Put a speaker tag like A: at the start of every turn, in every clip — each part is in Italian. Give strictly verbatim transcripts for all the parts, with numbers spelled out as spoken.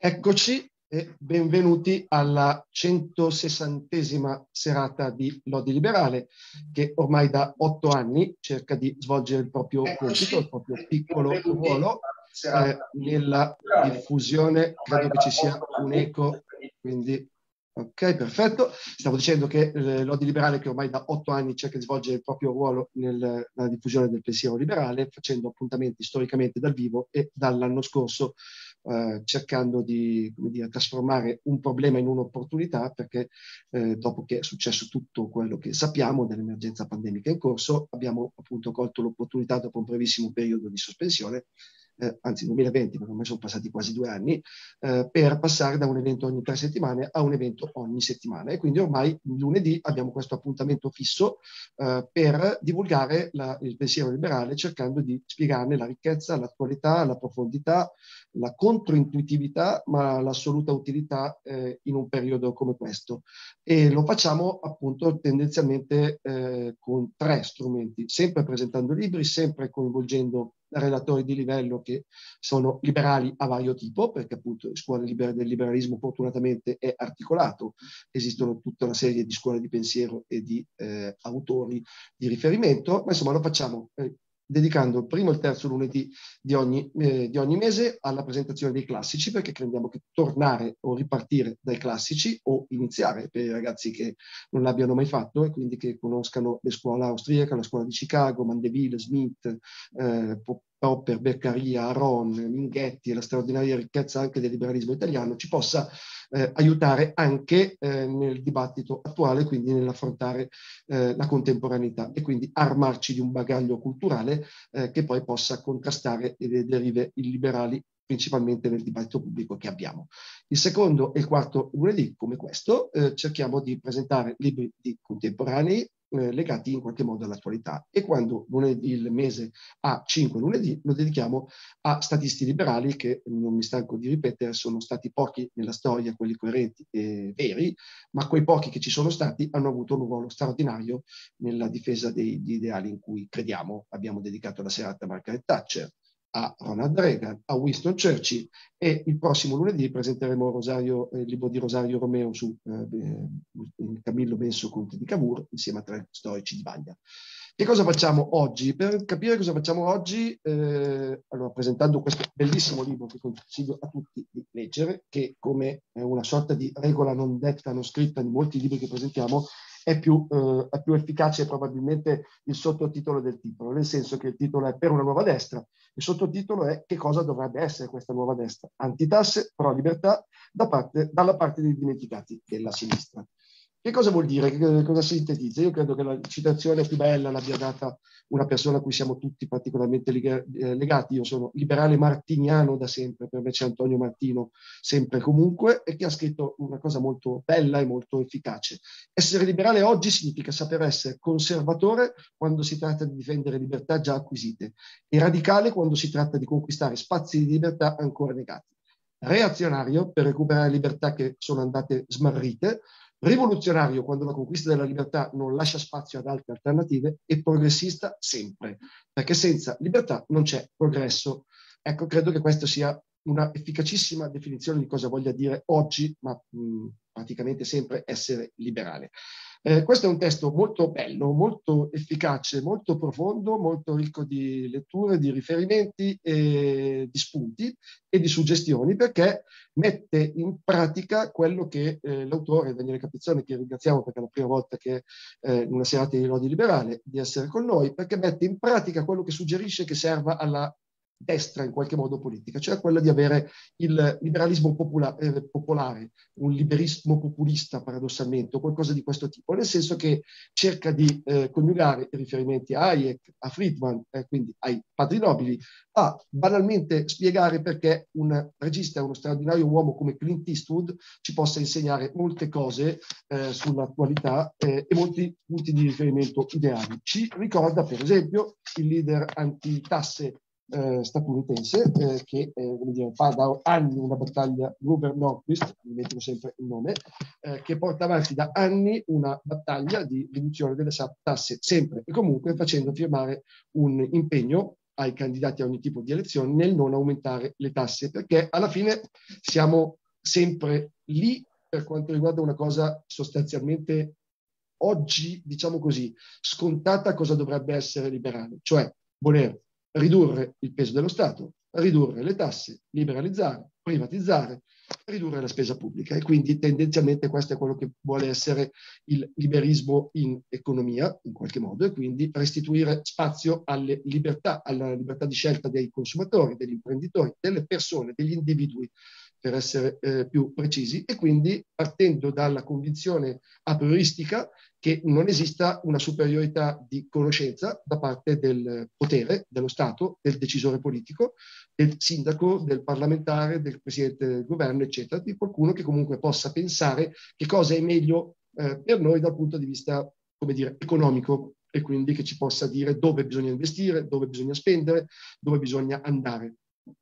A: Eccoci e benvenuti alla centosessantesima serata di Lodi Liberale, che ormai da otto anni cerca di svolgere il proprio compito, il proprio piccolo ruolo eh, nella diffusione. Credo che ci sia un eco, quindi ok, perfetto. Stavo dicendo che eh, Lodi Liberale, che ormai da otto anni cerca di svolgere il proprio ruolo nel, nella diffusione del pensiero liberale, facendo appuntamenti storicamente dal vivo e dall'anno scorso eh, cercando di, come dire, trasformare un problema in un'opportunità, perché eh, dopo che è successo tutto quello che sappiamo dell'emergenza pandemica in corso, abbiamo appunto colto l'opportunità dopo un brevissimo periodo di sospensione, eh, anzi duemilaventi, perché ormai sono passati quasi due anni, eh, per passare da un evento ogni tre settimane a un evento ogni settimana. E quindi ormai lunedì abbiamo questo appuntamento fisso eh, per divulgare la, il pensiero liberale, cercando di spiegarne la ricchezza, l'attualità, la profondità, la controintuitività, ma l'assoluta utilità eh, in un periodo come questo. E lo facciamo appunto tendenzialmente eh, con tre strumenti, sempre presentando libri, sempre coinvolgendo relatori di livello che sono liberali a vario tipo, perché appunto le scuole libere del liberalismo fortunatamente è articolato, esistono tutta una serie di scuole di pensiero e di eh, autori di riferimento, ma insomma lo facciamo eh, dedicando il primo e il terzo lunedì di ogni, eh, di ogni mese alla presentazione dei classici, perché crediamo che tornare o ripartire dai classici o iniziare per i ragazzi che non l'abbiano mai fatto e quindi che conoscano le scuole austriache, la scuola di Chicago, Mandeville, Smith, eh, Popper, Beccaria, Aron, Minghetti e la straordinaria ricchezza anche del liberalismo italiano ci possa eh, aiutare anche eh, nel dibattito attuale, quindi nell'affrontare eh, la contemporaneità e quindi armarci di un bagaglio culturale eh, che poi possa contrastare le derive illiberali principalmente nel dibattito pubblico che abbiamo. Il secondo e il quarto lunedì, come questo, eh, cerchiamo di presentare libri di contemporanei eh, legati in qualche modo all'attualità. E quando lunedì, il mese ha cinque lunedì, lo dedichiamo a statisti liberali che, non mi stanco di ripetere, sono stati pochi nella storia, quelli coerenti e veri, ma quei pochi che ci sono stati hanno avuto un ruolo straordinario nella difesa degli ideali in cui crediamo. Abbiamo dedicato la serata a Margaret Thatcher, a Ronald Reagan, a Winston Churchill e il prossimo lunedì presenteremo Rosario, eh, il libro di Rosario Romeo su eh, Camillo Benso Conte di Cavour insieme a tre storici di Baglia. Che cosa facciamo oggi? Per capire cosa facciamo oggi, eh, allora, presentando questo bellissimo libro che consiglio a tutti di leggere, che come una sorta di regola non detta, non scritta di molti libri che presentiamo, è più, eh, è più efficace probabilmente il sottotitolo del titolo, nel senso che il titolo è Per una nuova destra, il sottotitolo è Che cosa dovrebbe essere questa nuova destra? Antitasse, pro libertà, da parte, dalla parte dei dimenticati della sinistra. Che cosa vuol dire? Che cosa sintetizza? Io credo che la citazione più bella l'abbia data una persona a cui siamo tutti particolarmente legati. Io sono liberale martiniano da sempre, per me c'è Antonio Martino sempre e comunque, e che ha scritto una cosa molto bella e molto efficace. Essere liberale oggi significa saper essere conservatore quando si tratta di difendere libertà già acquisite e radicale quando si tratta di conquistare spazi di libertà ancora negati. Reazionario per recuperare libertà che sono andate smarrite, rivoluzionario quando la conquista della libertà non lascia spazio ad altre alternative e progressista sempre, perché senza libertà non c'è progresso. Ecco, credo che questa sia una efficacissima definizione di cosa voglia dire oggi, ma mh, praticamente sempre essere liberale. Eh, questo è un testo molto bello, molto efficace, molto profondo, molto ricco di letture, di riferimenti, e di spunti e di suggestioni, perché mette in pratica quello che eh, l'autore Daniele Capezzone, che ringraziamo perché è la prima volta che eh, in una serata di Lodi Liberale di essere con noi, perché mette in pratica quello che suggerisce che serva alla destra in qualche modo politica, cioè quello di avere il liberalismo popola- eh, popolare, un liberismo populista paradossalmente, o qualcosa di questo tipo, nel senso che cerca di eh, coniugare i riferimenti a Hayek, a Friedman, eh, quindi ai padri nobili, a banalmente spiegare perché un regista, uno straordinario uomo come Clint Eastwood ci possa insegnare molte cose eh, sull'attualità eh, e molti punti di riferimento ideali. Ci ricorda per esempio il leader antitasse Eh, statunitense eh, che eh, come dire, fa da anni una battaglia, Grover Norquist, mi metto sempre il nome, eh, che porta avanti da anni una battaglia di riduzione delle tasse sempre e comunque facendo firmare un impegno ai candidati a ogni tipo di elezione nel non aumentare le tasse, perché alla fine siamo sempre lì per quanto riguarda una cosa sostanzialmente oggi, diciamo così, scontata cosa dovrebbe essere liberale, cioè voler ridurre il peso dello Stato, ridurre le tasse, liberalizzare, privatizzare, ridurre la spesa pubblica. E quindi tendenzialmente questo è quello che vuole essere il liberismo in economia, in qualche modo, e quindi restituire spazio alle libertà, alla libertà di scelta dei consumatori, degli imprenditori, delle persone, degli individui, per essere eh, più precisi, e quindi partendo dalla convinzione a prioristica che non esista una superiorità di conoscenza da parte del potere, dello Stato, del decisore politico, del sindaco, del parlamentare, del presidente del governo, eccetera, di qualcuno che comunque possa pensare che cosa è meglio eh, per noi dal punto di vista, come dire, economico, e quindi che ci possa dire dove bisogna investire, dove bisogna spendere, dove bisogna andare.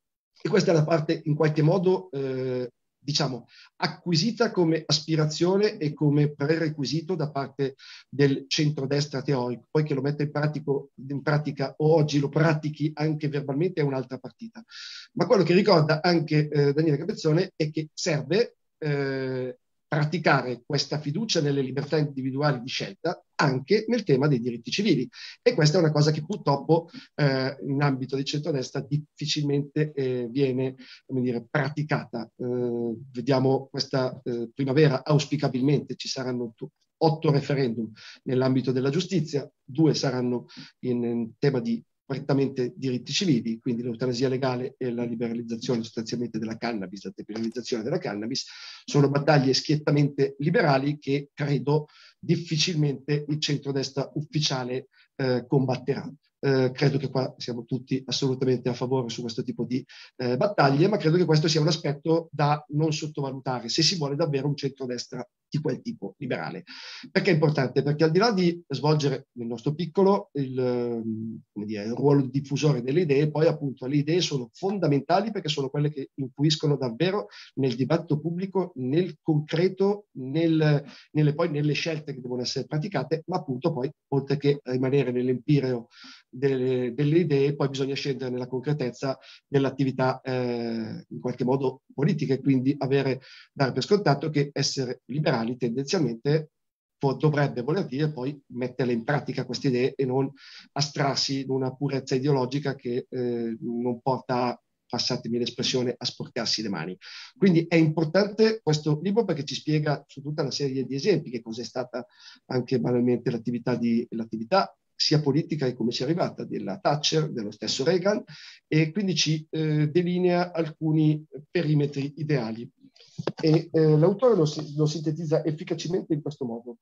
A: E questa è la parte in qualche modo, eh, diciamo, acquisita come aspirazione e come prerequisito da parte del centrodestra teorico. Poi che lo metta in, pratico, in pratica o oggi lo pratichi anche verbalmente è un'altra partita. Ma quello che ricorda anche eh, Daniele Capezzone è che serve eh, praticare questa fiducia nelle libertà individuali di scelta anche nel tema dei diritti civili. E questa è una cosa che purtroppo eh, in ambito di centrodestra difficilmente eh, viene, come dire, praticata. Eh, vediamo questa eh, primavera, auspicabilmente ci saranno otto referendum nell'ambito della giustizia, due saranno in, in tema di prettamente diritti civili, quindi l'eutanasia legale e la liberalizzazione sostanzialmente della cannabis, la depenalizzazione della cannabis, sono battaglie schiettamente liberali che credo difficilmente il centrodestra ufficiale eh, combatterà. Eh, credo che qua siamo tutti assolutamente a favore su questo tipo di eh, battaglie, ma credo che questo sia un aspetto da non sottovalutare se si vuole davvero un centrodestra di quel tipo liberale. Perché è importante? Perché al di là di svolgere nel nostro piccolo il, come dire, il ruolo di diffusore delle idee, poi appunto le idee sono fondamentali perché sono quelle che influiscono davvero nel dibattito pubblico, nel concreto, nel, nelle, poi nelle scelte che devono essere praticate, ma appunto poi oltre che rimanere nell'empireo delle, delle idee, poi bisogna scendere nella concretezza dell'attività eh, in qualche modo politica, e quindi avere, dare per scontato che essere liberali tendenzialmente può, dovrebbe voler dire poi metterle in pratica queste idee e non astrarsi in una purezza ideologica che eh, non porta, passatemi l'espressione, a sporcarsi le mani. Quindi è importante questo libro perché ci spiega su tutta una serie di esempi che cos'è stata anche banalmente l'attività di l'attività sia politica e come si è arrivata, della Thatcher, dello stesso Reagan, e quindi ci eh, delinea alcuni perimetri ideali. E eh, l'autore lo, lo sintetizza efficacemente in questo modo.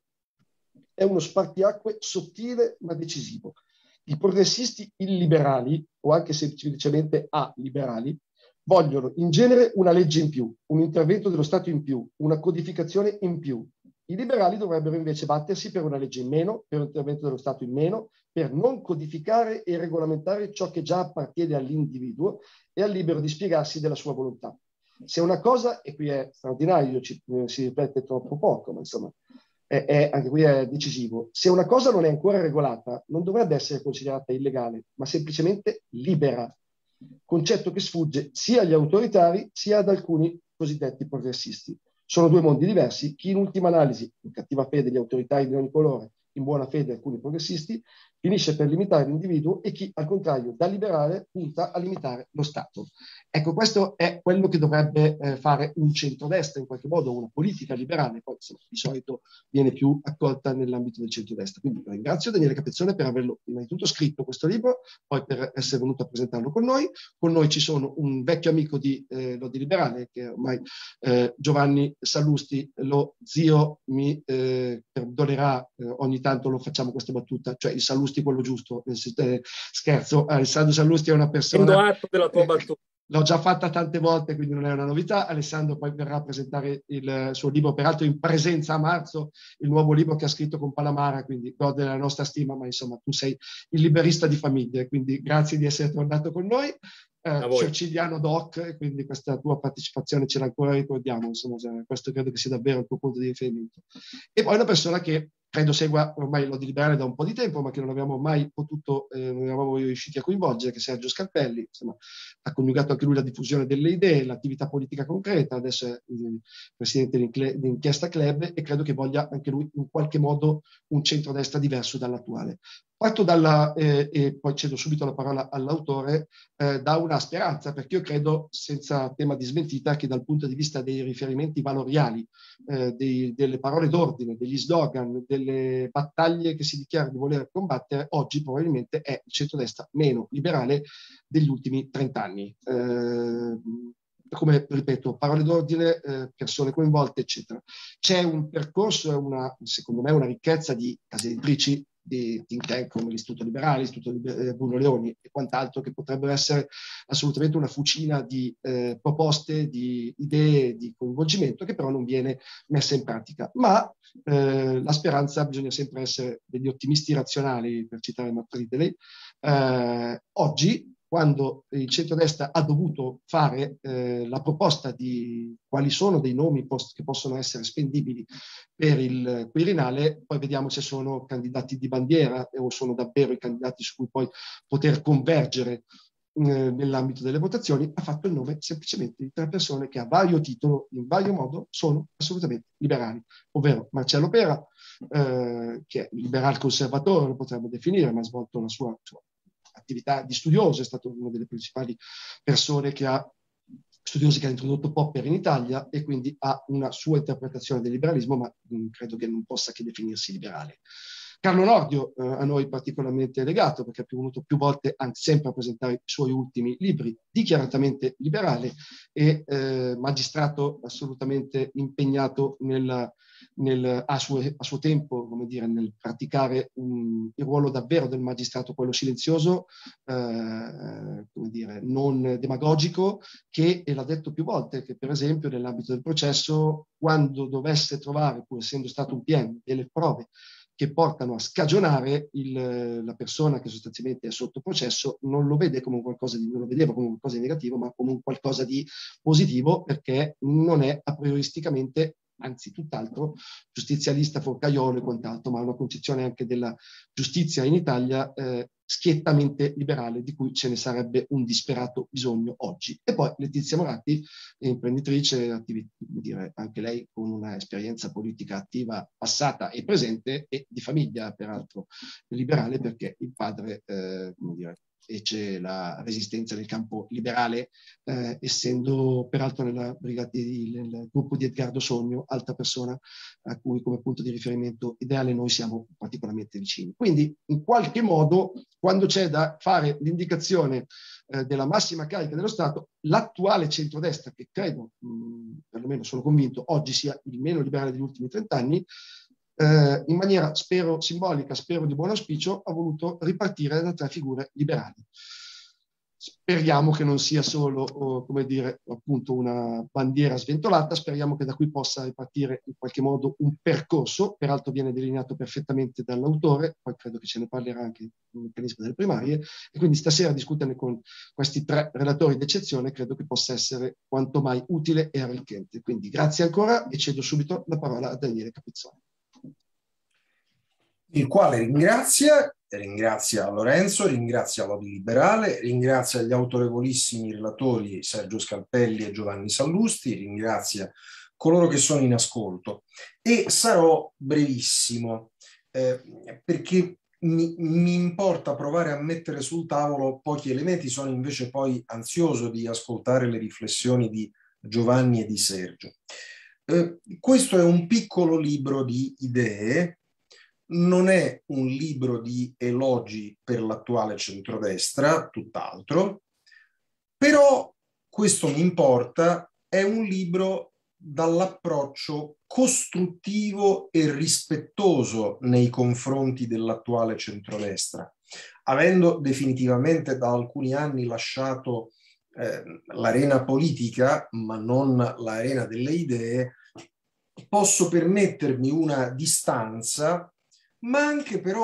A: È uno spartiacque sottile ma decisivo. I progressisti illiberali, o anche semplicemente aliberali, vogliono in genere una legge in più, un intervento dello Stato in più, una codificazione in più. I liberali dovrebbero invece battersi per una legge in meno, per un intervento dello Stato in meno, per non codificare e regolamentare ciò che già appartiene all'individuo e al libero di spiegarsi della sua volontà. Se una cosa, e qui è straordinario, ci, eh, si ripete troppo poco, ma insomma, è, è, anche qui è decisivo, se una cosa non è ancora regolata, non dovrebbe essere considerata illegale, ma semplicemente libera, concetto che sfugge sia agli autoritari sia ad alcuni cosiddetti progressisti. Sono due mondi diversi. Chi in ultima analisi, in cattiva fede gli autoritari di ogni colore, in buona fede alcuni progressisti, finisce per limitare l'individuo, e chi al contrario da liberale punta a limitare lo Stato. Ecco, questo è quello che dovrebbe eh, fare un centrodestra, in qualche modo una politica liberale, poi insomma, di solito viene più accolta nell'ambito del centrodestra. Quindi ringrazio Daniele Capezzone per averlo innanzitutto scritto questo libro, poi per essere venuto a presentarlo con noi. Con noi ci sono un vecchio amico di eh, Lodi Liberale, che ormai eh, Giovanni Sallusti, lo zio, mi eh, perdonerà, eh, ogni tanto lo facciamo questa battuta, cioè il Sallusti quello giusto, eh, scherzo, Alessandro Sallusti è una persona...
B: Prendo atto della tua battuta.
A: L'ho già fatta tante volte, quindi non è una novità. Alessandro poi verrà a presentare il suo libro, peraltro in presenza a marzo, il nuovo libro che ha scritto con Palamara, quindi gode della nostra stima, ma insomma tu sei il liberista di famiglia, quindi grazie di essere tornato con noi. Eh, Churchilliano doc, quindi questa tua partecipazione ce la ancora ricordiamo, insomma, questo credo che sia davvero il tuo punto di riferimento. E poi una persona che credo segua ormai l'Odi Liberale da un po' di tempo, ma che non abbiamo mai potuto, eh, non eravamo riusciti a coinvolgere, che è Sergio Scalpelli, insomma, ha coniugato anche lui la diffusione delle idee, l'attività politica concreta, adesso è il presidente dell'Inchiesta Club e credo che voglia anche lui in qualche modo un centrodestra diverso dall'attuale. Parto dalla, eh, e poi cedo subito la parola all'autore, eh, da una speranza, perché io credo, senza tema di smentita, che dal punto di vista dei riferimenti valoriali, eh, dei, delle parole d'ordine, degli slogan, delle battaglie che si dichiara di voler combattere, oggi probabilmente è il centrodestra meno liberale degli ultimi trent'anni. Eh, come ripeto, parole d'ordine, eh, persone coinvolte, eccetera. C'è un percorso, una, secondo me, una ricchezza di case editrici, di think tank come l'Istituto Liberale, l'Istituto Liber- Bruno Leoni e quant'altro, che potrebbero essere assolutamente una fucina di eh, proposte, di idee, di coinvolgimento, che però non viene messa in pratica. Ma eh, la speranza, bisogna sempre essere degli ottimisti razionali, per citare Matt Ridley. Eh, oggi, quando il centrodestra ha dovuto fare eh, la proposta di quali sono dei nomi post- che possono essere spendibili per il Quirinale, poi vediamo se sono candidati di bandiera o sono davvero i candidati su cui poi poter convergere eh, nell'ambito delle votazioni, ha fatto il nome semplicemente di tre persone che a vario titolo, in vario modo, sono assolutamente liberali, ovvero Marcello Pera, eh, che è liberal conservatore, lo potremmo definire, ma ha svolto la sua, sua attività di studioso, è stato una delle principali persone che ha studiosi che ha introdotto Popper in Italia e quindi ha una sua interpretazione del liberalismo, ma mh, credo che non possa che definirsi liberale. Carlo Nordio, eh, a noi particolarmente legato, perché è venuto più volte, anzi sempre, a presentare i suoi ultimi libri, dichiaratamente liberale e eh, magistrato assolutamente impegnato nel, nel, a, suo, a suo tempo, come dire, nel praticare un, il ruolo davvero del magistrato, quello silenzioso, eh, come dire, non demagogico, che, e l'ha detto più volte, che per esempio nell'ambito del processo, quando dovesse trovare, pur essendo stato un P M, delle prove che portano a scagionare il, la persona che sostanzialmente è sotto processo, non lo vede come qualcosa di, non lo vedeva come qualcosa di negativo, ma come un qualcosa di positivo, perché non è a prioristicamente, anzi tutt'altro, giustizialista, forcaiolo e quant'altro, ma ha una concezione anche della giustizia in Italia eh, schiettamente liberale, di cui ce ne sarebbe un disperato bisogno oggi. E poi Letizia Moratti, imprenditrice, attivi, dire, anche lei con una esperienza politica attiva passata e presente e di famiglia, peraltro liberale, perché il padre, eh, come dire, fece la resistenza nel campo liberale, eh, essendo peraltro nella brigata di, nel gruppo di Edgardo Sogno, altra persona a cui come punto di riferimento ideale noi siamo particolarmente vicini. Quindi in qualche modo, quando c'è da fare l'indicazione eh, della massima carica dello Stato, l'attuale centrodestra, che credo, mh, perlomeno sono convinto, oggi sia il meno liberale degli ultimi trent'anni, eh, in maniera, spero, simbolica, spero di buon auspicio, ha voluto ripartire da tre figure liberali. Speriamo che non sia solo, oh, come dire, appunto una bandiera sventolata, speriamo che da qui possa ripartire in qualche modo un percorso, peraltro viene delineato perfettamente dall'autore, poi credo che ce ne parlerà anche il meccanismo delle primarie, e quindi stasera discuterne con questi tre relatori d'eccezione credo che possa essere quanto mai utile e arricchente. Quindi grazie ancora e cedo subito la parola a Daniele Capizzoni.
B: Il quale ringrazia, ringrazia Lorenzo, ringrazia l'Odi Liberale, ringrazia gli autorevolissimi relatori Sergio Scalpelli e Giovanni Sallusti, ringrazia coloro che sono in ascolto e sarò brevissimo eh, perché mi, mi importa provare a mettere sul tavolo pochi elementi, sono invece poi ansioso di ascoltare le riflessioni di Giovanni e di Sergio. Eh, questo è un piccolo libro di idee. Non è un libro di elogi per l'attuale centrodestra, tutt'altro, però questo mi importa, è un libro dall'approccio costruttivo e rispettoso nei confronti dell'attuale centrodestra. Avendo definitivamente da alcuni anni lasciato eh, l'arena politica, ma non l'arena delle idee, posso permettermi una distanza, ma anche però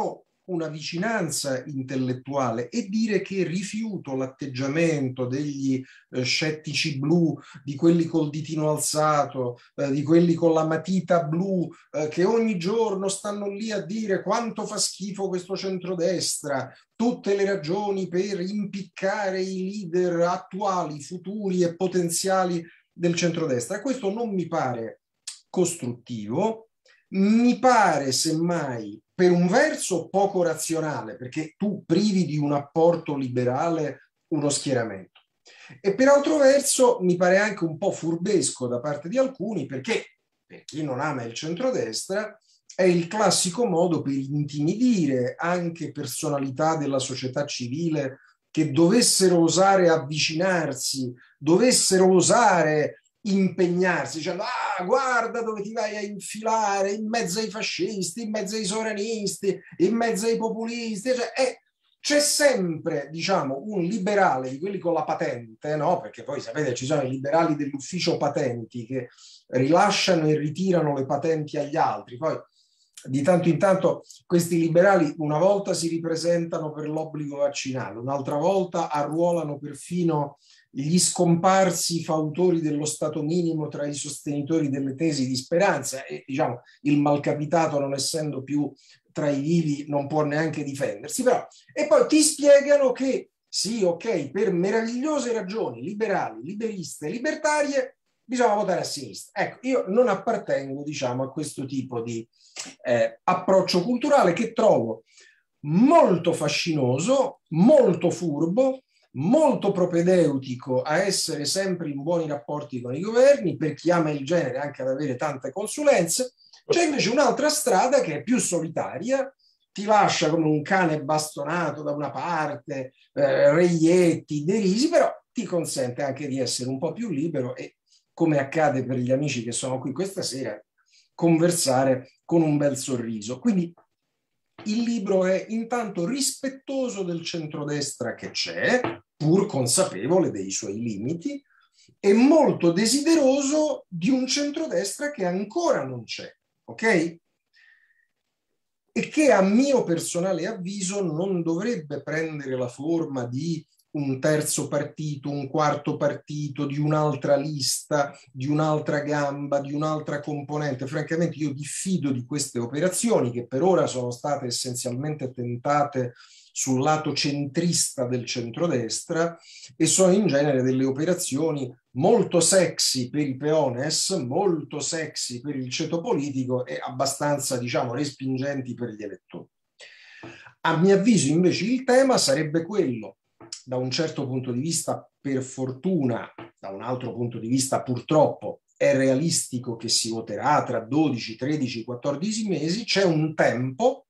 B: una vicinanza intellettuale e dire che rifiuto l'atteggiamento degli eh, scettici blu, di quelli col ditino alzato, eh, di quelli con la matita blu, eh, che ogni giorno stanno lì a dire quanto fa schifo questo centrodestra, tutte le ragioni per impiccare i leader attuali, futuri e potenziali del centrodestra. Questo non mi pare costruttivo, mi pare semmai per un verso poco razionale, perché tu privi di un apporto liberale uno schieramento, e per altro verso mi pare anche un po' furbesco da parte di alcuni, perché per chi non ama il centrodestra è il classico modo per intimidire anche personalità della società civile che dovessero osare avvicinarsi, dovessero osare impegnarsi, dicendo ah guarda dove ti vai a infilare, in mezzo ai fascisti, in mezzo ai sovranisti, in mezzo ai populisti, cioè, eh, c'è sempre, diciamo, un liberale di quelli con la patente, no? Perché poi sapete ci sono i liberali dell'ufficio patenti che rilasciano e ritirano le patenti agli altri, poi di tanto in tanto questi liberali una volta si ripresentano per l'obbligo vaccinale, un'altra volta arruolano perfino gli scomparsi fautori dello stato minimo tra i sostenitori delle tesi di Speranza, e diciamo il malcapitato, non essendo più tra i vivi, non può neanche difendersi, però e poi ti spiegano che sì, ok, per meravigliose ragioni liberali, liberiste, libertarie bisogna votare a sinistra. Ecco, io non appartengo, diciamo, a questo tipo di eh, approccio culturale, che trovo molto fascinoso, molto furbo, molto propedeutico a essere sempre in buoni rapporti con i governi, per chi ama il genere anche ad avere tante consulenze. C'è invece un'altra strada che è più solitaria, ti lascia come un cane bastonato da una parte, eh, reietti, derisi, però ti consente anche di essere un po' più libero e, come accade per gli amici che sono qui questa sera, conversare con un bel sorriso. Quindi il libro è intanto rispettoso del centrodestra che c'è, pur consapevole dei suoi limiti, e molto desideroso di un centrodestra che ancora non c'è, ok? E che a mio personale avviso non dovrebbe prendere la forma di un terzo partito, un quarto partito, di un'altra lista, di un'altra gamba, di un'altra componente. Francamente io diffido di queste operazioni, che per ora sono state essenzialmente tentate sul lato centrista del centrodestra e sono in genere delle operazioni molto sexy per i peones, molto sexy per il ceto politico e abbastanza, diciamo, respingenti per gli elettori. A mio avviso invece il tema sarebbe quello, da un certo punto di vista per fortuna, da un altro punto di vista purtroppo è realistico che si voterà tra dodici, tredici, quattordici mesi, c'è un tempo,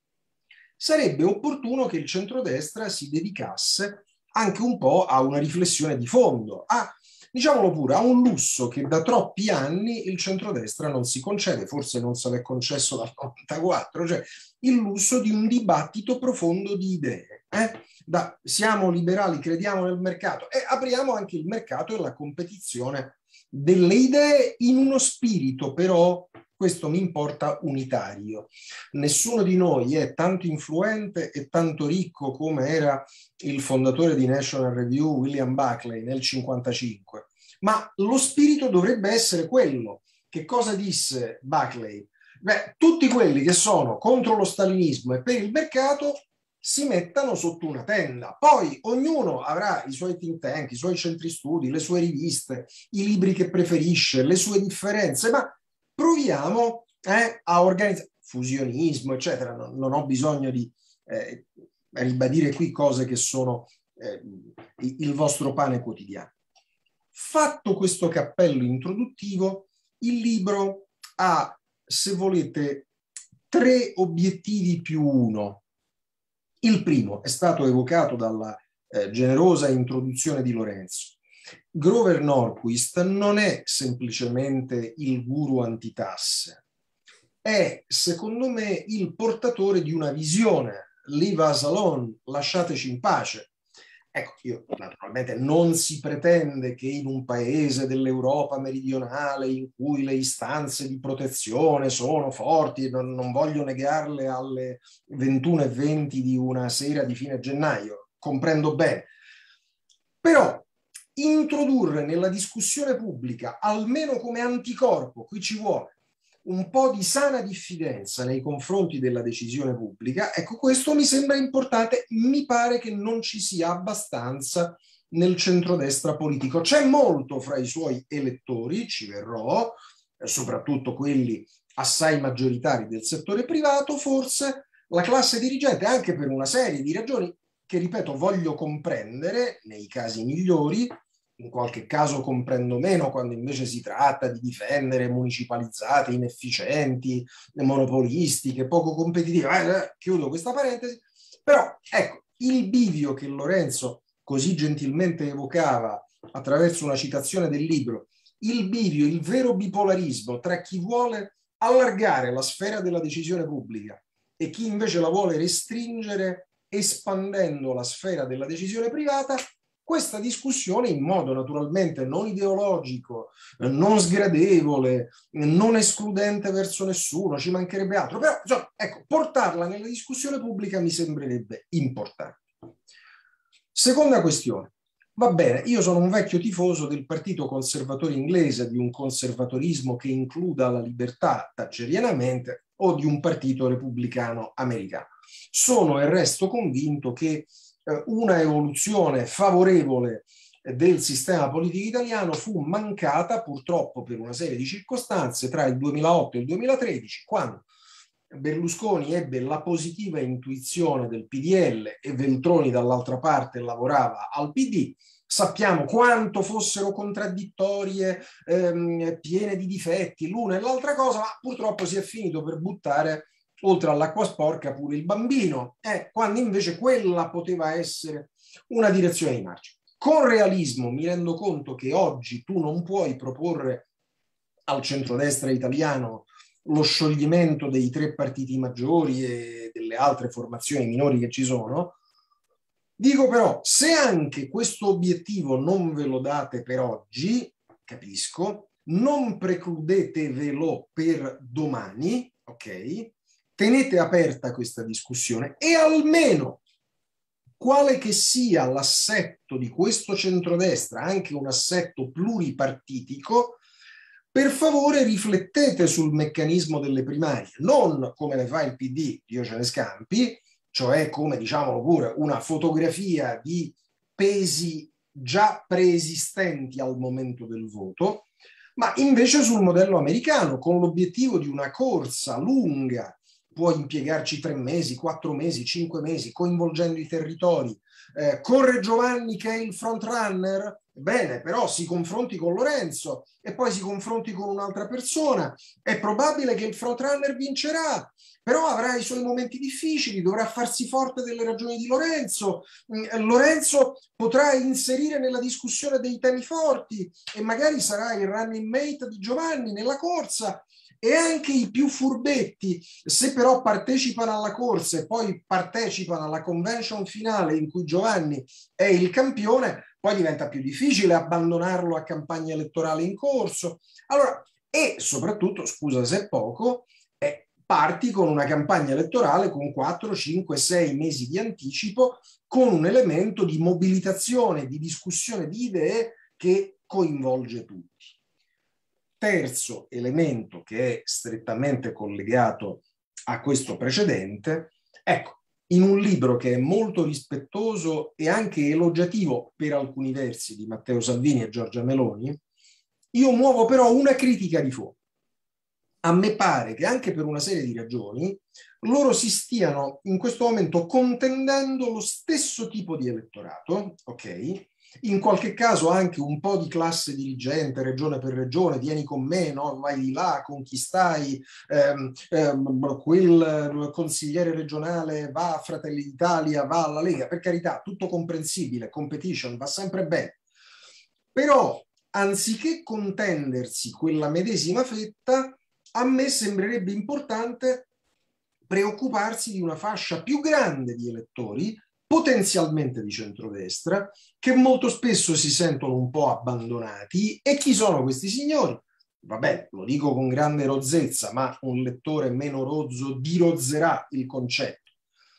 B: sarebbe opportuno che il centrodestra si dedicasse anche un po' a una riflessione di fondo, a, diciamolo pure, a un lusso che da troppi anni il centrodestra non si concede, forse non se l'è concesso dal novantaquattro, cioè il lusso di un dibattito profondo di idee. Eh? Da, siamo liberali, crediamo nel mercato e apriamo anche il mercato e la competizione delle idee in uno spirito, però, questo mi importa, unitario. Nessuno di noi è tanto influente e tanto ricco come era il fondatore di National Review, William Buckley, nel cinquantacinque, ma lo spirito dovrebbe essere quello. Che cosa disse Buckley? Beh, tutti quelli che sono contro lo stalinismo e per il mercato si mettano sotto una tenda. Poi ognuno avrà i suoi think tank, i suoi centri studi, le sue riviste, i libri che preferisce, le sue differenze, ma proviamo eh, a organizzare fusionismo, eccetera. Non, non ho bisogno di eh, ribadire qui cose che sono eh, il vostro pane quotidiano. Fatto questo cappello introduttivo, il libro ha, se volete, tre obiettivi più uno. Il primo è stato evocato dalla eh, generosa introduzione di Lorenzo. Grover Norquist non è semplicemente il guru antitasse, è secondo me il portatore di una visione, leave us alone, lasciateci in pace. Ecco, io naturalmente non si pretende che in un paese dell'Europa meridionale in cui le istanze di protezione sono forti, non, non voglio negarle alle ventuno e venti di una sera di fine gennaio, comprendo bene, però introdurre nella discussione pubblica, almeno come anticorpo, qui ci vuole un po' di sana diffidenza nei confronti della decisione pubblica, ecco, questo mi sembra importante, mi pare che non ci sia abbastanza nel centrodestra politico. C'è molto fra i suoi elettori, ci verrò, eh, soprattutto quelli assai maggioritari del settore privato, forse la classe dirigente, anche per una serie di ragioni che, ripeto, voglio comprendere nei casi migliori, in qualche caso comprendo meno quando invece si tratta di difendere municipalizzate, inefficienti, monopolistiche, poco competitive. Eh, chiudo questa parentesi. Però, ecco, il bivio che Lorenzo così gentilmente evocava attraverso una citazione del libro, il bivio, il vero bipolarismo tra chi vuole allargare la sfera della decisione pubblica e chi invece la vuole restringere espandendo la sfera della decisione privata, questa discussione in modo naturalmente non ideologico, non sgradevole, non escludente verso nessuno, ci mancherebbe altro, però insomma, ecco, portarla nella discussione pubblica mi sembrerebbe importante. Seconda questione. Va bene, io sono un vecchio tifoso del partito conservatore inglese, di un conservatorismo che includa la libertà thatcherianamente o di un partito repubblicano americano. Sono e resto convinto che una evoluzione favorevole del sistema politico italiano fu mancata purtroppo per una serie di circostanze tra il duemilaotto e il duemilatredici, quando Berlusconi ebbe la positiva intuizione del P D L e Veltroni dall'altra parte lavorava al P D. Sappiamo quanto fossero contraddittorie, ehm, piene di difetti l'una e l'altra cosa, ma purtroppo si è finito per buttare oltre all'acqua sporca pure il bambino, eh, quando invece quella poteva essere una direzione di marcia. Con realismo mi rendo conto che oggi tu non puoi proporre al centrodestra italiano lo scioglimento dei tre partiti maggiori e delle altre formazioni minori che ci sono. Dico però, se anche questo obiettivo non ve lo date per oggi, capisco, non precludetevelo per domani, ok? Tenete aperta questa discussione e almeno, quale che sia l'assetto di questo centrodestra, anche un assetto pluripartitico, per favore riflettete sul meccanismo delle primarie, non come le fa il P D, Dio ce ne scampi, cioè come, diciamolo pure, una fotografia di pesi già preesistenti al momento del voto, ma invece sul modello americano, con l'obiettivo di una corsa lunga, può impiegarci tre mesi, quattro mesi, cinque mesi, coinvolgendo i territori. Eh, corre Giovanni che è il front runner? Bene, però si confronti con Lorenzo e poi si confronti con un'altra persona. È probabile che il front runner vincerà, però avrà i suoi momenti difficili, dovrà farsi forte delle ragioni di Lorenzo. Lorenzo potrà inserire nella discussione dei temi forti e magari sarà il running mate di Giovanni nella corsa. E anche i più furbetti, se però partecipano alla corsa e poi partecipano alla convention finale in cui Giovanni è il campione, poi diventa più difficile abbandonarlo a campagna elettorale in corso. Allora, e soprattutto, scusa se è poco, eh, parti con una campagna elettorale con quattro, cinque, sei mesi di anticipo, con un elemento di mobilitazione, di discussione di idee che coinvolge tutti. Terzo elemento che è strettamente collegato a questo precedente, ecco, in un libro che è molto rispettoso e anche elogiativo per alcuni versi di Matteo Salvini e Giorgia Meloni, io muovo però una critica di fondo. A me pare che anche per una serie di ragioni loro si stiano in questo momento contendendo lo stesso tipo di elettorato, ok? In qualche caso anche un po' di classe dirigente, regione per regione, vieni con me, no? Vai di là, con chi stai, ehm, ehm, quel consigliere regionale va a Fratelli d'Italia, va alla Lega, per carità, tutto comprensibile, competition, va sempre bene. Però, anziché contendersi quella medesima fetta, a me sembrerebbe importante preoccuparsi di una fascia più grande di elettori potenzialmente di centrodestra, che molto spesso si sentono un po' abbandonati. E chi sono questi signori? Vabbè, lo dico con grande rozzezza, ma un lettore meno rozzo dirozzerà il concetto.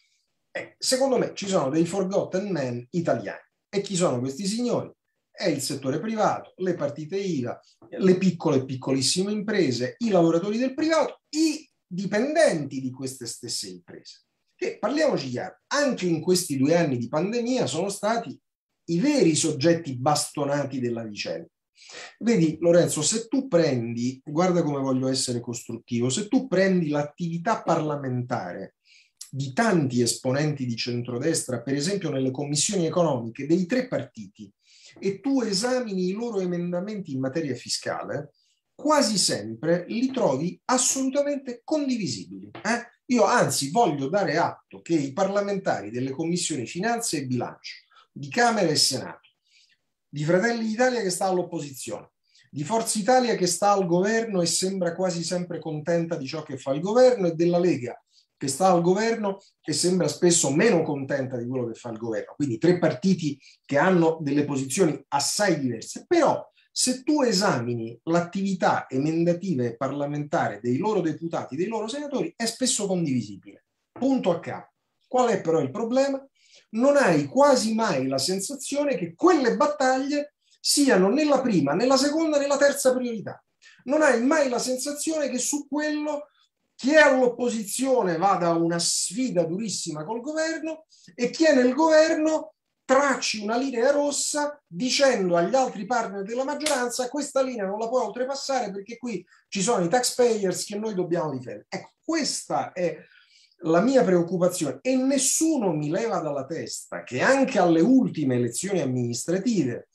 B: Eh, secondo me ci sono dei forgotten men italiani. E chi sono questi signori? È il settore privato, le partite I V A, le piccole e piccolissime imprese, i lavoratori del privato, i dipendenti di queste stesse imprese, che, parliamoci chiaro, anche in questi due anni di pandemia sono stati i veri soggetti bastonati della vicenda. Vedi, Lorenzo, se tu prendi, guarda come voglio essere costruttivo, se tu prendi l'attività parlamentare di tanti esponenti di centrodestra, per esempio nelle commissioni economiche dei tre partiti, e tu esamini i loro emendamenti in materia fiscale, quasi sempre li trovi assolutamente condivisibili. Eh? Io anzi voglio dare atto che i parlamentari delle commissioni finanze e bilancio, di Camera e Senato, di Fratelli d'Italia che sta all'opposizione, di Forza Italia che sta al governo e sembra quasi sempre contenta di ciò che fa il governo, e della Lega che sta al governo e sembra spesso meno contenta di quello che fa il governo. Quindi tre partiti che hanno delle posizioni assai diverse. Però se tu esamini l'attività emendativa e parlamentare dei loro deputati, dei loro senatori, è spesso condivisibile. Punto a capo. Qual è però il problema? Non hai quasi mai la sensazione che quelle battaglie siano nella prima, nella seconda, nella terza priorità. Non hai mai la sensazione che su quello chi è all'opposizione vada a una sfida durissima col governo e chi è nel governo tracci una linea rossa dicendo agli altri partner della maggioranza: questa linea non la puoi oltrepassare perché qui ci sono i taxpayers che noi dobbiamo difendere. Ecco, questa è la mia preoccupazione, e nessuno mi leva dalla testa che anche alle ultime elezioni amministrative,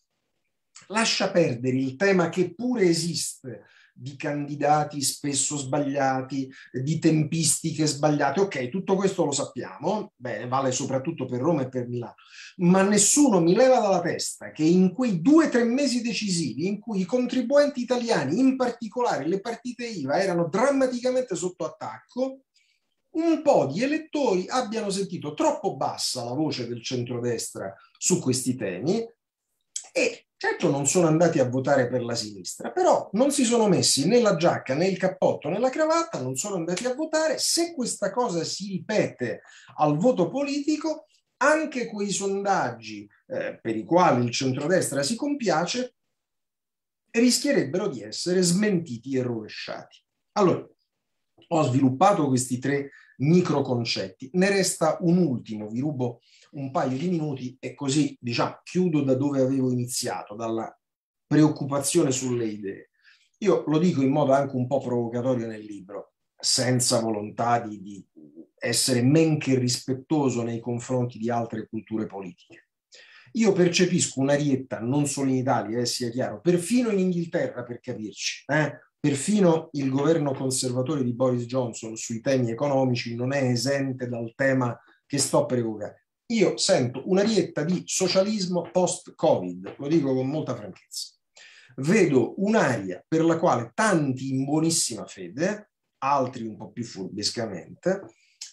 B: lascia perdere il tema che pure esiste, di candidati spesso sbagliati, di tempistiche sbagliate. Ok, tutto questo lo sappiamo, bene, vale soprattutto per Roma e per Milano, ma nessuno mi leva dalla testa che in quei due o tre mesi decisivi in cui i contribuenti italiani, in particolare le partite I V A, erano drammaticamente sotto attacco, un po' di elettori abbiano sentito troppo bassa la voce del centrodestra su questi temi e certo non sono andati a votare per la sinistra, però non si sono messi né la giacca né il cappotto né la cravatta, non sono andati a votare. Se questa cosa si ripete al voto politico, anche quei sondaggi eh, per i quali il centrodestra si compiace rischierebbero di essere smentiti e rovesciati. Allora, ho sviluppato questi tre microconcetti, ne resta un ultimo, vi rubo un paio di minuti e così, diciamo, chiudo da dove avevo iniziato, dalla preoccupazione sulle idee. Io lo dico in modo anche un po' provocatorio nel libro, senza volontà di, di essere men che rispettoso nei confronti di altre culture politiche. Io percepisco un'arietta non solo in Italia, eh, sia chiaro, perfino in Inghilterra, per capirci, eh, perfino il governo conservatore di Boris Johnson sui temi economici non è esente dal tema che sto per evocare. Io sento un'arietta di socialismo post-Covid, lo dico con molta franchezza. Vedo un'aria per la quale tanti in buonissima fede, altri un po' più furbescamente,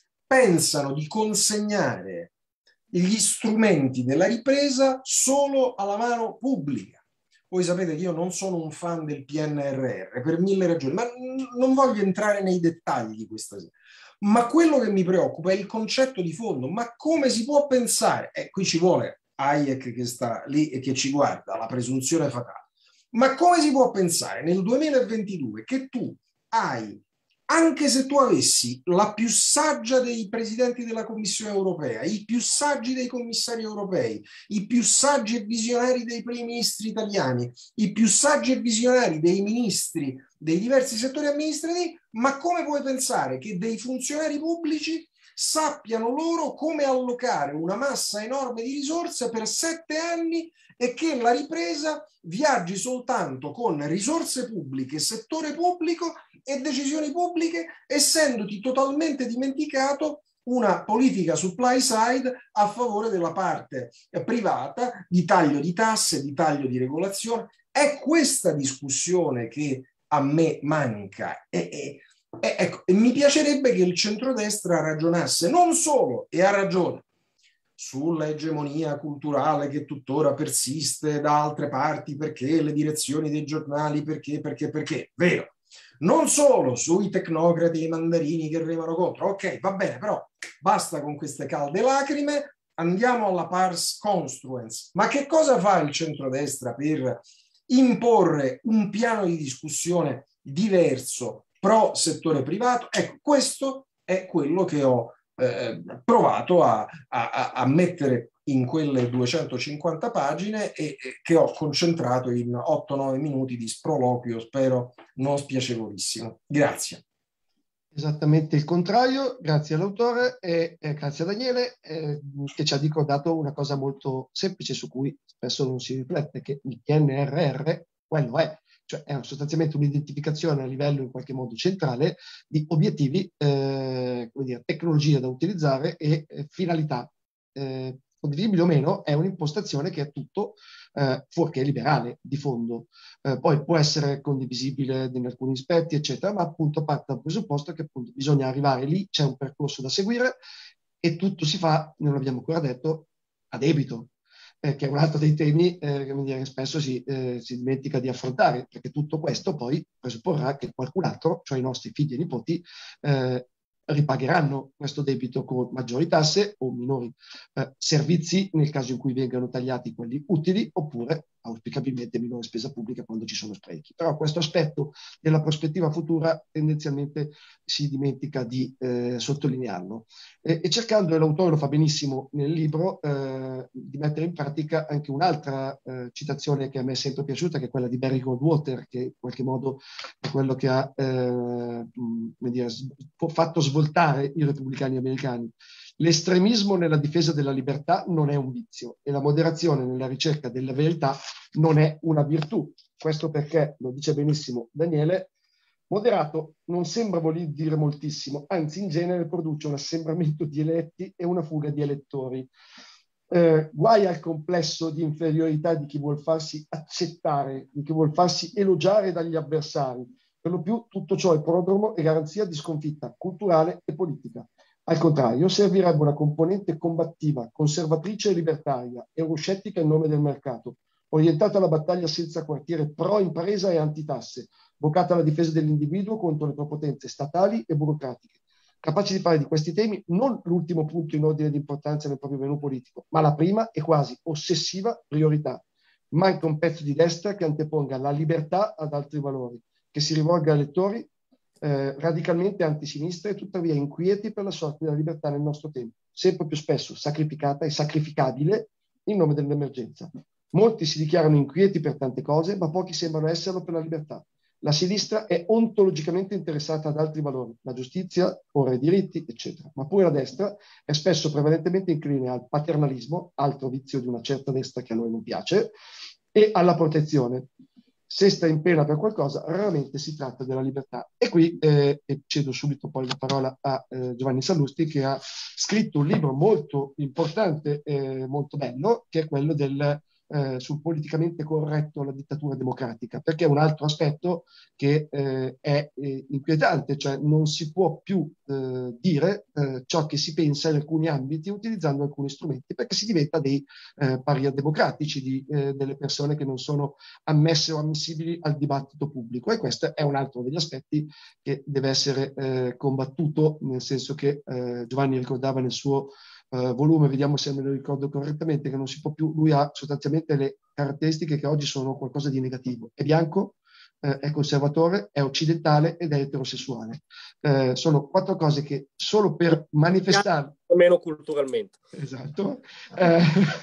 B: pensano di consegnare gli strumenti della ripresa solo alla mano pubblica. Voi sapete che io non sono un fan del P N R R per mille ragioni, ma non voglio entrare nei dettagli di questa sera. Ma quello che mi preoccupa è il concetto di fondo. Ma come si può pensare? E eh, qui ci vuole Hayek che sta lì e che ci guarda, la presunzione fatale. Ma come si può pensare nel duemilaventidue che tu hai, anche se tu avessi la più saggia dei presidenti della Commissione europea, i più saggi dei commissari europei, i più saggi e visionari dei primi ministri italiani, i più saggi e visionari dei ministri dei diversi settori amministrativi, ma come puoi pensare che dei funzionari pubblici sappiano loro come allocare una massa enorme di risorse per sette anni e che la ripresa viaggi soltanto con risorse pubbliche, settore pubblico e decisioni pubbliche, essendoti totalmente dimenticato una politica supply side a favore della parte privata, di taglio di tasse, di taglio di regolazione. È questa discussione che a me manca e, e, e, ecco, e mi piacerebbe che il centrodestra ragionasse non solo, e ha ragione, sull'egemonia culturale che tuttora persiste da altre parti, perché le direzioni dei giornali, perché, perché, perché, vero. Non solo sui tecnocrati e i mandarini che remano contro, ok, va bene, però basta con queste calde lacrime, andiamo alla pars construens. Ma che cosa fa il centrodestra per imporre un piano di discussione diverso pro settore privato? Ecco, questo è quello che ho eh, provato a, a, a mettere in quelle duecentocinquanta pagine e, e che ho concentrato in otto nove minuti di sproloquio, spero non spiacevolissimo. Grazie.
A: Esattamente il contrario, grazie all'autore e, e grazie a Daniele eh, che ci ha ricordato una cosa molto semplice su cui spesso non si riflette, che il P N R R quello è, cioè è sostanzialmente un'identificazione a livello in qualche modo centrale di obiettivi, eh, come dire, tecnologie da utilizzare e eh, finalità. Eh, condivisibile o meno, è un'impostazione che è tutto eh, fuorché liberale di fondo. Eh, poi può essere condivisibile in alcuni aspetti, eccetera, ma appunto parte dal presupposto che appunto bisogna arrivare lì, c'è un percorso da seguire e tutto si fa, non l'abbiamo ancora detto, a debito, eh, che è un altro dei temi eh, che dire, spesso si, eh, si dimentica di affrontare, perché tutto questo poi presupporrà che qualcun altro, cioè i nostri figli e nipoti, eh, ripagheranno questo debito con maggiori tasse o minori eh, servizi nel caso in cui vengano tagliati quelli utili, oppure auspicabilmente minore spesa pubblica quando ci sono sprechi. Però questo aspetto della prospettiva futura tendenzialmente si dimentica di eh, sottolinearlo. E, e cercando, e l'autore lo fa benissimo nel libro, eh, di mettere in pratica anche un'altra eh, citazione che a me è sempre piaciuta, che è quella di Barry Goldwater, che in qualche modo è quello che ha eh, come dire, fatto svoltare i repubblicani americani. L'estremismo nella difesa della libertà non è un vizio e la moderazione nella ricerca della verità non è una virtù. Questo perché, lo dice benissimo Daniele, moderato non sembra voler dire moltissimo, anzi in genere produce un assembramento di eletti e una fuga di elettori. Eh, guai al complesso di inferiorità di chi vuol farsi accettare, di chi vuol farsi elogiare dagli avversari. Per lo più tutto ciò è prodromo e garanzia di sconfitta culturale e politica. Al contrario, servirebbe una componente combattiva, conservatrice e libertaria, euroscettica in nome del mercato, orientata alla battaglia senza quartiere pro-impresa e antitasse, vocata alla difesa dell'individuo contro le prepotenze statali e burocratiche, capace di fare di questi temi non l'ultimo punto in ordine di importanza nel proprio menù politico, ma la prima e quasi ossessiva priorità. Manca un pezzo di destra che anteponga la libertà ad altri valori, che si rivolga a elettori eh, radicalmente antisinistra e tuttavia inquieti per la sorte della libertà nel nostro tempo, sempre più spesso sacrificata e sacrificabile in nome dell'emergenza. Molti si dichiarano inquieti per tante cose, ma pochi sembrano esserlo per la libertà. La sinistra è ontologicamente interessata ad altri valori, la giustizia, ora i diritti, eccetera. Ma pure la destra è spesso prevalentemente incline al paternalismo, altro vizio di una certa destra che a noi non piace, e alla protezione. Se sta in pena per qualcosa, raramente si tratta della libertà. E qui eh, e cedo subito poi la parola a eh, Giovanni Sallusti, che ha scritto un libro molto importante e molto bello, che è quello del Eh, sul politicamente corretto la dittatura democratica, perché è un altro aspetto che eh, è eh, inquietante, cioè non si può più eh, dire eh, ciò che si pensa in alcuni ambiti utilizzando alcuni strumenti, perché si diventa dei eh, paria democratici, di, eh, delle persone che non sono ammesse o ammissibili al dibattito pubblico, e questo è un altro degli aspetti che deve essere eh, combattuto, nel senso che eh, Giovanni ricordava nel suo Uh, volume, vediamo se me lo ricordo correttamente, che non si può più, lui ha sostanzialmente le caratteristiche che oggi sono qualcosa di negativo. È bianco, eh, è conservatore, è occidentale ed è eterosessuale. Eh, sono quattro cose che solo per manifestare...
C: Meno culturalmente.
A: Esatto. Eh,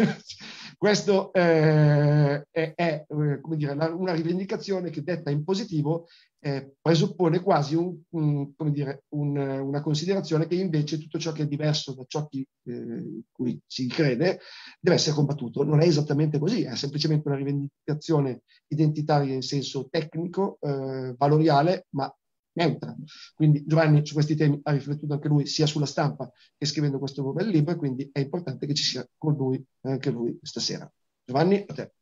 A: questo eh, è, è come dire, una rivendicazione che detta in positivo eh, presuppone quasi un, un, come dire, un, una considerazione che invece tutto ciò che è diverso da ciò che, eh, in cui si crede deve essere combattuto. Non è esattamente così, è semplicemente una rivendicazione identitaria in senso tecnico, eh, valoriale, ma neutra. Quindi Giovanni su questi temi ha riflettuto anche lui sia sulla stampa che scrivendo questo bel libro, e quindi è importante che ci sia con lui anche lui stasera. Giovanni, a te.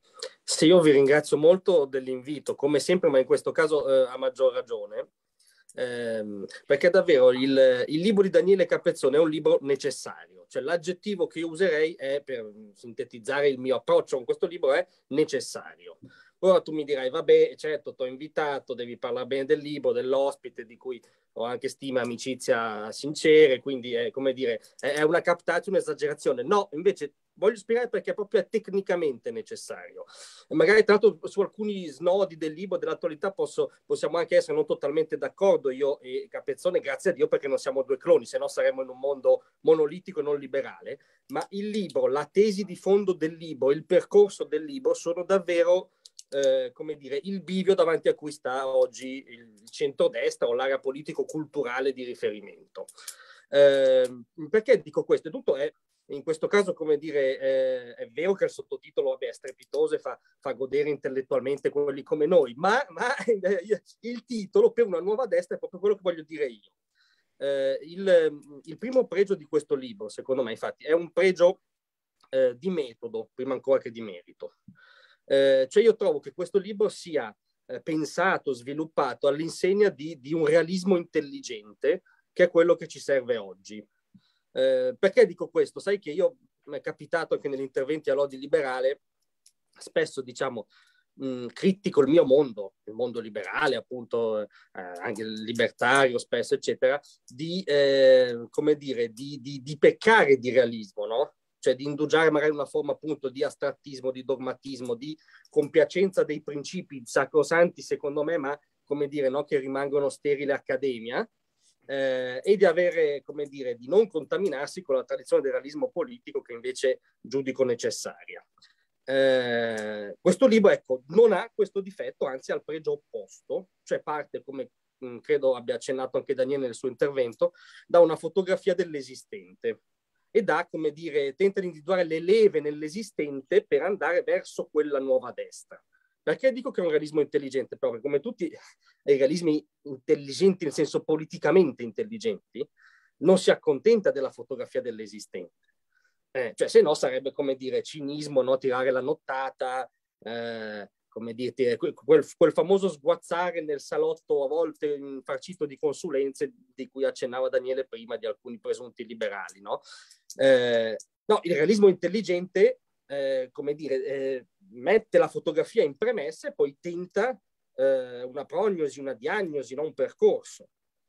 C: Sì, io vi ringrazio molto dell'invito, come sempre, ma in questo caso eh, a maggior ragione. ehm, perché davvero il, il libro di Daniele Capezzone è un libro necessario, cioè l'aggettivo che io userei è, per sintetizzare il mio approccio con questo libro, è necessario. Ora tu mi dirai, vabbè, certo, ti ho invitato, devi parlare bene del libro, dell'ospite, di cui ho anche stima e amicizia sincere, quindi è, come dire, è una captazione, un'esagerazione. No, invece voglio spiegare perché è proprio tecnicamente necessario. E magari tra l'altro su alcuni snodi del libro, dell'attualità, posso, possiamo anche essere non totalmente d'accordo, io e Capezzone, grazie a Dio, perché non siamo due cloni, se no saremmo in un mondo monolitico e non liberale. Ma il libro, la tesi di fondo del libro, il percorso del libro sono davvero... Eh, come dire, il bivio davanti a cui sta oggi il centrodestra o l'area politico-culturale di riferimento. Eh, perché dico questo? Tutto è, in questo caso, come dire, eh, è vero che il sottotitolo vabbè, è strepitoso e fa, fa godere intellettualmente quelli come noi, ma, ma eh, il titolo per una nuova destra è proprio quello che voglio dire io. Eh, il, il primo pregio di questo libro, secondo me, infatti, è un pregio eh, di metodo, prima ancora che di merito. Eh, cioè io trovo che questo libro sia eh, pensato, sviluppato all'insegna di, di un realismo intelligente, che è quello che ci serve oggi. Eh, perché dico questo? Sai che io, mi è capitato anche negli interventi a Lodi Liberale, spesso diciamo mh, critico il mio mondo, il mondo liberale, appunto, eh, anche il libertario spesso, eccetera, di, eh, come dire, di, di, di peccare di realismo, no? Cioè di indugiare magari una forma appunto di astrattismo, di dogmatismo, di compiacenza dei principi sacrosanti, secondo me, ma come dire, no, che rimangono sterile accademia, eh, e di avere, come dire, di non contaminarsi con la tradizione del realismo politico che invece giudico necessaria. Eh, questo libro, ecco, non ha questo difetto, anzi ha il pregio opposto, cioè parte, come mh, credo abbia accennato anche Daniele nel suo intervento, da una fotografia dell'esistente e da, come dire, tenta di individuare le leve nell'esistente per andare verso quella nuova destra. Perché dico che è un realismo intelligente? Proprio come tutti i realismi intelligenti, nel senso politicamente intelligenti, non si accontenta della fotografia dell'esistente. Eh, cioè, se no sarebbe, come dire, cinismo, no? Tirare la nottata, eh, come dirti, quel, quel famoso sguazzare nel salotto a volte infarcito di consulenze di cui accennava Daniele prima, di alcuni presunti liberali, no? Eh, no, il realismo intelligente, eh, come dire, eh, mette la fotografia in premessa e poi tenta eh, una prognosi, una diagnosi, no? Un percorso.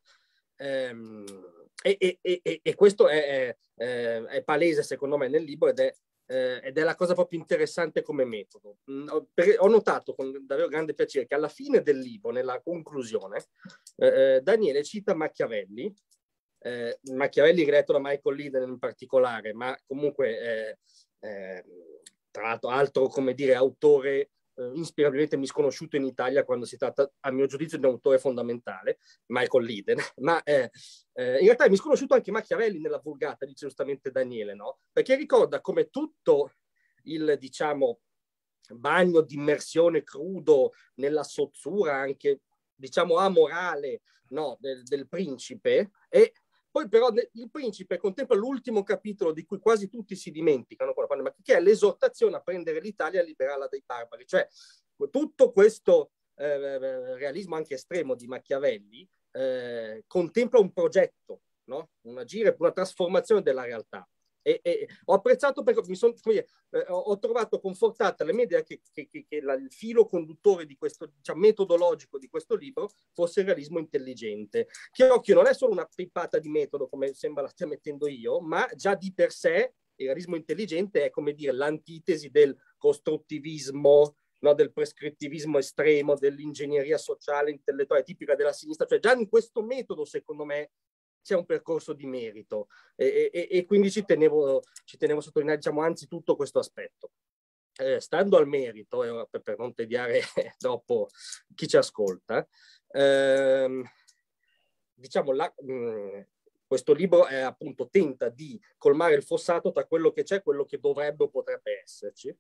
C: Ehm, e, e, e, e questo è, è, è palese secondo me nel libro ed è, eh, ed è la cosa proprio interessante come metodo. Mm, ho, per, ho notato con davvero grande piacere che alla fine del libro, nella conclusione, eh, Daniele cita Machiavelli, eh, Machiavelli letto da Michael Linden in particolare, ma comunque eh, eh, tra l'altro altro, come dire, autore eh, inspirabilmente misconosciuto in Italia quando si tratta, a mio giudizio, di un autore fondamentale, Michael Linden, ma eh, eh, in realtà è misconosciuto anche Machiavelli nella Vulgata, dice giustamente Daniele, no? Perché ricorda come tutto il, diciamo, bagno di immersione crudo nella sozzura, anche, diciamo, amorale, no, del, del principe, e poi però il principe contempla l'ultimo capitolo di cui quasi tutti si dimenticano, che è l'esortazione a prendere l'Italia e liberarla dai barbari. Cioè tutto questo eh, realismo anche estremo di Machiavelli eh, contempla un progetto, no? Un agire, una trasformazione della realtà. E, e ho apprezzato perché mi son, dire, eh, ho trovato confortata la mia idea che, che, che, che la, il filo conduttore di questo, diciamo, metodologico di questo libro fosse il realismo intelligente, che occhio non è solo una pippata di metodo come sembra la stia mettendo io, ma già di per sé il realismo intelligente è, come dire, l'antitesi del costruttivismo, no, del prescrittivismo estremo, dell'ingegneria sociale intellettuale tipica della sinistra. Cioè già in questo metodo, secondo me, c'è un percorso di merito e, e, e quindi ci tenevo, ci tenevo a sottolineare, diciamo, anzitutto questo aspetto. Eh, stando al merito, eh, per, per non tediare troppo chi ci ascolta, ehm, diciamo, la, mh, questo libro è, appunto, tenta di colmare il fossato tra quello che c'è e quello che dovrebbe o potrebbe esserci.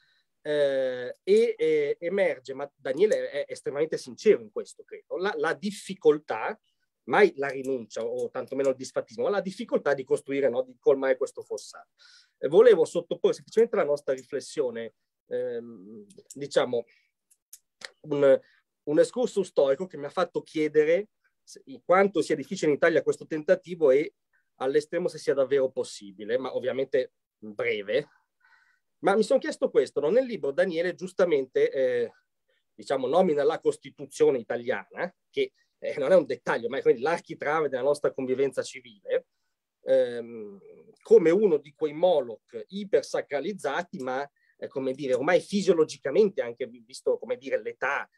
C: Eh, e eh, emerge, ma Daniele è estremamente sincero in questo, credo, la, la difficoltà, mai la rinuncia o tantomeno il disfattismo, ma la difficoltà di costruire, no, di colmare questo fossato. E volevo sottoporre semplicemente la nostra riflessione, ehm, diciamo, un, un escursus storico che mi ha fatto chiedere quanto sia difficile in Italia questo tentativo e all'estremo se sia davvero possibile, ma ovviamente breve. Ma mi sono chiesto questo, no? Nel libro Daniele giustamente eh, diciamo, nomina la Costituzione italiana, che eh, non è un dettaglio, ma è l'architrave della nostra convivenza civile, ehm, come uno di quei Moloch ipersacralizzati, ma eh, come dire, ormai fisiologicamente, anche visto come dire l'età,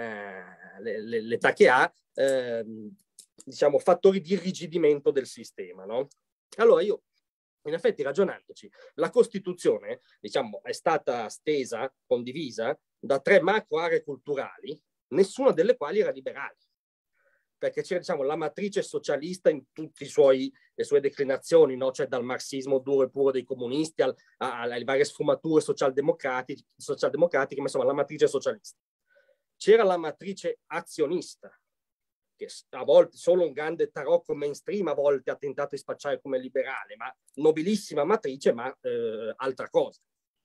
C: eh, l'età che ha, eh, diciamo, fattori di irrigidimento del sistema, no? Allora io, in effetti, ragionandoci, la Costituzione, diciamo, è stata stesa, condivisa, da tre macro aree culturali, nessuna delle quali era liberale. Perché c'era, diciamo, la matrice socialista in tutte le sue declinazioni, no? Cioè dal marxismo duro e puro dei comunisti al, a, alle varie sfumature socialdemocratiche, socialdemocratiche, ma insomma la matrice socialista. C'era la matrice azionista, che a volte solo un grande tarocco mainstream a volte ha tentato di spacciare come liberale, ma nobilissima matrice, ma eh, altra cosa.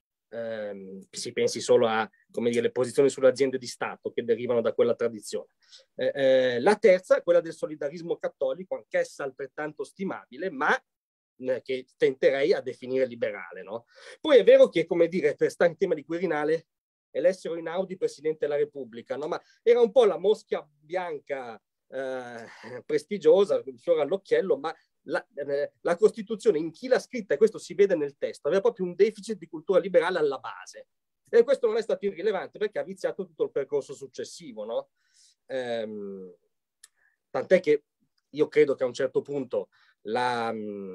C: Eh, si pensi solo a, come dire, le posizioni sulle aziende di Stato che derivano da quella tradizione. Eh, eh, la terza, quella del solidarismo cattolico, anch'essa altrettanto stimabile, ma eh, che tenterei a definire liberale, no? Poi è vero che, come dire, per stare in tema di Quirinale, elessero Einaudi presidente della Repubblica, no? Ma era un po' la moschia bianca eh, prestigiosa, il fiore all'occhiello, ma La, eh, la Costituzione, in chi l'ha scritta, e questo si vede nel testo, aveva proprio un deficit di cultura liberale alla base. E questo non è stato irrilevante perché ha viziato tutto il percorso successivo, no? Ehm, tant'è che io credo che a un certo punto, la,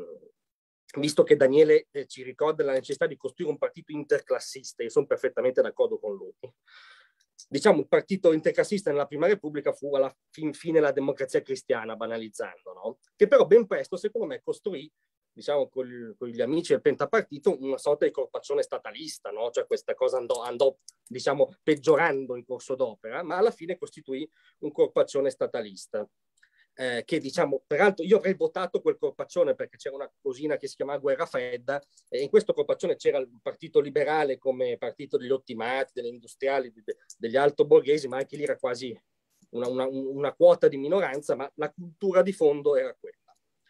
C: visto che Daniele eh, ci ricorda la necessità di costruire un partito interclassista, io sono perfettamente d'accordo con lui. Diciamo, il partito interclassista nella Prima Repubblica fu alla fin fine la Democrazia Cristiana, banalizzando, no? Che però ben presto, secondo me, costruì, diciamo, con gli amici del pentapartito, una sorta di corpaccione statalista, no? Cioè questa cosa andò, andò, diciamo, peggiorando in corso d'opera, ma alla fine costituì un corpaccione statalista. Eh, che diciamo, peraltro io avrei votato quel corpaccione perché c'era una cosina che si chiamava Guerra Fredda e in questo corpaccione c'era il partito liberale come partito degli ottimati, degli industriali, de, degli altoborghesi, ma anche lì era quasi una, una, una quota di minoranza, ma la cultura di fondo era quella.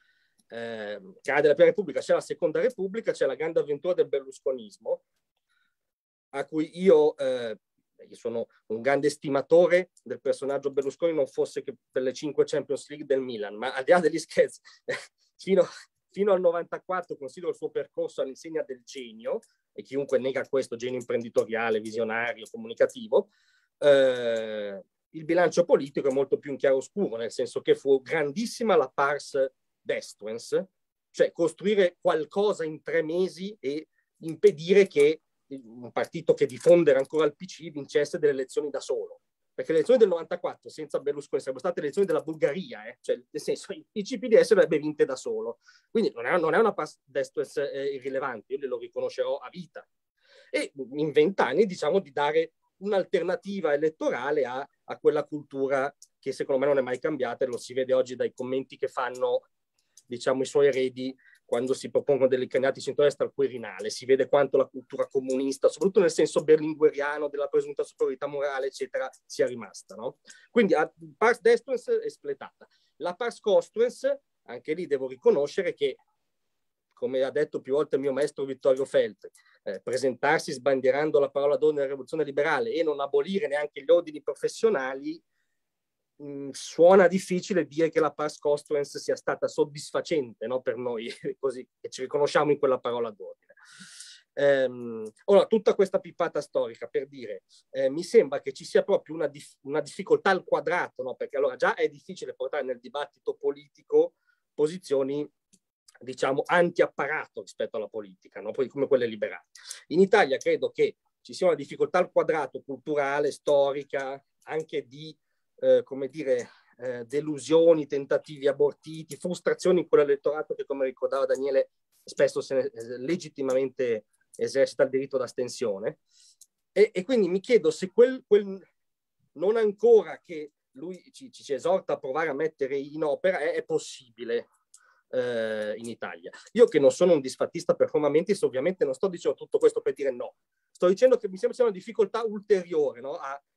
C: Eh, c'era della Prima Repubblica, c'è la Seconda Repubblica, c'è la grande avventura del berlusconismo, a cui io eh, io sono un grande stimatore del personaggio Berlusconi, non fosse che per le cinque Champions League del Milan, ma al di là degli scherzi, fino, fino al novantaquattro considero il suo percorso all'insegna del genio, e chiunque nega questo genio imprenditoriale, visionario, comunicativo. Eh, il bilancio politico è molto più in chiaroscuro, nel senso che fu grandissima la pars destruens, cioè costruire qualcosa in tre mesi e impedire che un partito che diffondere ancora il P C vincesse delle elezioni da solo, perché le elezioni del novantaquattro senza Berlusconi sarebbero state le elezioni della Bulgaria, eh? Cioè nel senso il P C P D S avrebbe vinte da solo, quindi non è, non è una pass destruens eh, irrilevante, io glielo riconoscerò a vita, e in vent'anni diciamo di dare un'alternativa elettorale a, a quella cultura che secondo me non è mai cambiata, e lo si vede oggi dai commenti che fanno, diciamo, i suoi eredi quando si propongono dei candidati centrodestra al Quirinale. Si vede quanto la cultura comunista, soprattutto nel senso berlingueriano della presunta superiorità morale, eccetera, sia rimasta, no? Quindi a pars destruens è espletata. La pars costruens, anche lì devo riconoscere che, come ha detto più volte il mio maestro Vittorio Feltri, eh, presentarsi sbandierando la parola d'ordine della rivoluzione liberale e non abolire neanche gli ordini professionali, mh, suona difficile dire che la pars costruens sia stata soddisfacente, no, per noi, così che ci riconosciamo in quella parola d'ordine. Ehm, ora, tutta questa pippata storica per dire, eh, mi sembra che ci sia proprio una, dif- una difficoltà al quadrato, no? Perché allora già è difficile portare nel dibattito politico posizioni, diciamo, anti-apparato rispetto alla politica, no? Poi come quelle liberali. In Italia credo che ci sia una difficoltà al quadrato culturale, storica, anche di, eh, come dire, eh, delusioni, tentativi abortiti, frustrazioni in quell'elettorato che, come ricordava Daniele, spesso se ne, eh, legittimamente esercita il diritto d'astensione. E, e quindi mi chiedo se quel, quel non ancora che lui ci, ci esorta a provare a mettere in opera è, è possibile eh, in Italia. Io, che non sono un disfattista performamentis, ovviamente non sto dicendo tutto questo per dire no. Sto dicendo che mi sembra sia una difficoltà ulteriore, no? a,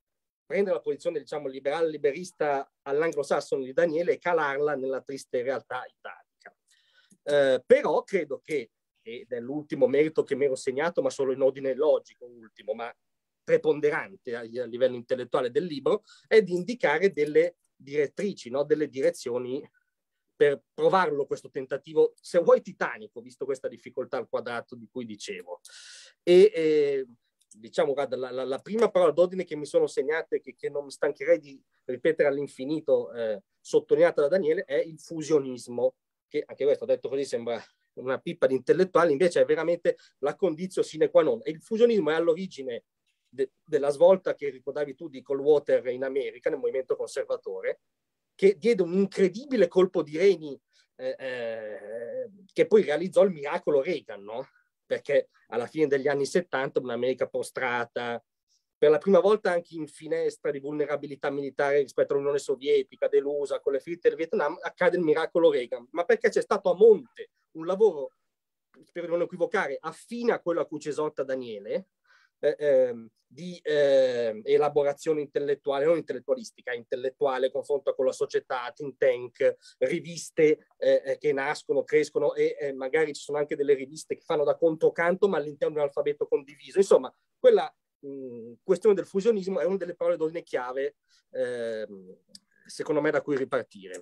C: prendere la posizione, diciamo, liberale liberista all'anglosassone di Daniele e calarla nella triste realtà italica. Eh, però credo che, ed è l'ultimo merito che mi ero segnato, ma solo in ordine logico, ultimo, ma preponderante a, a livello intellettuale del libro, è di indicare delle direttrici, no? Delle direzioni per provarlo questo tentativo, se vuoi titanico, visto questa difficoltà al quadrato di cui dicevo. E eh, diciamo, guarda, la, la, la prima parola d'ordine che mi sono segnate, che, che non mi stancherei di ripetere all'infinito, eh, sottolineata da Daniele, è il fusionismo, che anche questo, detto così, sembra una pippa di intellettuali, invece è veramente la condizio sine qua non. E il fusionismo è all'origine de, della svolta che ricordavi tu di Coldwater in America, nel movimento conservatore, che diede un incredibile colpo di reni eh, eh, che poi realizzò il miracolo Reagan, no? Perché alla fine degli anni settanta, un'America prostrata, per la prima volta anche in finestra di vulnerabilità militare rispetto all'Unione Sovietica, delusa, con le ferite del Vietnam, accade il miracolo Reagan. Ma perché c'è stato a monte un lavoro, spero di non equivocare, affine a quello a cui ci esorta Daniele, eh, eh, di eh, elaborazione intellettuale, non intellettualistica, intellettuale, confronto con la società, think tank, riviste eh, che nascono, crescono e eh, magari ci sono anche delle riviste che fanno da controcanto ma all'interno di un alfabeto condiviso. Insomma, quella mh, questione del fusionismo è una delle parole d'ordine chiave eh, secondo me da cui ripartire,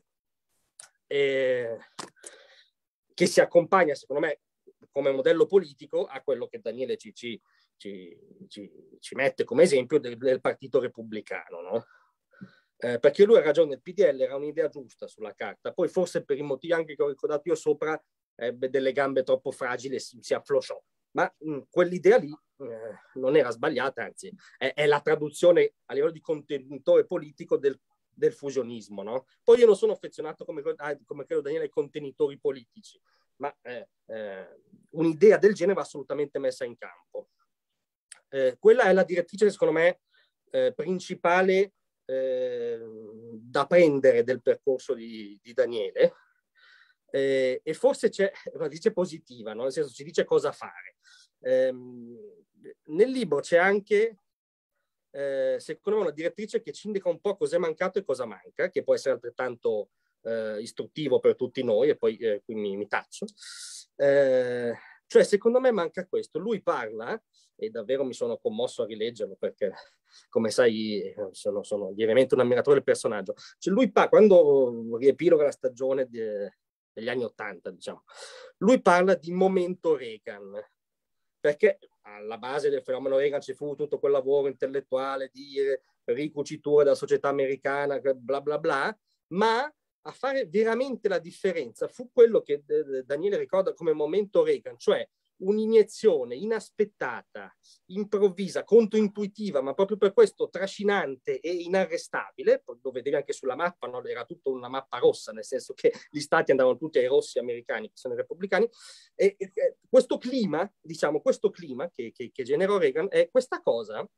C: e che si accompagna secondo me come modello politico a quello che Daniele ci, ci Ci, ci, ci mette come esempio del, del partito repubblicano, no? Eh, perché lui ha ragione, il P D L era un'idea giusta sulla carta, poi forse per i motivi anche che ho ricordato io sopra ebbe delle gambe troppo fragili e si, si afflosciò, ma mh, quell'idea lì eh, non era sbagliata, anzi è, è la traduzione a livello di contenitore politico del, del fusionismo, no? Poi io non sono affezionato come, come credo Daniele ai contenitori politici, ma eh, eh, un'idea del genere va assolutamente messa in campo. Eh, quella è la direttrice, secondo me, eh, principale eh, da prendere del percorso di, di Daniele, eh, e forse c'è una dice positiva, no? Nel senso, ci dice cosa fare. Eh, nel libro c'è anche, eh, secondo me, una direttrice che ci indica un po' cos'è mancato e cosa manca, che può essere altrettanto eh, istruttivo per tutti noi, e poi eh, qui mi, mi taccio. Eh, cioè, secondo me manca questo. Lui parla, e davvero mi sono commosso a rileggerlo perché, come sai, sono, sono lievemente un ammiratore del personaggio. Cioè lui parla, quando riepiloga la stagione di, degli anni Ottanta, diciamo, lui parla di momento Reagan, perché alla base del fenomeno Reagan ci fu tutto quel lavoro intellettuale di ricucitura della società americana, bla bla bla, ma a fare veramente la differenza fu quello che Daniele ricorda come momento Reagan, cioè un'iniezione inaspettata, improvvisa, controintuitiva, ma proprio per questo trascinante e inarrestabile. Lo vedevi anche sulla mappa, no? Era tutta una mappa rossa, nel senso che gli stati andavano tutti ai rossi americani, che sono i repubblicani, e, e questo clima, diciamo, questo clima che, che, che generò Reagan, è questa cosa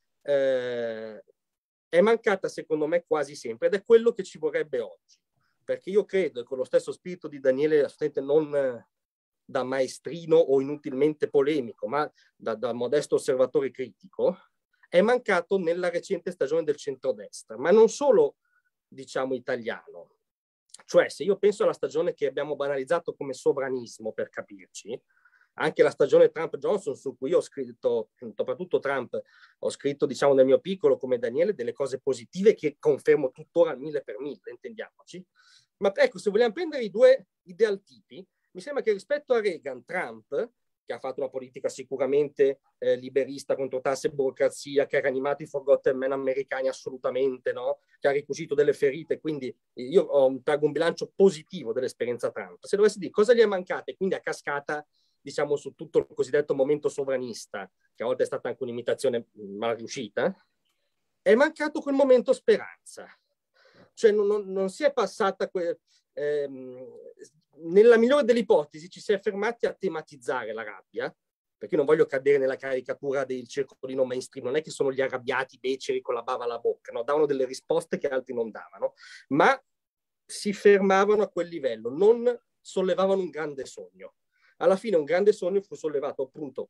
C: eh, è mancata secondo me quasi sempre, ed è quello che ci vorrebbe oggi, perché io credo, e con lo stesso spirito di Daniele, assolutamente non da maestrino o inutilmente polemico, ma da, da modesto osservatore critico, è mancato nella recente stagione del centrodestra, ma non solo, diciamo, italiano. Cioè, se io penso alla stagione che abbiamo banalizzato come sovranismo, per capirci, anche la stagione Trump-Johnson, su cui io ho scritto, soprattutto Trump, ho scritto, diciamo, nel mio piccolo, come Daniele, delle cose positive che confermo tuttora al mille per mille, intendiamoci. Ma ecco, se vogliamo prendere i due idealtipi, mi sembra che rispetto a Reagan, Trump, che ha fatto una politica sicuramente eh, liberista contro tasse e burocrazia, che ha rianimato i forgotten men americani assolutamente, no? Che ha ricucito delle ferite, quindi io ho, trago un bilancio positivo dell'esperienza Trump. Se dovessi dire cosa gli è mancato, e quindi a cascata, diciamo, su tutto il cosiddetto momento sovranista, che a volte è stata anche un'imitazione mal riuscita, è mancato quel momento speranza. Cioè non, non, non si è passata... Que- ehm, nella migliore delle ipotesi ci si è fermati a tematizzare la rabbia, perché non voglio cadere nella caricatura del circolino mainstream, non è che sono gli arrabbiati beceri con la bava alla bocca, no? Davano delle risposte che altri non davano, ma si fermavano a quel livello, non sollevavano un grande sogno. Alla fine un grande sogno fu sollevato appunto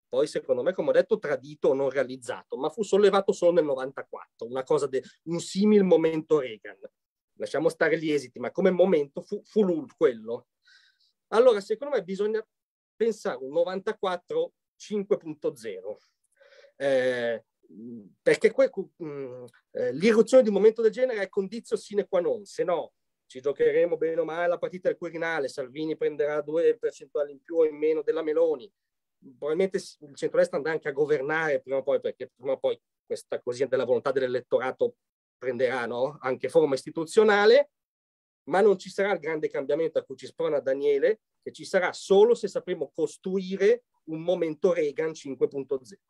C: poi secondo me, come ho detto, tradito o non realizzato, ma fu sollevato solo nel novantaquattro, una cosa de, un simil momento Reagan. Lasciamo stare gli esiti, ma come momento fu, fu quello. Allora, secondo me bisogna pensare un novantaquattro cinque punto zero, eh, perché que, mh, eh, l'irruzione di un momento del genere è condizio sine qua non, se no ci giocheremo bene o male la partita del Quirinale, Salvini prenderà due percentuali in più o in meno della Meloni, probabilmente il centrodestra andrà anche a governare prima o poi, perché prima o poi questa così della volontà dell'elettorato prenderà, no? Anche forma istituzionale, ma non ci sarà il grande cambiamento a cui ci sprona Daniele, che ci sarà solo se sapremo costruire un momento Reagan cinque punto zero.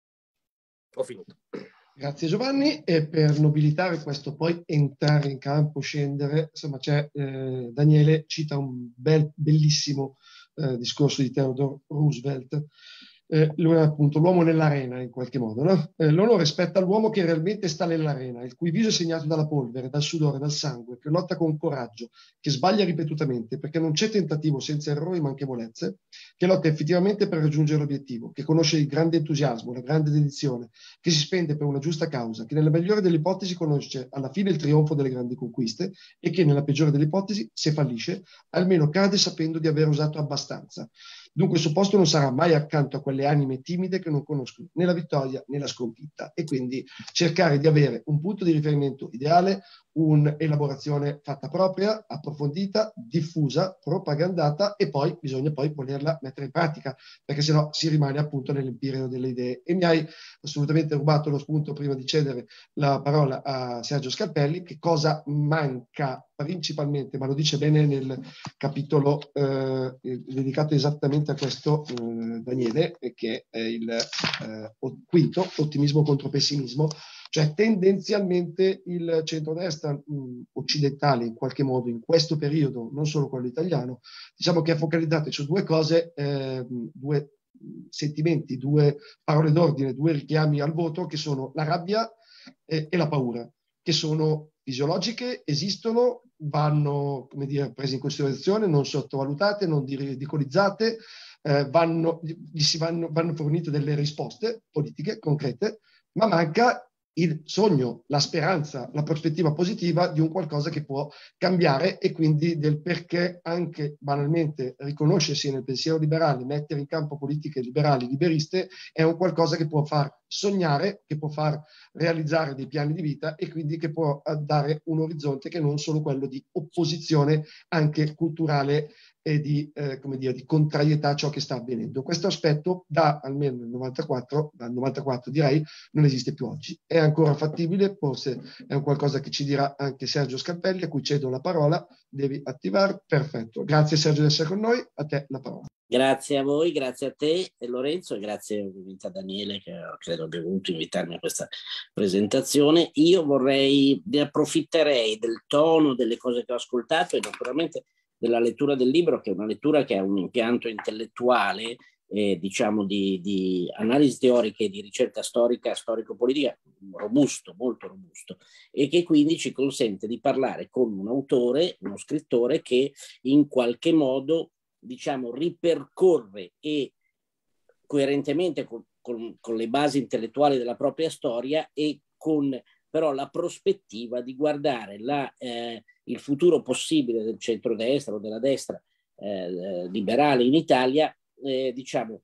C: Ho finito.
A: Grazie Giovanni, e per nobilitare questo poi entrare in campo, scendere, insomma c'è eh, Daniele cita un bel, bellissimo eh, discorso di Theodore Roosevelt. Eh, lui è appunto l'uomo nell'arena in qualche modo, no? Eh, l'onore spetta all'uomo che realmente sta nell'arena, il cui viso è segnato dalla polvere, dal sudore, dal sangue, che lotta con coraggio, che sbaglia ripetutamente, perché non c'è tentativo senza errori e manchevolezze, che lotta effettivamente per raggiungere l'obiettivo, che conosce il grande entusiasmo, la grande dedizione, che si spende per una giusta causa, che nella migliore delle ipotesi conosce alla fine il trionfo delle grandi conquiste e che nella peggiore delle ipotesi, se fallisce, almeno cade sapendo di aver usato abbastanza. Dunque il suo posto non sarà mai accanto a quelle anime timide che non conoscono né la vittoria né la sconfitta, e quindi cercare di avere un punto di riferimento ideale, un'elaborazione fatta propria, approfondita, diffusa, propagandata, e poi bisogna poi volerla mettere in pratica, perché sennò si rimane appunto nell'empireo delle idee. E mi hai assolutamente rubato lo spunto prima di cedere la parola a Sergio Scalpelli. Che cosa manca principalmente, ma lo dice bene nel capitolo eh, dedicato esattamente a questo eh, Daniele, che è il eh, quinto, ottimismo contro pessimismo. Cioè tendenzialmente il centrodestra mh, occidentale in qualche modo in questo periodo, non solo quello italiano, diciamo che è focalizzato su due cose, eh, due sentimenti, due parole d'ordine, due richiami al voto, che sono la rabbia e, e la paura, che sono fisiologiche, esistono, vanno, come dire, prese in considerazione, non sottovalutate, non ridicolizzate, eh, vanno, gli si vanno, vanno fornite delle risposte politiche concrete, ma manca il sogno, la speranza, la prospettiva positiva di un qualcosa che può cambiare, e quindi del perché anche banalmente riconoscersi nel pensiero liberale, mettere in campo politiche liberali, liberiste, è un qualcosa che può far sognare, che può far realizzare dei piani di vita, e quindi che può dare un orizzonte che non solo quello di opposizione anche culturale e di, eh, come dire, di contrarietà a ciò che sta avvenendo. Questo aspetto da almeno nel novantaquattro, dal novantaquattro direi, non esiste più oggi. È ancora fattibile, forse è un qualcosa che ci dirà anche Sergio Scalpelli, a cui cedo la parola. Devi attivare. Perfetto. Grazie Sergio di essere con noi, a te la parola.
D: Grazie a voi, grazie a te Lorenzo, e grazie ovviamente a Daniele, che credo abbia voluto invitarmi a questa presentazione. Io vorrei, ne approfitterei del tono, delle cose che ho ascoltato e naturalmente della lettura del libro, che è una lettura che ha un impianto intellettuale, eh, diciamo di, di analisi teorica e di ricerca storica, storico-politica robusto, molto robusto, e che quindi ci consente di parlare con un autore, uno scrittore che in qualche modo, diciamo, ripercorre e coerentemente con, con, con le basi intellettuali della propria storia, e con però la prospettiva di guardare la, eh, il futuro possibile del centrodestra o della destra eh, liberale in Italia, eh, diciamo,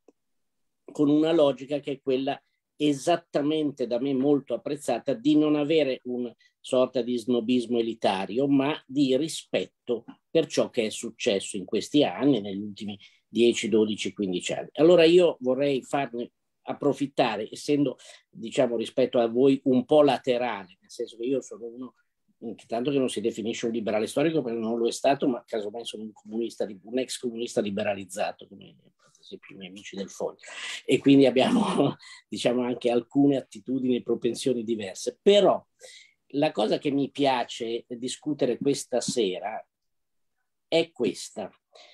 D: con una logica che è quella esattamente da me molto apprezzata, di non avere una sorta di snobismo elitario, ma di rispetto per ciò che è successo in questi anni, negli ultimi dieci, dodici, quindici anni. Allora io vorrei farne approfittare, essendo, diciamo, rispetto a voi un po' laterale, nel senso che io sono uno, tanto che non si definisce un liberale storico, perché non lo è stato, ma casomai sono un comunista, un ex comunista liberalizzato, come per esempio i miei amici del Foglio, e quindi abbiamo, diciamo, anche alcune attitudini e propensioni diverse. Però la cosa che mi piace discutere questa sera è questa.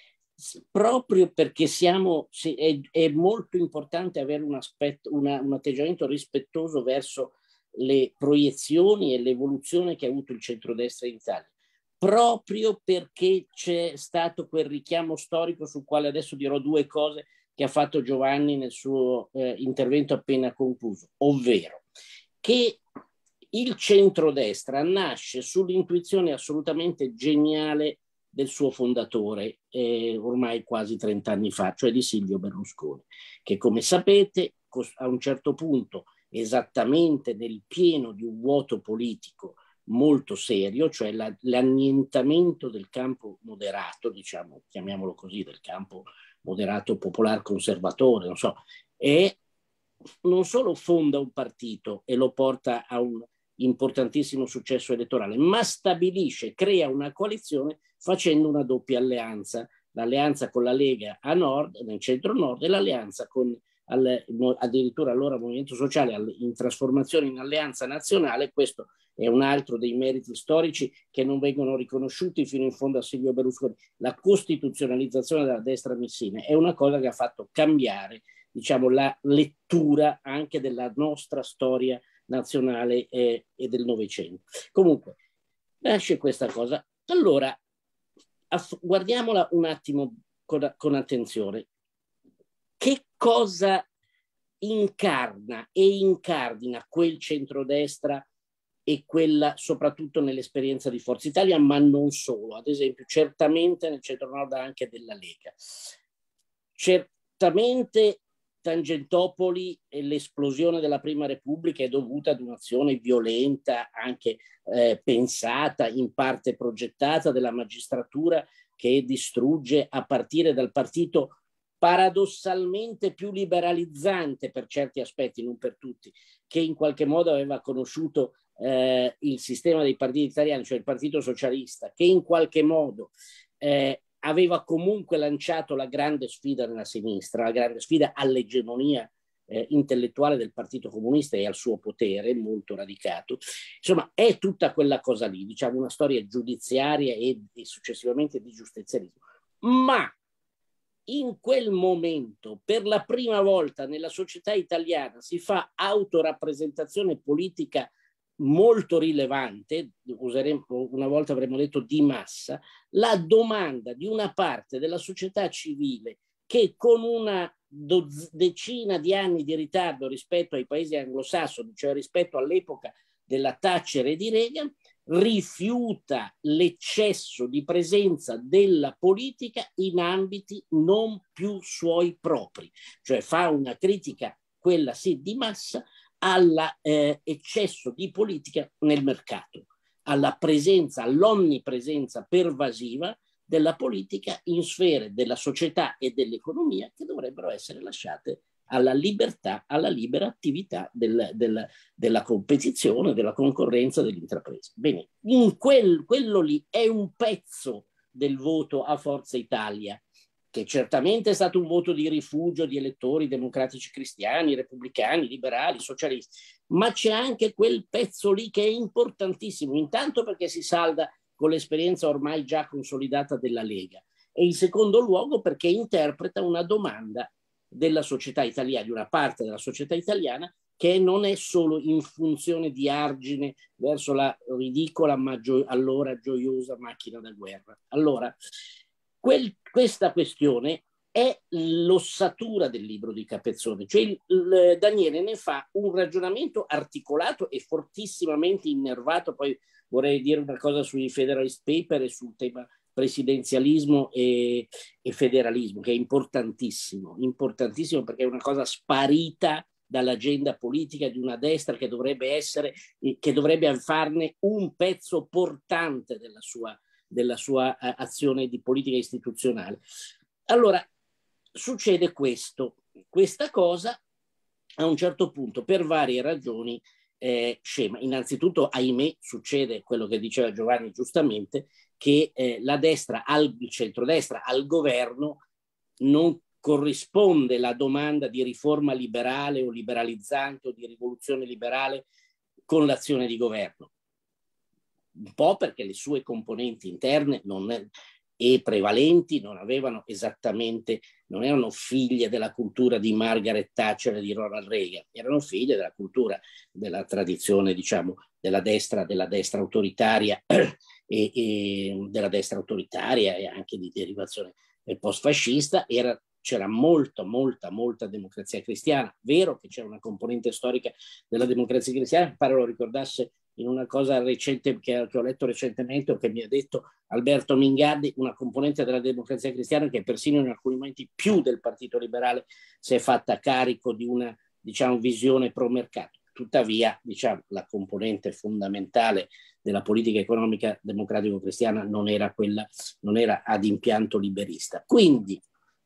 D: Proprio perché siamo, è, è molto importante avere un aspetto, una, un atteggiamento rispettoso verso le proiezioni e l'evoluzione che ha avuto il centrodestra in Italia, proprio perché c'è stato quel richiamo storico sul quale adesso dirò due cose che ha fatto Giovanni nel suo eh, intervento appena concluso, ovvero che il centrodestra nasce sull'intuizione assolutamente geniale del suo fondatore, eh, ormai quasi trent'anni fa, cioè di Silvio Berlusconi, che come sapete a un certo punto, esattamente nel pieno di un vuoto politico molto serio, cioè la, l'annientamento del campo moderato, diciamo, chiamiamolo così, del campo moderato popolar conservatore, non so, e non solo fonda un partito e lo porta a un importantissimo successo elettorale, ma stabilisce, crea una coalizione facendo una doppia alleanza, l'alleanza con la Lega a nord, nel centro-nord, e l'alleanza con al, addirittura allora Movimento Sociale in trasformazione in alleanza nazionale. Questo è un altro dei meriti storici che non vengono riconosciuti fino in fondo a Silvio Berlusconi. La costituzionalizzazione della destra messina è una cosa che ha fatto cambiare, diciamo, la lettura anche della nostra storia nazionale e, e del Novecento. Comunque, nasce questa cosa. Allora, aff- guardiamola un attimo con, con attenzione. Che cosa incarna e incardina quel centrodestra e quella, soprattutto nell'esperienza di Forza Italia, ma non solo, ad esempio, certamente nel centro-nord anche della Lega. Certamente Tangentopoli e l'esplosione della Prima Repubblica è dovuta ad un'azione violenta, anche eh, pensata, in parte progettata, della magistratura, che distrugge a partire dal partito paradossalmente più liberalizzante per certi aspetti, non per tutti, che in qualche modo aveva conosciuto eh, il sistema dei partiti italiani, cioè il Partito Socialista, che in qualche modo eh, aveva comunque lanciato la grande sfida nella sinistra, la grande sfida all'egemonia eh, intellettuale del Partito Comunista e al suo potere molto radicato. Insomma, è tutta quella cosa lì, diciamo una storia giudiziaria e, e successivamente di giustizialismo. Ma in quel momento, per la prima volta nella società italiana, si fa autorappresentazione politica molto rilevante, useremo, una volta avremmo detto di massa, la domanda di una parte della società civile che con una decina di anni di ritardo rispetto ai paesi anglosassoni, cioè rispetto all'epoca della Thatcher e di Reagan, rifiuta l'eccesso di presenza della politica in ambiti non più suoi propri, cioè fa una critica, quella sì di massa, all'eccesso eh, di politica nel mercato, alla presenza, all'onnipresenza pervasiva della politica in sfere della società e dell'economia che dovrebbero essere lasciate alla libertà, alla libera attività del, del, della competizione, della concorrenza, dell'intrapresa. Bene, in quel, quello lì è un pezzo del voto a Forza Italia, che certamente è stato un voto di rifugio di elettori democratici cristiani, repubblicani, liberali, socialisti, ma c'è anche quel pezzo lì che è importantissimo, intanto perché si salda con l'esperienza ormai già consolidata della Lega, e in secondo luogo perché interpreta una domanda della società italiana, di una parte della società italiana, che non è solo in funzione di argine verso la ridicola ma gio- allora gioiosa macchina da guerra. Allora, quel, questa questione è l'ossatura del libro di Capezzone, cioè il, il, Daniele ne fa un ragionamento articolato e fortissimamente innervato. Poi vorrei dire una cosa sui Federalist Paper e sul tema presidenzialismo e, e federalismo, che è importantissimo, importantissimo perché è una cosa sparita dall'agenda politica di una destra che dovrebbe essere, che dovrebbe farne un pezzo portante della sua, della sua uh, azione di politica istituzionale. Allora, succede questo, questa cosa a un certo punto per varie ragioni eh, scema. Innanzitutto, ahimè, succede quello che diceva Giovanni giustamente, che eh, la destra, al, il centrodestra al governo non corrisponde la domanda di riforma liberale o liberalizzante o di rivoluzione liberale con l'azione di governo. Un po' perché le sue componenti interne non è, e prevalenti non avevano esattamente, non erano figlie della cultura di Margaret Thatcher e di Ronald Reagan, erano figlie della cultura, della tradizione, diciamo, della destra, della destra autoritaria e, e della destra autoritaria e anche di derivazione post-fascista. Era c'era molta, molta, molta democrazia cristiana. Vero che c'era una componente storica della democrazia cristiana, mi pare lo ricordasse in una cosa recente che, che ho letto recentemente, o che mi ha detto Alberto Mingardi, una componente della democrazia cristiana che persino in alcuni momenti più del Partito Liberale si è fatta carico di una, diciamo, visione pro mercato. Tuttavia, diciamo, la componente fondamentale della politica economica democratico-cristiana non era quella, non era ad impianto liberista. Quindi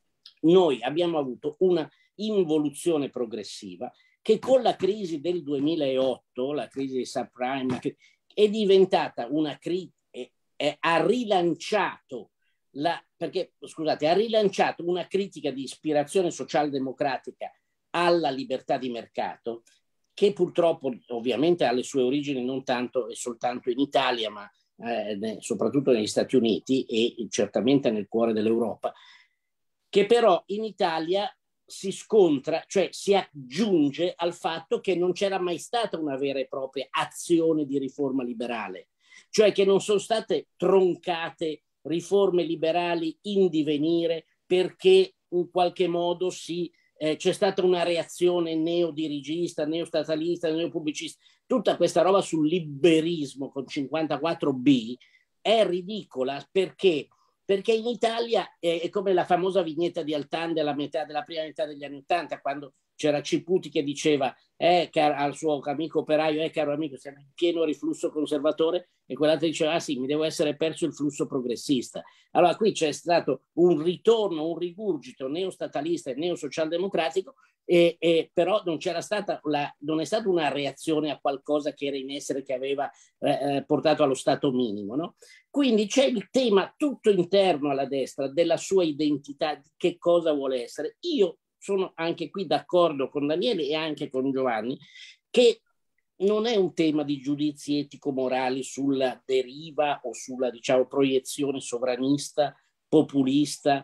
D: noi abbiamo avuto una involuzione progressiva che con la crisi del duemilaotto, la crisi dei subprime, è diventata una crisi, ha rilanciato la, perché, scusate, ha rilanciato una critica di ispirazione socialdemocratica alla libertà di mercato, che purtroppo ovviamente ha le sue origini non tanto e soltanto in Italia, ma eh, soprattutto negli Stati Uniti e certamente nel cuore dell'Europa, che però in Italia si scontra, cioè si aggiunge al fatto che non c'era mai stata una vera e propria azione di riforma liberale, cioè che non sono state troncate riforme liberali in divenire perché in qualche modo si, eh, c'è stata una reazione neodirigista, neostatalista, neopubblicista. Tutta questa roba sul liberismo con cinquantaquattro B è ridicola perché perché in Italia è, è come la famosa vignetta di Altan della, metà, della prima metà degli anni Ottanta, quando c'era Ciputi che diceva eh, car- al suo amico operaio, eh caro amico, siamo in pieno riflusso conservatore, e quell'altro diceva, ah sì, mi devo essere perso il flusso progressista. Allora qui c'è stato un ritorno, un rigurgito neostatalista e neosocialdemocratico, e, e però non c'era stata la, non è stata una reazione a qualcosa che era in essere, che aveva eh, portato allo stato minimo, no? Quindi c'è il tema tutto interno alla destra della sua identità, di che cosa vuole essere. Io sono anche qui d'accordo con Daniele e anche con Giovanni che non è un tema di giudizi etico-morali sulla deriva o sulla, diciamo, proiezione sovranista, populista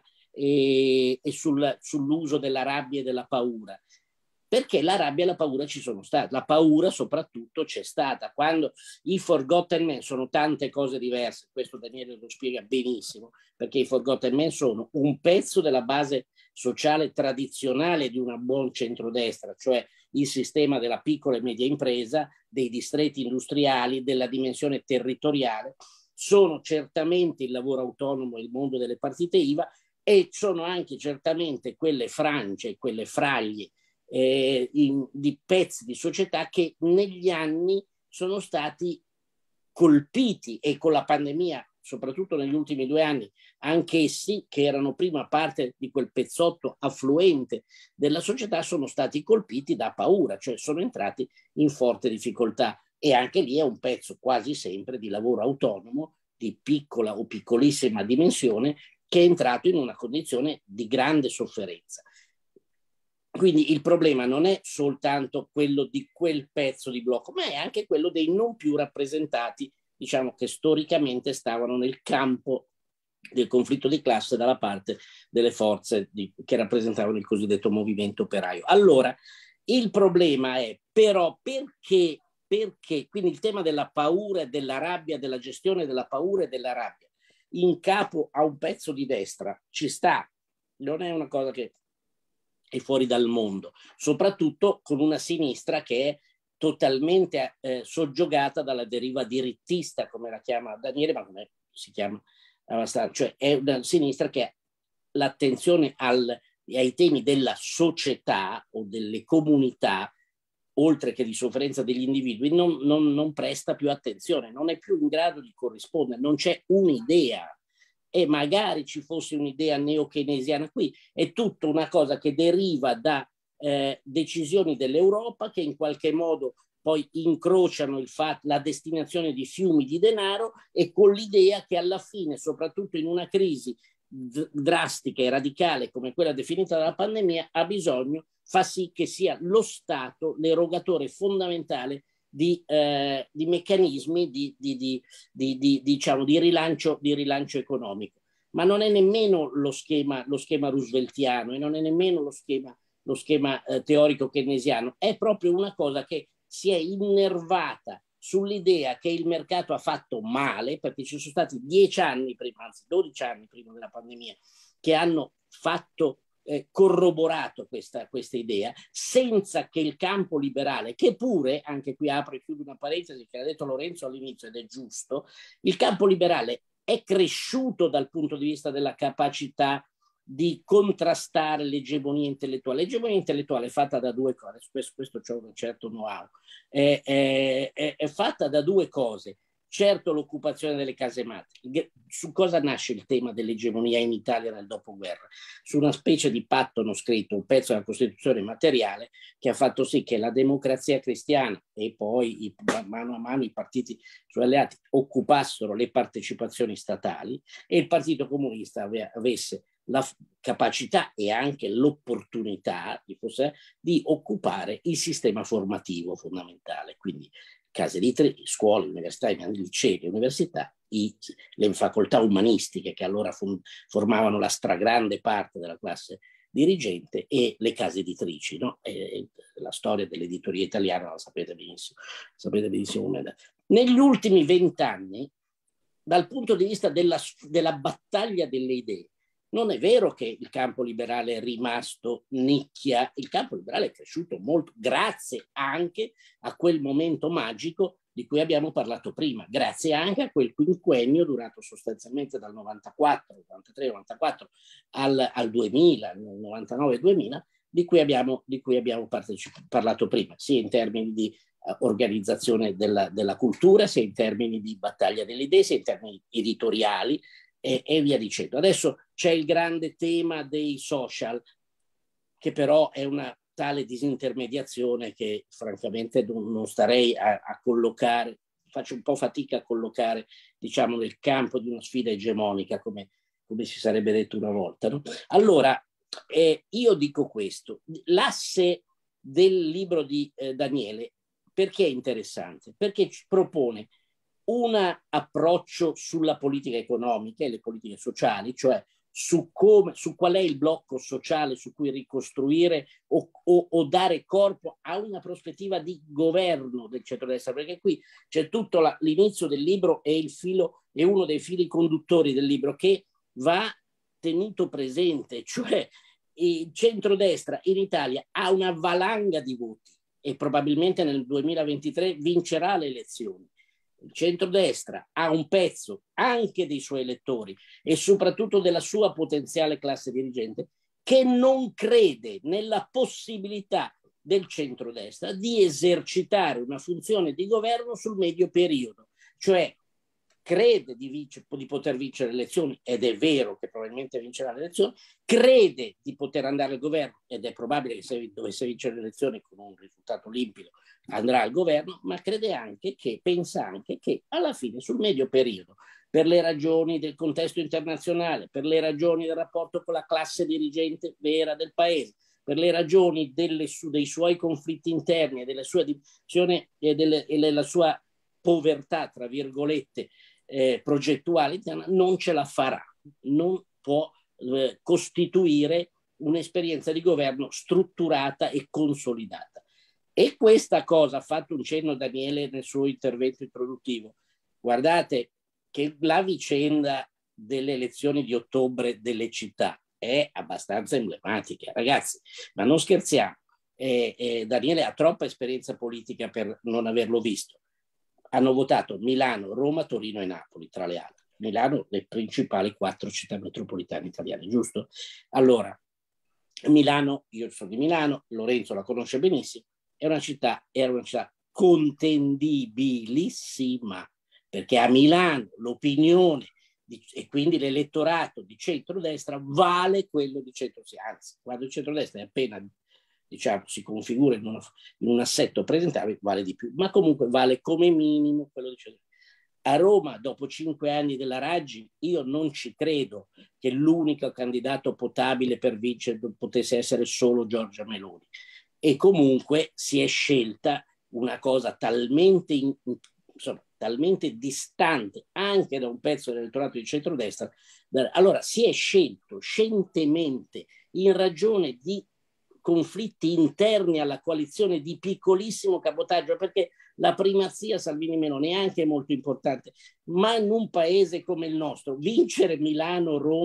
D: e, e sul, sull'uso della rabbia e della paura. Perché la rabbia e la paura ci sono state. La paura soprattutto c'è stata. Quando i Forgotten Men sono tante cose diverse, questo Daniele lo spiega benissimo, perché i Forgotten Men sono un pezzo della base sociale tradizionale di una buon centrodestra, cioè il sistema della piccola e media impresa, dei distretti industriali, della dimensione territoriale, sono certamente il lavoro autonomo e il mondo delle partite I V A, e sono anche certamente quelle frange, quelle fraglie eh, in, di pezzi di società che negli anni sono stati colpiti, e con la pandemia, soprattutto negli ultimi due anni, anch'essi, che erano prima parte di quel pezzotto affluente della società, sono stati colpiti da paura, cioè sono entrati in forte difficoltà. E anche lì è un pezzo quasi sempre di lavoro autonomo, di piccola o piccolissima dimensione, che è entrato in una condizione di grande sofferenza. Quindi il problema non è soltanto quello di quel pezzo di blocco, ma è anche quello dei non più rappresentati, diciamo, che storicamente stavano nel campo del conflitto di classe dalla parte delle forze di, che rappresentavano il cosiddetto movimento operaio. Allora, il problema è però perché, perché, quindi il tema della paura e della rabbia, della gestione della paura e della rabbia in capo a un pezzo di destra ci sta, non è una cosa che è fuori dal mondo, soprattutto con una sinistra che è totalmente eh, soggiogata dalla deriva dirittista, come la chiama Daniele, ma come si chiama abbastanza, cioè è una sinistra che ha l'attenzione al, ai temi della società o delle comunità, oltre che di sofferenza degli individui, non, non, non presta più attenzione, non è più in grado di corrispondere, non c'è un'idea. E magari ci fosse un'idea neo-keynesiana qui, è tutta una cosa che deriva da eh, decisioni dell'Europa che in qualche modo poi incrociano il fatto, la destinazione di fiumi di denaro, e con l'idea che alla fine, soprattutto in una crisi d- drastica e radicale come quella definita dalla pandemia, ha bisogno, fa sì che sia lo Stato l'erogatore fondamentale Di, eh, di meccanismi di, di, di, di, di, diciamo, di, rilancio, di rilancio economico. Ma non è nemmeno lo schema, lo schema rooseveltiano, e non è nemmeno lo schema, lo schema eh, teorico keynesiano, è proprio una cosa che si è innervata sull'idea che il mercato ha fatto male, perché ci sono stati dieci anni prima, anzi dodici anni prima della pandemia, che hanno fatto eh, corroborato questa, questa idea, senza che il campo liberale, che pure, anche qui apro e chiudo una parentesi che ha detto Lorenzo all'inizio ed è giusto, il campo liberale è cresciuto dal punto di vista della capacità di contrastare l'egemonia intellettuale. L'egemonia intellettuale è fatta da due cose, su questo, questo c'è un certo know-how, è, è, è, è fatta da due cose. Certo, l'occupazione delle casematte. Su cosa nasce il tema dell'egemonia in Italia nel dopoguerra? Su una specie di patto non scritto, un pezzo della Costituzione materiale che ha fatto sì che la democrazia cristiana e poi i, mano a mano i partiti suoi alleati occupassero le partecipazioni statali e il Partito Comunista ave, avesse la capacità e anche l'opportunità di, di occupare il sistema formativo fondamentale, quindi case editrici, scuole, università, licei e università, i, le facoltà umanistiche che allora fun, formavano la stragrande parte della classe dirigente e le case editrici, no? E, la storia dell'editoria italiana la sapete benissimo, sapete benissimo. Negli ultimi vent'anni, dal punto di vista della, della battaglia delle idee, non è vero che il campo liberale è rimasto nicchia, il campo liberale è cresciuto molto, grazie anche a quel momento magico di cui abbiamo parlato prima, grazie anche a quel quinquennio durato sostanzialmente dal novantaquattro, novantatré, novantaquattro al, al duemila, novantanove duemila, di cui abbiamo, di cui abbiamo parlato prima, sia in termini di uh, organizzazione della, della cultura, sia in termini di battaglia delle idee, sia in termini editoriali, E, e via dicendo. Adesso c'è il grande tema dei social, che però è una tale disintermediazione che francamente non, non starei a, a collocare, faccio un po' fatica a collocare, diciamo, nel campo di una sfida egemonica, come, come si sarebbe detto una volta, no? Allora, eh, io dico questo, l'asse del libro di eh, Daniele, perché è interessante? Perché ci propone un approccio sulla politica economica e le politiche sociali, cioè su, come, su qual è il blocco sociale su cui ricostruire o, o, o dare corpo a una prospettiva di governo del centrodestra, perché qui c'è tutto la, l'inizio del libro e il filo, è uno dei fili conduttori del libro che va tenuto presente, cioè il centrodestra in Italia ha una valanga di voti e probabilmente nel duemilaventitré vincerà le elezioni. Il centrodestra ha un pezzo anche dei suoi elettori e soprattutto della sua potenziale classe dirigente che non crede nella possibilità del centrodestra di esercitare una funzione di governo sul medio periodo, cioè crede di, vince, di poter vincere le elezioni, ed è vero che probabilmente vincerà le elezioni, crede di poter andare al governo, ed è probabile che se dovesse vincere le elezioni con un risultato limpido andrà al governo, ma crede anche che, pensa anche che alla fine sul medio periodo, per le ragioni del contesto internazionale, per le ragioni del rapporto con la classe dirigente vera del paese, per le ragioni delle, dei suoi conflitti interni e della sua divisione e, delle, e della sua povertà, tra virgolette, eh, progettuale interna, non ce la farà, non può eh, costituire un'esperienza di governo strutturata e consolidata. E questa cosa ha fatto un cenno Daniele nel suo intervento introduttivo. Guardate che la vicenda delle elezioni di ottobre delle città è abbastanza emblematica, ragazzi, ma non scherziamo. Eh, eh, Daniele ha troppa esperienza politica per non averlo visto. Hanno votato Milano, Roma, Torino e Napoli, tra le altre. Milano, le principali quattro città metropolitane italiane, giusto? Allora, Milano, io sono di Milano, Lorenzo la conosce benissimo, è una città, era una città contendibilissima, perché a Milano l'opinione di, e quindi l'elettorato di centrodestra vale quello di centrosinistra, anzi, quando il centrodestra è appena, diciamo, si configura in, una, in un assetto presentabile, vale di più, ma comunque vale come minimo quello di centrodestra. A Roma, dopo cinque anni della Raggi, io non ci credo che l'unico candidato potabile per vincere potesse essere solo Giorgia Meloni. E comunque si è scelta una cosa talmente, in, insomma, talmente distante anche da un pezzo dell'elettorato di centrodestra. Allora si è scelto scientemente, in ragione di conflitti interni alla coalizione, di piccolissimo cabotaggio, perché la primazia Salvini-Meloni è anche molto importante, ma in un paese come il nostro vincere Milano, Roma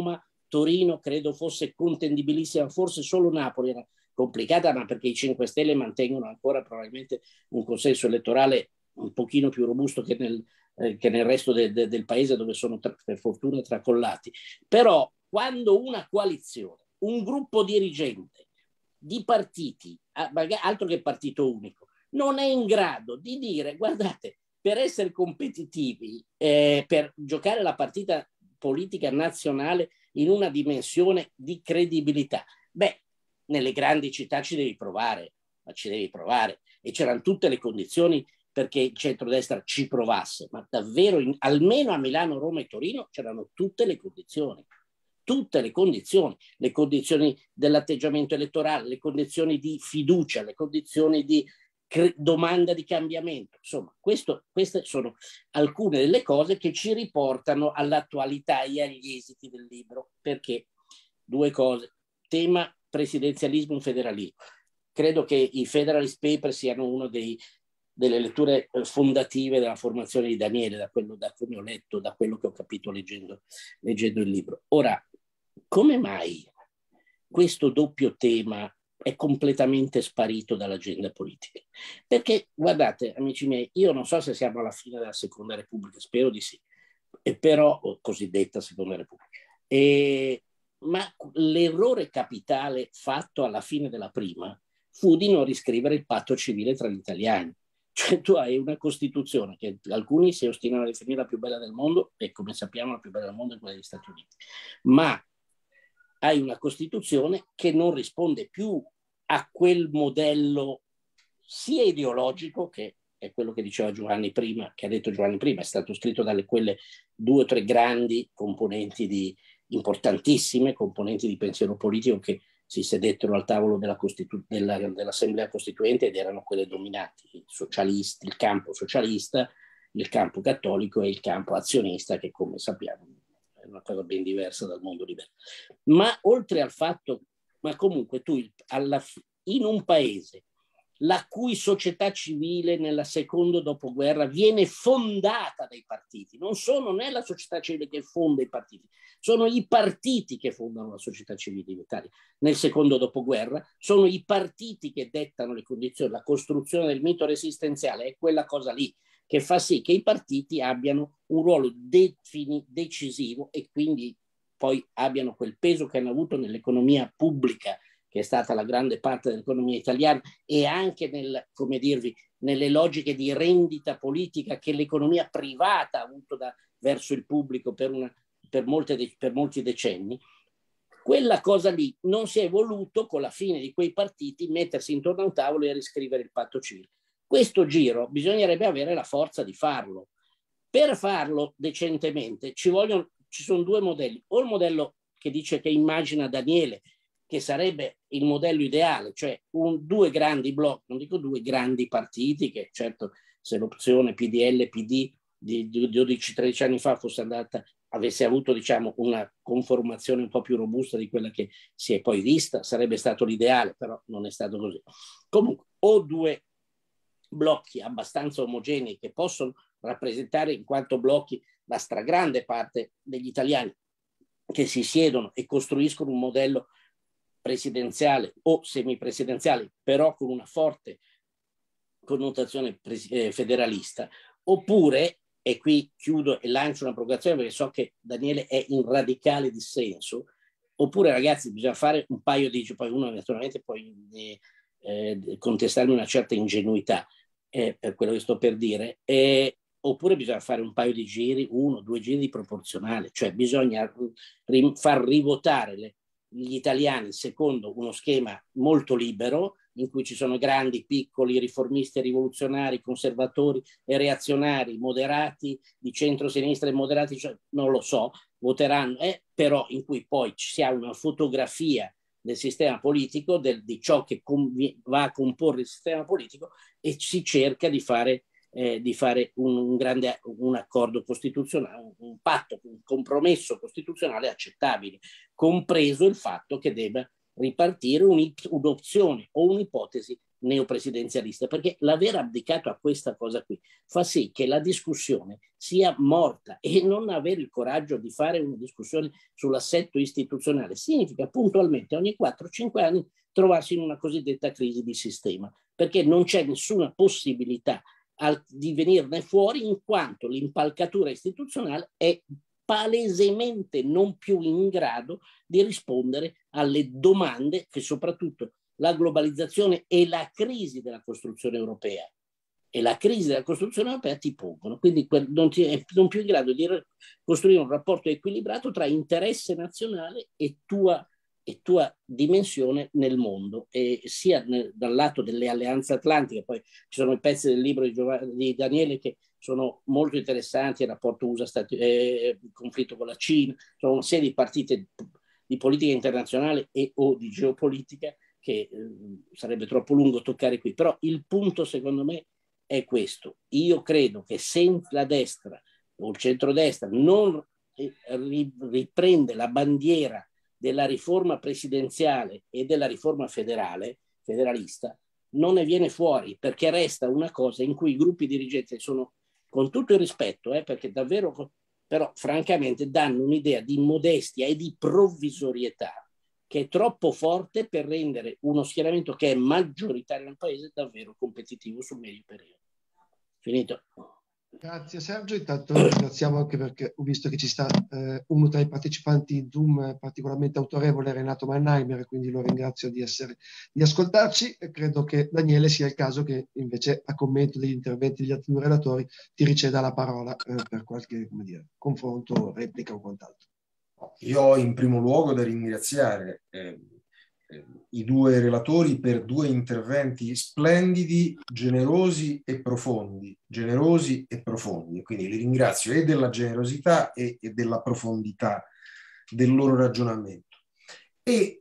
D: Torino credo fosse contendibilissima, forse solo Napoli era complicata, ma perché i cinque Stelle mantengono ancora probabilmente un consenso elettorale un pochino più robusto che nel, eh, che nel resto de, de, del paese, dove sono tra, per fortuna tracollati. Però quando una coalizione, un gruppo dirigente di partiti, altro che partito unico, non è in grado di dire: guardate, per essere competitivi, eh, per giocare la partita politica nazionale in una dimensione di credibilità, beh, nelle grandi città ci devi provare, ma ci devi provare, e c'erano tutte le condizioni perché il centrodestra ci provasse, ma davvero, in, almeno a Milano, Roma e Torino c'erano tutte le condizioni, tutte le condizioni, le condizioni dell'atteggiamento elettorale, le condizioni di fiducia, le condizioni di domanda di cambiamento. Insomma, questo, queste sono alcune delle cose che ci riportano all'attualità e agli esiti del libro. Perché? Due cose. Tema presidenzialismo e federalismo. Credo che i Federalist Papers siano uno dei, delle letture fondative della formazione di Daniele, da quello da come ho letto, da quello che ho capito leggendo, leggendo il libro. Ora, come mai questo doppio tema è completamente sparito dall'agenda politica? Perché, guardate, amici miei, io non so se siamo alla fine della Seconda Repubblica, spero di sì, e però, o cosiddetta Seconda Repubblica, e, ma l'errore capitale fatto alla fine della prima fu di non riscrivere il patto civile tra gli italiani. Cioè, tu hai una Costituzione che alcuni si ostinano a definire la più bella del mondo, e come sappiamo la più bella del mondo è quella degli Stati Uniti, ma hai una Costituzione che non risponde più a quel modello sia ideologico, che è quello che diceva Giovanni prima, che ha detto Giovanni prima, è stato scritto dalle quelle due o tre grandi componenti di, importantissime componenti di pensiero politico che si sedettero al tavolo della Costitu- della, dell'Assemblea Costituente, ed erano quelle dominati, i socialisti, il campo socialista, il campo cattolico e il campo azionista, che come sappiamo è una cosa ben diversa dal mondo libero. Ma oltre al fatto, ma comunque tu alla, in un paese la cui società civile nella seconda dopoguerra viene fondata dai partiti, non sono non è la società civile che fonda i partiti, sono i partiti che fondano la società civile in Italia. Nel secondo dopoguerra sono i partiti che dettano le condizioni, la costruzione del mito resistenziale è quella cosa lì che fa sì che i partiti abbiano un ruolo defini, decisivo, e quindi poi abbiano quel peso che hanno avuto nell'economia pubblica, che è stata la grande parte dell'economia italiana, e anche nel, come dirvi, nelle logiche di rendita politica che l'economia privata ha avuto da, verso il pubblico per, una, per, molte, per molti decenni. Quella cosa lì non si è voluto, con la fine di quei partiti, mettersi intorno a un tavolo e riscrivere il patto civile. Questo giro bisognerebbe avere la forza di farlo. Per farlo decentemente ci vogliono, ci sono due modelli: o il modello che dice, che immagina Daniele, che sarebbe il modello ideale, cioè un, due grandi blocchi, non dico due grandi partiti, che certo se l'opzione P D L P D di dodici tredici anni fa fosse andata, avesse avuto diciamo una conformazione un po' più robusta di quella che si è poi vista, sarebbe stato l'ideale, però non è stato così. Comunque, o due blocchi abbastanza omogenei che possono rappresentare in quanto blocchi la stragrande parte degli italiani che si siedono e costruiscono un modello presidenziale o semipresidenziale, però con una forte connotazione eh, federalista, oppure, e qui chiudo e lancio una provocazione perché so che Daniele è in radicale dissenso, oppure ragazzi bisogna fare un paio di, poi uno naturalmente può eh, eh, contestarmi una certa ingenuità eh, per quello che sto per dire, eh, oppure bisogna fare un paio di giri, uno, due giri di proporzionale, cioè bisogna ri- far rivotare le gli italiani secondo uno schema molto libero, in cui ci sono grandi, piccoli, riformisti e rivoluzionari, conservatori e reazionari, moderati, di centro-sinistra e moderati, cioè, non lo so, voteranno, eh, però in cui poi ci sia una fotografia del sistema politico, del, di ciò che conv- va a comporre il sistema politico, e si cerca di fare Eh, di fare un, un grande un accordo costituzionale, un, un patto, un compromesso costituzionale accettabile, compreso il fatto che debba ripartire un, un'opzione o un'ipotesi neopresidenzialista, perché l'aver abdicato a questa cosa qui fa sì che la discussione sia morta, e non avere il coraggio di fare una discussione sull'assetto istituzionale significa puntualmente ogni quattro cinque anni trovarsi in una cosiddetta crisi di sistema, perché non c'è nessuna possibilità al, di venirne fuori, in quanto l'impalcatura istituzionale è palesemente non più in grado di rispondere alle domande che soprattutto la globalizzazione e la crisi della costruzione europea e la crisi della costruzione europea ti pongono. Quindi non, ti, è non più in grado di costruire un rapporto equilibrato tra interesse nazionale e tua, e tua dimensione nel mondo, e sia nel, dal lato delle alleanze atlantiche. Poi ci sono i pezzi del libro di, Giovanni, di Daniele che sono molto interessanti, il rapporto U S A-Stati, eh, il conflitto con la Cina, sono una serie di partite di politica internazionale e o di geopolitica che eh, sarebbe troppo lungo toccare qui, però il punto secondo me è questo. Io credo che se la destra o il centrodestra non riprende la bandiera della riforma presidenziale e della riforma federale, federalista, non ne viene fuori, perché resta una cosa in cui i gruppi dirigenti sono, con tutto il rispetto, eh, perché davvero, però francamente danno un'idea di modestia e di provvisorietà che è troppo forte per rendere uno schieramento che è maggioritario nel paese davvero competitivo sul medio periodo. Finito.
A: Grazie Sergio, intanto ringraziamo anche perché ho visto che ci sta eh, uno tra i partecipanti in Zoom particolarmente autorevole, Renato Mannheimer, quindi lo ringrazio di, essere, di ascoltarci, e credo che Daniele sia il caso che invece a commento degli interventi degli altri due relatori ti riceda la parola eh, per qualche, come dire, confronto, replica o quant'altro.
B: Io ho in primo luogo da ringraziare eh, eh, i due relatori per due interventi splendidi, generosi e profondi, generosi e profondi. Quindi li ringrazio e della generosità e, e della profondità del loro ragionamento. E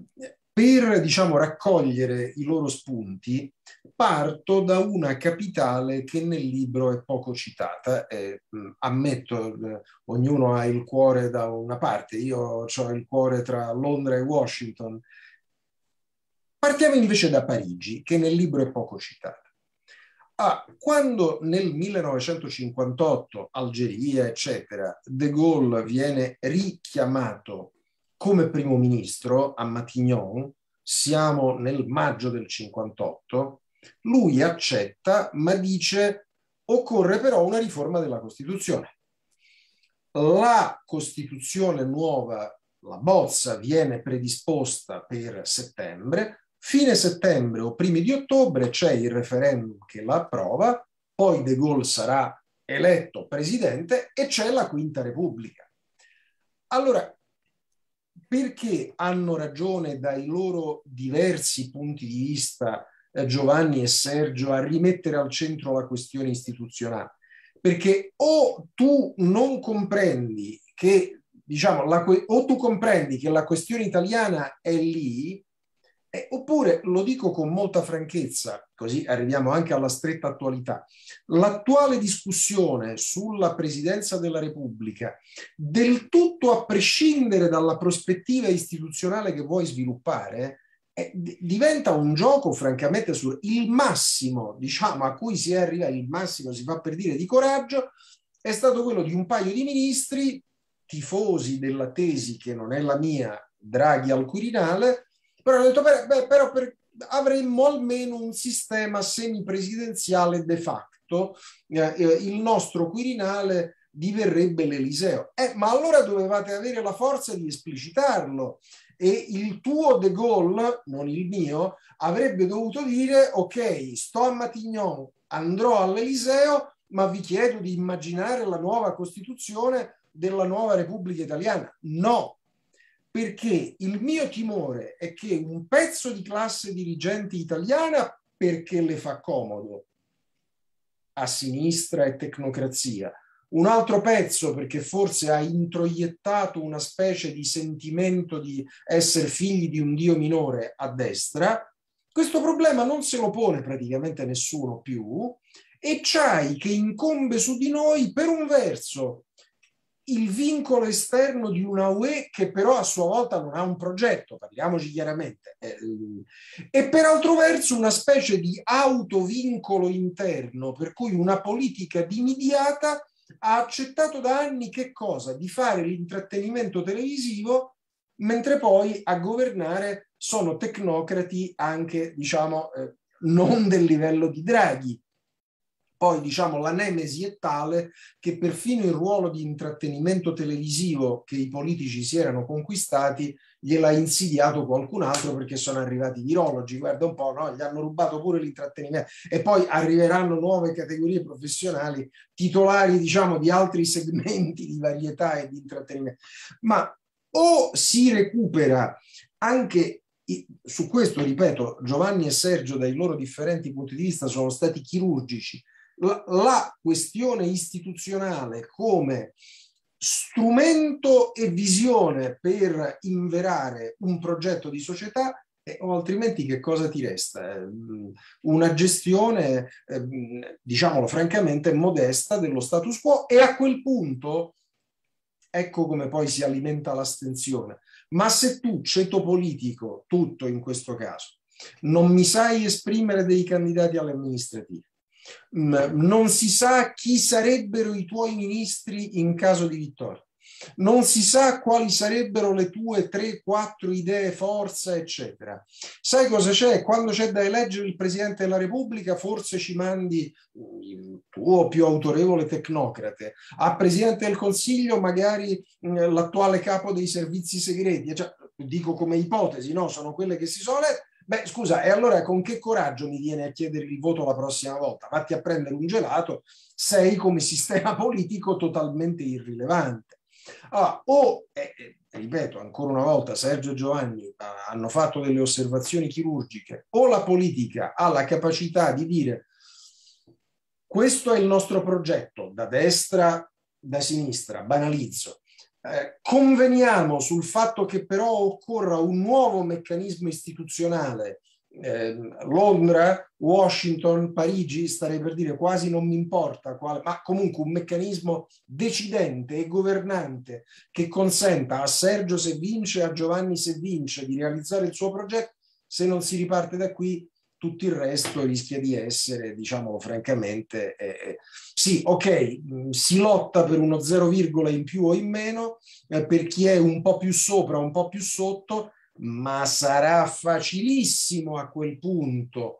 B: per, diciamo, raccogliere i loro spunti, parto da una capitale che nel libro è poco citata. Eh, ammetto, eh, ognuno ha il cuore da una parte, io ho il cuore tra Londra e Washington. Partiamo invece da Parigi, che nel libro è poco citata. Ah, quando nel millenovecentocinquantotto, Algeria, eccetera, De Gaulle viene richiamato come primo ministro a Matignon, siamo nel maggio del cinquantotto, lui accetta, ma dice occorre però una riforma della Costituzione. La Costituzione nuova, la bozza, viene predisposta per settembre, fine settembre o primi di ottobre c'è il referendum che la approva, poi De Gaulle sarà eletto presidente e c'è la Quinta Repubblica. Allora, perché hanno ragione dai loro diversi punti di vista eh, Giovanni e Sergio a rimettere al centro la questione istituzionale? Perché o tu non comprendi che, diciamo, la, o tu comprendi che la questione italiana è lì, eh, oppure, lo dico con molta franchezza, così arriviamo anche alla stretta attualità, l'attuale discussione sulla Presidenza della Repubblica, del tutto a prescindere dalla prospettiva istituzionale che vuoi sviluppare, eh, diventa un gioco francamente sul il massimo, diciamo, a cui si arriva, il massimo si fa per dire di coraggio, è stato quello di un paio di ministri tifosi della tesi che non è la mia, Draghi al Quirinale, però hanno detto beh, però per, avremmo almeno un sistema semipresidenziale de facto, eh, il nostro Quirinale diverrebbe l'Eliseo. Eh, ma allora dovevate avere la forza di esplicitarlo, e il tuo De Gaulle, non il mio, avrebbe dovuto dire ok, sto a Matignon, andrò all'Eliseo, ma vi chiedo di immaginare la nuova Costituzione della nuova Repubblica Italiana. No, perché il mio timore è che un pezzo di classe dirigente italiana, perché le fa comodo a sinistra e tecnocrazia, un altro pezzo perché forse ha introiettato una specie di sentimento di essere figli di un dio minore a destra, questo problema non se lo pone praticamente nessuno più, e c'hai che incombe su di noi per un verso il vincolo esterno di una U E che però a sua volta non ha un progetto, parliamoci chiaramente, e per altro verso una specie di autovincolo interno, per cui una politica dimidiata ha accettato da anni che cosa? Di fare l'intrattenimento televisivo, mentre poi a governare sono tecnocrati anche, diciamo, eh, non del livello di Draghi. Poi, diciamo, la nemesi è tale che perfino il ruolo di intrattenimento televisivo che i politici si erano conquistati gliel'ha insidiato qualcun altro, perché sono arrivati i virologi, guarda un po', no? Gli hanno rubato pure l'intrattenimento, e poi arriveranno nuove categorie professionali titolari, diciamo, di altri segmenti di varietà e di intrattenimento. Ma o si recupera anche su questo, ripeto, Giovanni e Sergio dai loro differenti punti di vista sono stati chirurgici, la, la questione istituzionale come strumento e visione per inverare un progetto di società, eh, o altrimenti che cosa ti resta? Eh, una gestione, eh, diciamolo francamente, modesta dello status quo, e a quel punto ecco come poi si alimenta l'astensione. Ma se tu, ceto politico, tutto in questo caso, non mi sai esprimere dei candidati alle amministrative, non si sa chi sarebbero i tuoi ministri in caso di vittoria, non si sa quali sarebbero le tue tre, quattro idee, forza, eccetera. Sai cosa c'è? Quando c'è da eleggere il Presidente della Repubblica, forse ci mandi il tuo più autorevole tecnocrate, a Presidente del Consiglio magari l'attuale capo dei servizi segreti, cioè, dico come ipotesi, no? Sono quelle che si sono lette. Beh, scusa, e allora con che coraggio mi viene a chiedere il voto la prossima volta? Vatti a prendere un gelato, sei come sistema politico totalmente irrilevante. Allora, o, eh, ripeto ancora una volta, Sergio e Giovanni eh, hanno fatto delle osservazioni chirurgiche, o la politica ha la capacità di dire questo è il nostro progetto, da destra, da sinistra, banalizzo, eh, conveniamo sul fatto che però occorra un nuovo meccanismo istituzionale, eh, Londra, Washington, Parigi, starei per dire quasi non mi importa quale, ma comunque un meccanismo decidente e governante che consenta a Sergio, se vince, a Giovanni, se vince, di realizzare il suo progetto. Se non si riparte da qui, tutto il resto rischia di essere, diciamolo francamente, eh, sì, ok, mh, si lotta per uno zero virgola in più o in meno, eh, per chi è un po' più sopra, un po' più sotto, ma sarà facilissimo a quel punto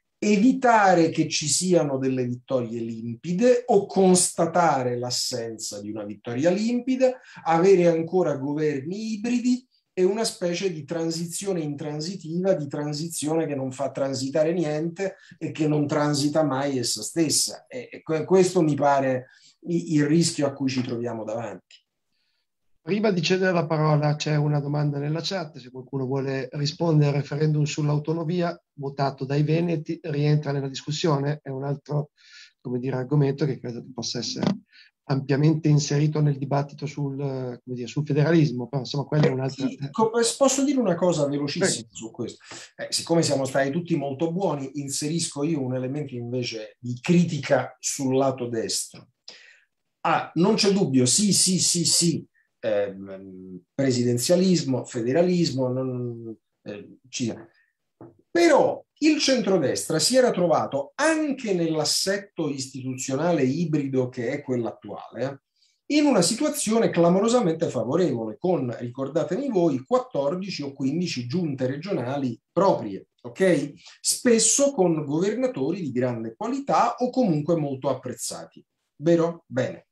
B: evitare che ci siano delle vittorie limpide o constatare l'assenza di una vittoria limpida, avere ancora governi ibridi e una specie di transizione intransitiva, di transizione che non fa transitare niente e che non transita mai essa stessa. E questo mi pare il rischio a cui ci troviamo davanti.
A: Prima di cedere la parola c'è una domanda nella chat, se qualcuno vuole rispondere al referendum sull'autonomia votato dai veneti rientra nella discussione, è un altro, come dire, argomento che credo che possa essere ampiamente inserito nel dibattito sul, come dire, sul federalismo, però insomma quella è un'altra...
B: Sì, posso dire una cosa velocissima Beh. su questo? Eh, siccome siamo stati tutti molto buoni, inserisco io un elemento invece di critica sul lato destro. Ah, non c'è dubbio, sì, sì, sì, sì, eh, presidenzialismo, federalismo, non, eh, ci... però il centrodestra si era trovato anche nell'assetto istituzionale ibrido che è quello attuale in una situazione clamorosamente favorevole con, ricordatemi voi, quattordici o quindici giunte regionali proprie, ok? Spesso con governatori di grande qualità o comunque molto apprezzati, vero? Bene.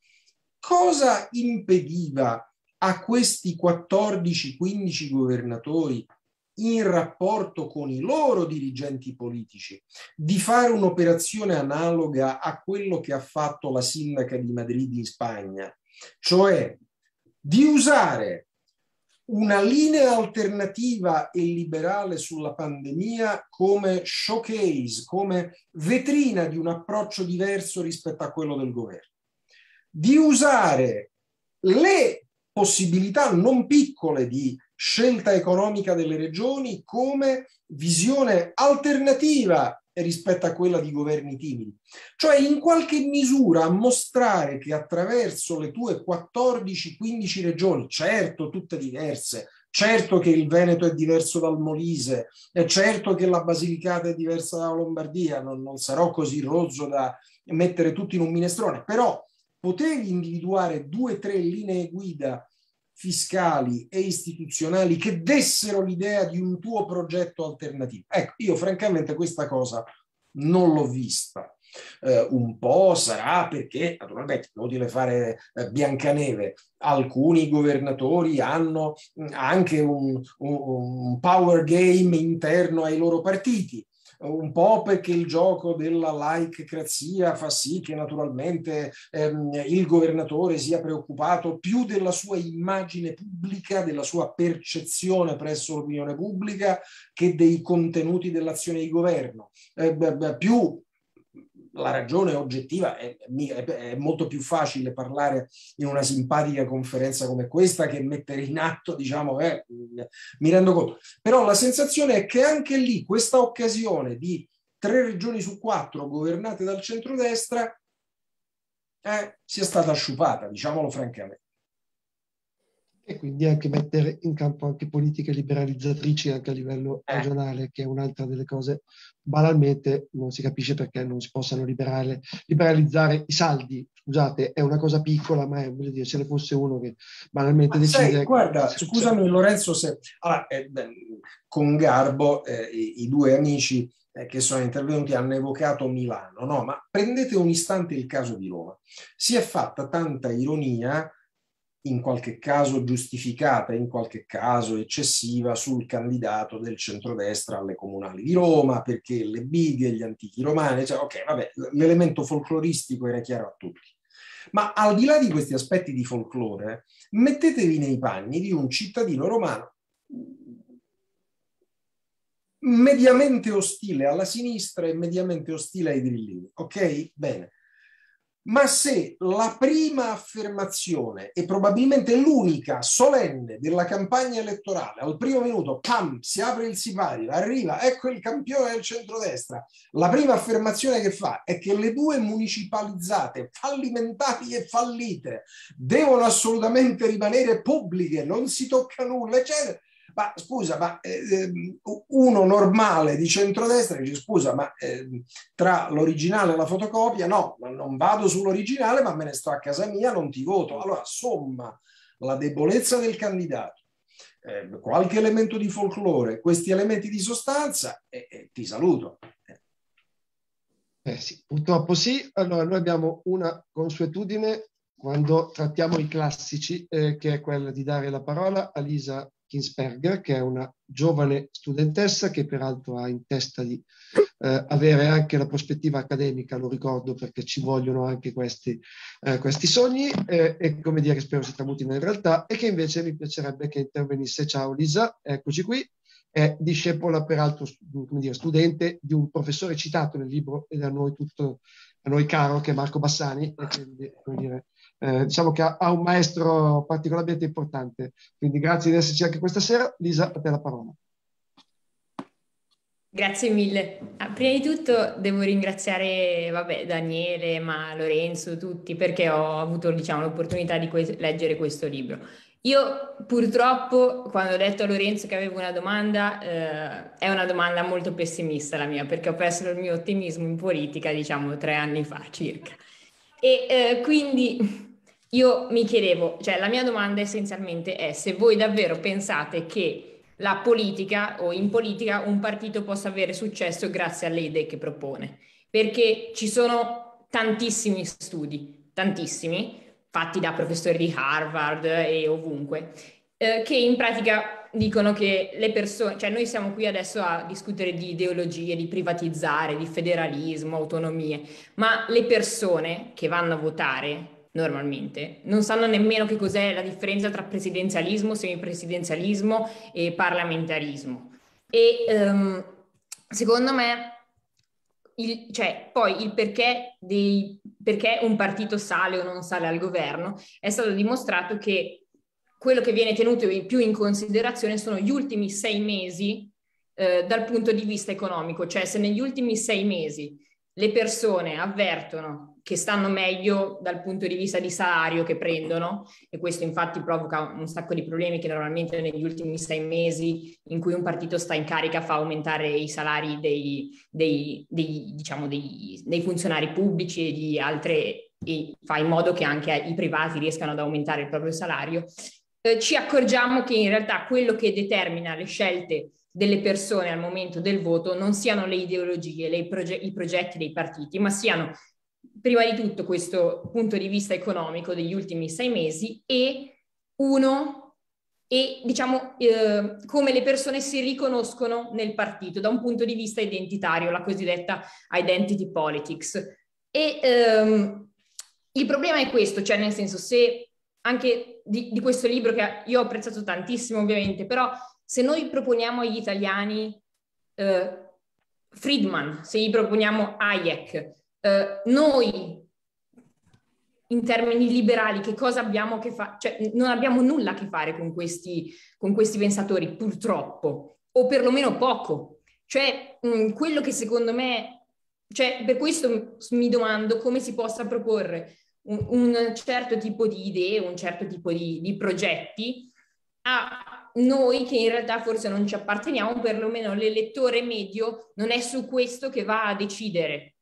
B: Cosa impediva a questi quattordici quindici governatori in rapporto con i loro dirigenti politici di fare un'operazione analoga a quello che ha fatto la sindaca di Madrid in Spagna, cioè di usare una linea alternativa e liberale sulla pandemia come showcase, come vetrina di un approccio diverso rispetto a quello del governo, di usare le possibilità non piccole di scelta economica delle regioni come visione alternativa rispetto a quella di governi timidi. Cioè in qualche misura mostrare che attraverso le tue quattordici quindici regioni, certo tutte diverse, certo che il Veneto è diverso dal Molise, è certo che la Basilicata è diversa dalla Lombardia, non, non sarò così rozzo da mettere tutti in un minestrone, però potevi individuare due o tre linee guida fiscali e istituzionali che dessero l'idea di un tuo progetto alternativo. Ecco, io francamente questa cosa non l'ho vista. Eh, un po' sarà perché, naturalmente, è inutile fare eh, Biancaneve, alcuni governatori hanno anche un, un, un power game interno ai loro partiti, un po' perché il gioco della laicrazia fa sì che naturalmente ehm, il governatore sia preoccupato più della sua immagine pubblica, della sua percezione presso l'opinione pubblica, che dei contenuti dell'azione di governo. Eh, beh, beh, più la ragione oggettiva è, è, è molto più facile parlare in una simpatica conferenza come questa che mettere in atto, diciamo, eh, mi rendo conto. Però la sensazione è che anche lì questa occasione di tre regioni su quattro governate dal centrodestra eh, sia stata sciupata, diciamolo francamente.
A: E quindi anche mettere in campo anche politiche liberalizzatrici anche a livello
B: Eh.
A: regionale, che è un'altra delle cose, banalmente non si capisce perché non si possano liberare, liberalizzare i saldi. Scusate, è una cosa piccola, ma è, voglio dire, se ne fosse uno che banalmente
B: ma
A: decide...
B: sai, guarda, scusami Lorenzo, se allora, eh, con garbo eh, i, i due amici eh, che sono intervenuti hanno evocato Milano, no? Ma prendete un istante il caso di Roma. Si è fatta tanta ironia, in qualche caso giustificata, in qualche caso eccessiva, sul candidato del centrodestra alle comunali di Roma, perché le bighe, gli antichi romani, cioè, ok, vabbè, l'elemento folcloristico era chiaro a tutti. Ma al di là di questi aspetti di folklore, mettetevi nei panni di un cittadino romano mediamente ostile alla sinistra e mediamente ostile ai grillini, ok? Bene. Ma se la prima affermazione e probabilmente l'unica solenne della campagna elettorale, al primo minuto, pam, si apre il sipario, arriva, ecco il campione del centrodestra, la prima affermazione che fa è che le due municipalizzate, fallimentari e fallite, devono assolutamente rimanere pubbliche, non si tocca nulla, eccetera. Ma scusa, ma eh, uno normale di centrodestra dice scusa, ma eh, tra l'originale e la fotocopia no, non vado sull'originale, ma me ne sto a casa mia, non ti voto. Allora somma la debolezza del candidato, eh, qualche elemento di folklore, questi elementi di sostanza e eh, eh, ti saluto.
A: Eh sì, purtroppo sì. Allora noi abbiamo una consuetudine quando trattiamo i classici, eh, che è quella di dare la parola a Lisa Kinsperger, che è una giovane studentessa che peraltro ha in testa di eh, avere anche la prospettiva accademica, lo ricordo perché ci vogliono anche questi, eh, questi sogni, eh, e come dire, spero si tramutino in realtà, e che invece mi piacerebbe che intervenisse. Ciao Lisa, eccoci qui. È discepola, peraltro, come dire, studente di un professore citato nel libro e da noi tutto, a noi caro, che è Marco Bassani, e quindi, come dire, eh, diciamo che ha, ha un maestro particolarmente importante. Quindi grazie di esserci anche questa sera. Lisa, a te la parola.
E: Grazie mille. Ah, prima di tutto devo ringraziare, vabbè, Daniele, ma Lorenzo, tutti, perché ho avuto, diciamo, l'opportunità di que- leggere questo libro. Io purtroppo, quando ho detto a Lorenzo che avevo una domanda, eh, è una domanda molto pessimista la mia, perché ho perso il mio ottimismo in politica, diciamo, tre anni fa circa. E eh, quindi io mi chiedevo, cioè la mia domanda essenzialmente è se voi davvero pensate che la politica o in politica un partito possa avere successo grazie alle idee che propone, perché ci sono tantissimi studi, tantissimi, fatti da professori di Harvard e ovunque, eh, che in pratica dicono che le persone, cioè noi siamo qui adesso a discutere di ideologie, di privatizzare, di federalismo, autonomie, ma le persone che vanno a votare normalmente non sanno nemmeno che cos'è la differenza tra presidenzialismo, semipresidenzialismo e parlamentarismo. E um, secondo me Il, cioè, poi il perché, dei, perché un partito sale o non sale al governo è stato dimostrato che quello che viene tenuto più in considerazione sono gli ultimi sei mesi eh, dal punto di vista economico, cioè se negli ultimi sei mesi le persone avvertono che stanno meglio dal punto di vista di salario che prendono, e questo infatti provoca un sacco di problemi che normalmente negli ultimi sei mesi in cui un partito sta in carica fa aumentare i salari dei, dei, dei, diciamo dei, dei funzionari pubblici e di altre, e fa in modo che anche i privati riescano ad aumentare il proprio salario, eh, ci accorgiamo che in realtà quello che determina le scelte delle persone al momento del voto non siano le ideologie, le proge- i progetti dei partiti, ma siano prima di tutto questo punto di vista economico degli ultimi sei mesi e uno, e diciamo eh, come le persone si riconoscono nel partito da un punto di vista identitario, la cosiddetta identity politics. E ehm, il problema è questo, cioè nel senso, se anche di, di questo libro che io ho apprezzato tantissimo ovviamente, però se noi proponiamo agli italiani eh, Friedman, se gli proponiamo Hayek, eh, noi in termini liberali che cosa abbiamo che fare? Cioè non abbiamo nulla a che fare con questi, con questi pensatori, purtroppo, o perlomeno poco. Cioè mh, quello che secondo me, cioè per questo mi domando come si possa proporre un, un certo tipo di idee, un certo tipo di, di progetti a noi che in realtà forse non ci apparteniamo, perlomeno l'elettore medio non è su questo che va a decidere.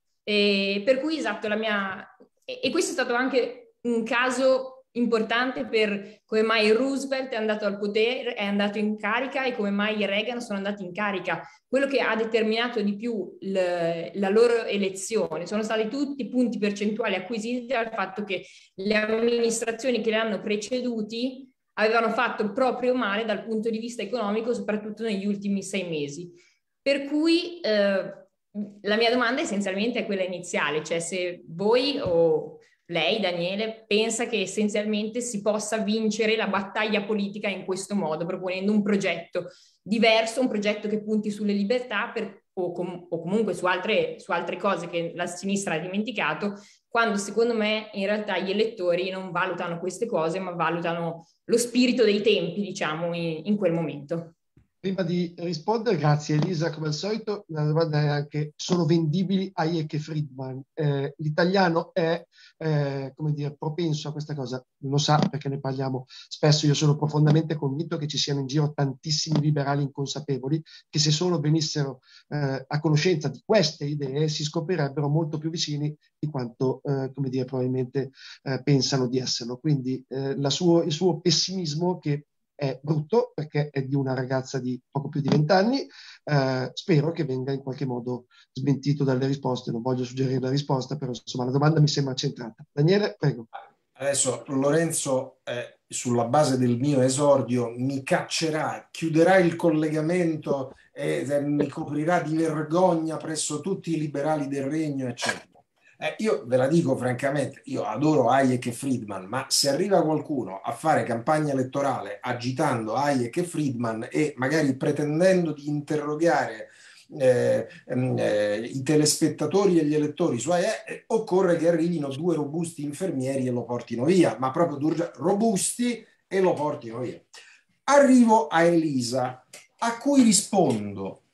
E: E per cui esatto, la mia... E, e questo è stato anche un caso importante per come mai Roosevelt è andato al potere, è andato in carica e come mai Reagan sono andati in carica. Quello che ha determinato di più l, la loro elezione sono stati tutti punti percentuali acquisiti dal fatto che le amministrazioni che le hanno preceduti avevano fatto proprio male dal punto di vista economico, soprattutto negli ultimi sei mesi. Per cui eh, la mia domanda essenzialmente è quella iniziale, cioè se voi o lei, Daniele, pensa che essenzialmente si possa vincere la battaglia politica in questo modo, proponendo un progetto diverso, un progetto che punti sulle libertà per, o, com- o comunque su altre, su altre cose che la sinistra ha dimenticato, quando secondo me in realtà gli elettori non valutano queste cose, ma valutano lo spirito dei tempi, diciamo, in, in quel momento.
A: Prima di rispondere, grazie Elisa, come al solito, la domanda è anche, sono vendibili Hayek e Friedman? Eh, l'italiano è, eh, come dire, propenso a questa cosa, lo sa perché ne parliamo spesso, io sono profondamente convinto che ci siano in giro tantissimi liberali inconsapevoli che se solo venissero eh, a conoscenza di queste idee si scoprirebbero molto più vicini di quanto, eh, come dire, probabilmente eh, pensano di esserlo. Quindi eh, la suo, il suo pessimismo, che è brutto perché è di una ragazza di poco più di vent'anni, eh, spero che venga in qualche modo smentito dalle risposte, non voglio suggerire la risposta, però insomma la domanda mi sembra centrata. Daniele, prego.
B: Adesso Lorenzo, eh, sulla base del mio esordio, mi caccerà, chiuderà il collegamento e eh, mi coprirà di vergogna presso tutti i liberali del regno, eccetera. Eh, io ve la dico francamente, io adoro Hayek e Friedman, ma se arriva qualcuno a fare campagna elettorale agitando Hayek e Friedman e magari pretendendo di interrogare eh, eh, i telespettatori e gli elettori su Hayek, eh, occorre che arrivino due robusti infermieri e lo portino via, ma proprio dur- robusti e lo portino via. Arrivo a Elisa, a cui rispondo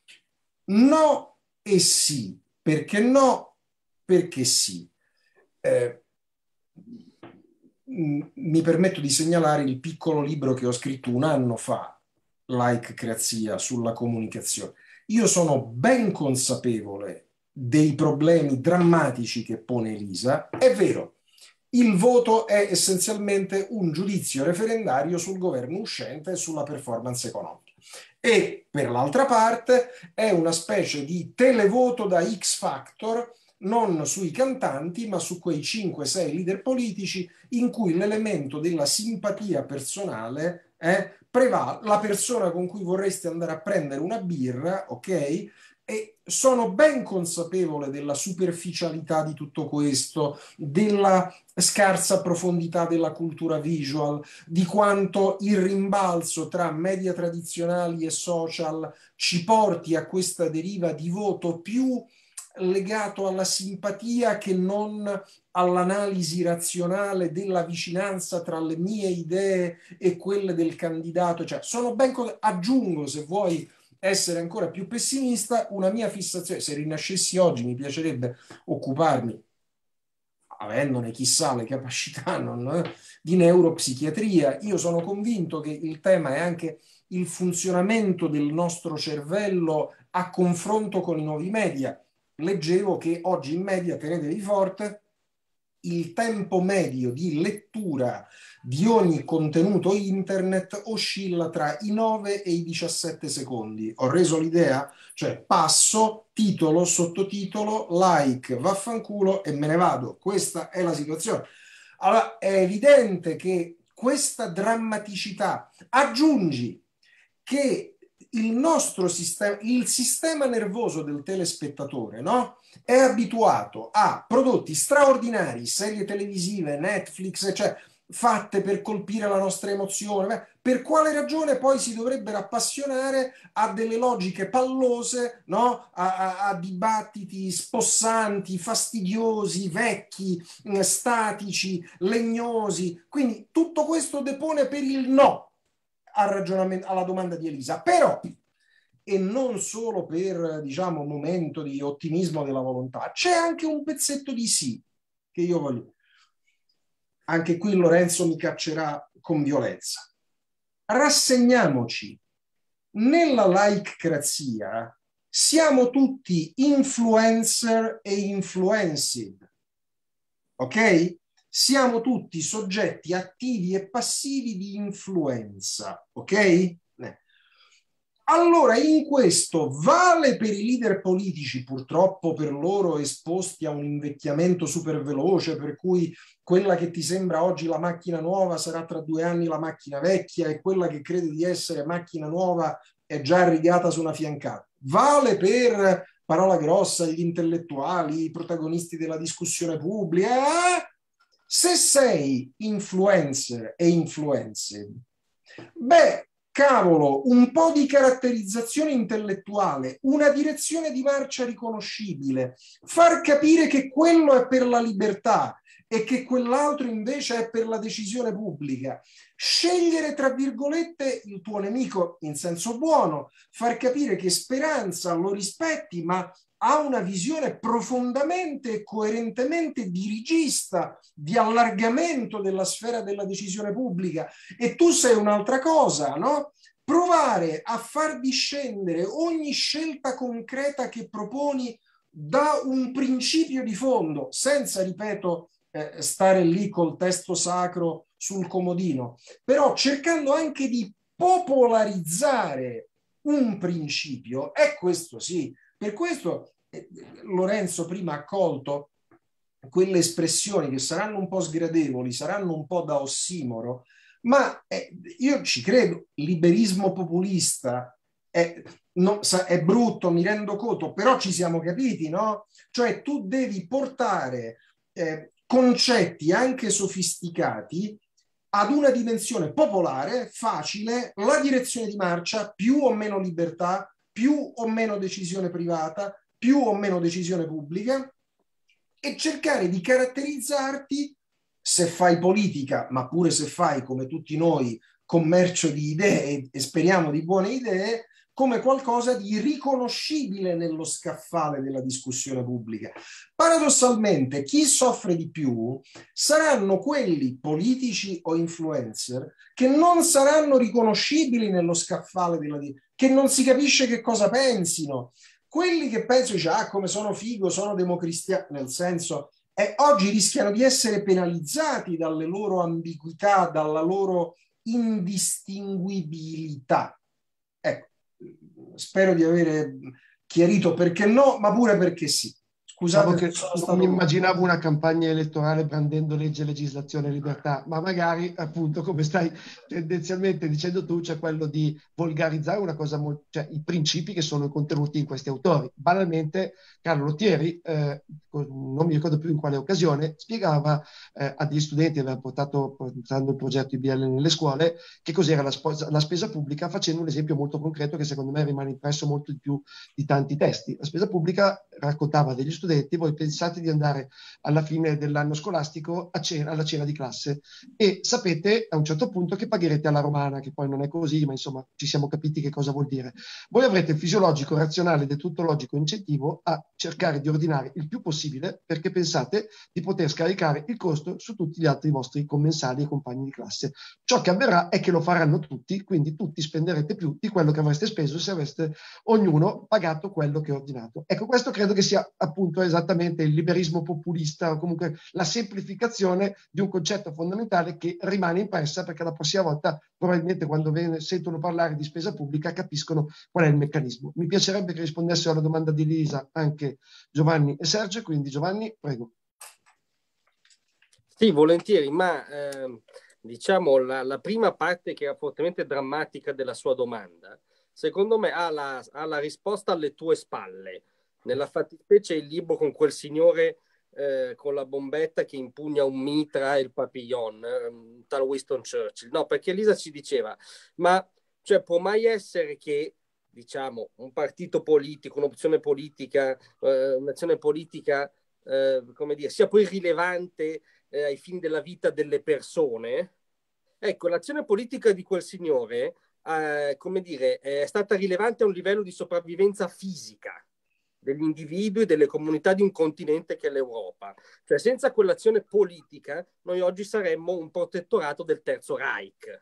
B: no e sì. Perché no? Perché sì. Eh, mi permetto di segnalare il piccolo libro che ho scritto un anno fa, Laikcrazia, sulla comunicazione. Io sono ben consapevole dei problemi drammatici che pone Elisa. È vero, il voto è essenzialmente un giudizio referendario sul governo uscente e sulla performance economica. E per l'altra parte è una specie di televoto da X Factor, non sui cantanti, ma su quei cinque sei leader politici in cui l'elemento della simpatia personale è prevale, la persona con cui vorreste andare a prendere una birra, ok? E sono ben consapevole della superficialità di tutto questo, della scarsa profondità della cultura visual, di quanto il rimbalzo tra media tradizionali e social ci porti a questa deriva di voto più legato alla simpatia che non all'analisi razionale della vicinanza tra le mie idee e quelle del candidato. Cioè, sono ben co- aggiungo, se vuoi, essere ancora più pessimista, una mia fissazione, se rinascessi oggi mi piacerebbe occuparmi, avendone chissà le capacità, non, di neuropsichiatria. Io sono convinto che il tema è anche il funzionamento del nostro cervello a confronto con i nuovi media. Leggevo che oggi in media, tenetevi forte, il tempo medio di lettura di ogni contenuto internet oscilla tra i nove e i diciassette secondi. Ho reso l'idea? Cioè passo, titolo, sottotitolo, like, vaffanculo e me ne vado. Questa è la situazione. Allora è evidente che questa drammaticità, aggiungi che il nostro sistema, il sistema nervoso del telespettatore, no? È abituato a prodotti straordinari, serie televisive, Netflix, cioè fatte per colpire la nostra emozione. Per quale ragione poi si dovrebbero appassionare a delle logiche pallose, no? a, a, a dibattiti spossanti, fastidiosi, vecchi, statici, legnosi? Quindi tutto questo depone per il no al ragionamento, alla domanda di Elisa. Però, e non solo per, diciamo, un momento di ottimismo della volontà, c'è anche un pezzetto di sì che io voglio. Anche qui Lorenzo mi caccerà con violenza. Rassegniamoci. Nella laikcrazia siamo tutti influencer e influenced. Ok? Siamo tutti soggetti attivi e passivi di influenza. Ok? Eh. Allora, in questo vale per i leader politici, purtroppo per loro esposti a un invecchiamento super veloce, per cui quella che ti sembra oggi la macchina nuova sarà tra due anni la macchina vecchia e quella che crede di essere macchina nuova è già rigata su una fiancata. Vale per, parola grossa, gli intellettuali, i protagonisti della discussione pubblica. Eh? Se sei influencer e influencer, beh, cavolo, un po' di caratterizzazione intellettuale, una direzione di marcia riconoscibile, far capire che quello è per la libertà e che quell'altro invece è per la decisione pubblica. Scegliere, tra virgolette, il tuo nemico in senso buono, far capire che Speranza lo rispetti, ma ha una visione profondamente e coerentemente dirigista di allargamento della sfera della decisione pubblica e tu sei un'altra cosa, no? Provare a far discendere ogni scelta concreta che proponi da un principio di fondo, senza, ripeto, eh, stare lì col testo sacro sul comodino, però cercando anche di popolarizzare un principio, è questo sì. Per questo eh, Lorenzo prima ha colto quelle espressioni che saranno un po' sgradevoli, saranno un po' da ossimoro, ma eh, io ci credo, liberismo populista è, no, è brutto, mi rendo conto, però ci siamo capiti, no? Cioè tu devi portare eh, concetti anche sofisticati ad una dimensione popolare, facile, la direzione di marcia, più o meno libertà, più o meno decisione privata, più o meno decisione pubblica, e cercare di caratterizzarti, se fai politica, ma pure se fai, come tutti noi, commercio di idee e speriamo di buone idee, come qualcosa di riconoscibile nello scaffale della discussione pubblica. Paradossalmente, chi soffre di più saranno quelli politici o influencer che non saranno riconoscibili nello scaffale della discussione, che non si capisce che cosa pensino. Quelli che pensano, dice, ah, come sono figo, sono democristiano, nel senso, eh, oggi rischiano di essere penalizzati dalle loro ambiguità, dalla loro indistinguibilità. Ecco, spero di avere chiarito perché no, ma pure perché sì. Scusate,
A: che sono stato... non immaginavo una campagna elettorale brandendo legge, legislazione, libertà, ma magari appunto come stai tendenzialmente dicendo tu c'è quello di volgarizzare una cosa, molto, cioè i principi che sono contenuti in questi autori. Banalmente Carlo Lottieri, eh, non mi ricordo più in quale occasione, spiegava eh, a degli studenti, aveva portato portando il progetto I B L nelle scuole, che cos'era la, sposa, la spesa pubblica, facendo un esempio molto concreto che secondo me rimane impresso molto di più di tanti testi. La spesa pubblica raccontava degli studenti studenti, voi pensate di andare alla fine dell'anno scolastico a cena, alla cena di classe e sapete a un certo punto che pagherete alla romana, che poi non è così, ma insomma ci siamo capiti che cosa vuol dire. Voi avrete il fisiologico, razionale ed è tutto logico incentivo a cercare di ordinare il più possibile perché pensate di poter scaricare il costo su tutti gli altri vostri commensali e compagni di classe. Ciò che avverrà è che lo faranno tutti, quindi tutti spenderete più di quello che avreste speso se aveste ognuno pagato quello che ha ordinato. Ecco, questo credo che sia appunto esattamente il liberismo populista, o comunque la semplificazione di un concetto fondamentale che rimane impressa, perché la prossima volta probabilmente quando ven- sentono parlare di spesa pubblica capiscono qual è il meccanismo. Mi piacerebbe che rispondessero alla domanda di Lisa anche Giovanni e Sergio, quindi Giovanni, prego.
C: Sì, volentieri, ma eh, diciamo la, la prima parte che era fortemente drammatica della sua domanda, secondo me ha la, ha la risposta alle tue spalle. Nella fattispecie il libro con quel signore eh, con la bombetta che impugna un mitra e il papillon, eh, tal Winston Churchill. No, perché Lisa ci diceva, ma cioè, può mai essere che diciamo un partito politico, un'opzione politica, eh, un'azione politica, eh, come dire, sia poi rilevante eh, ai fini della vita delle persone? Ecco, l'azione politica di quel signore eh, come dire, è stata rilevante a un livello di sopravvivenza fisica degli individui e delle comunità di un continente che è l'Europa. Cioè, senza quell'azione politica, noi oggi saremmo un protettorato del Terzo Reich.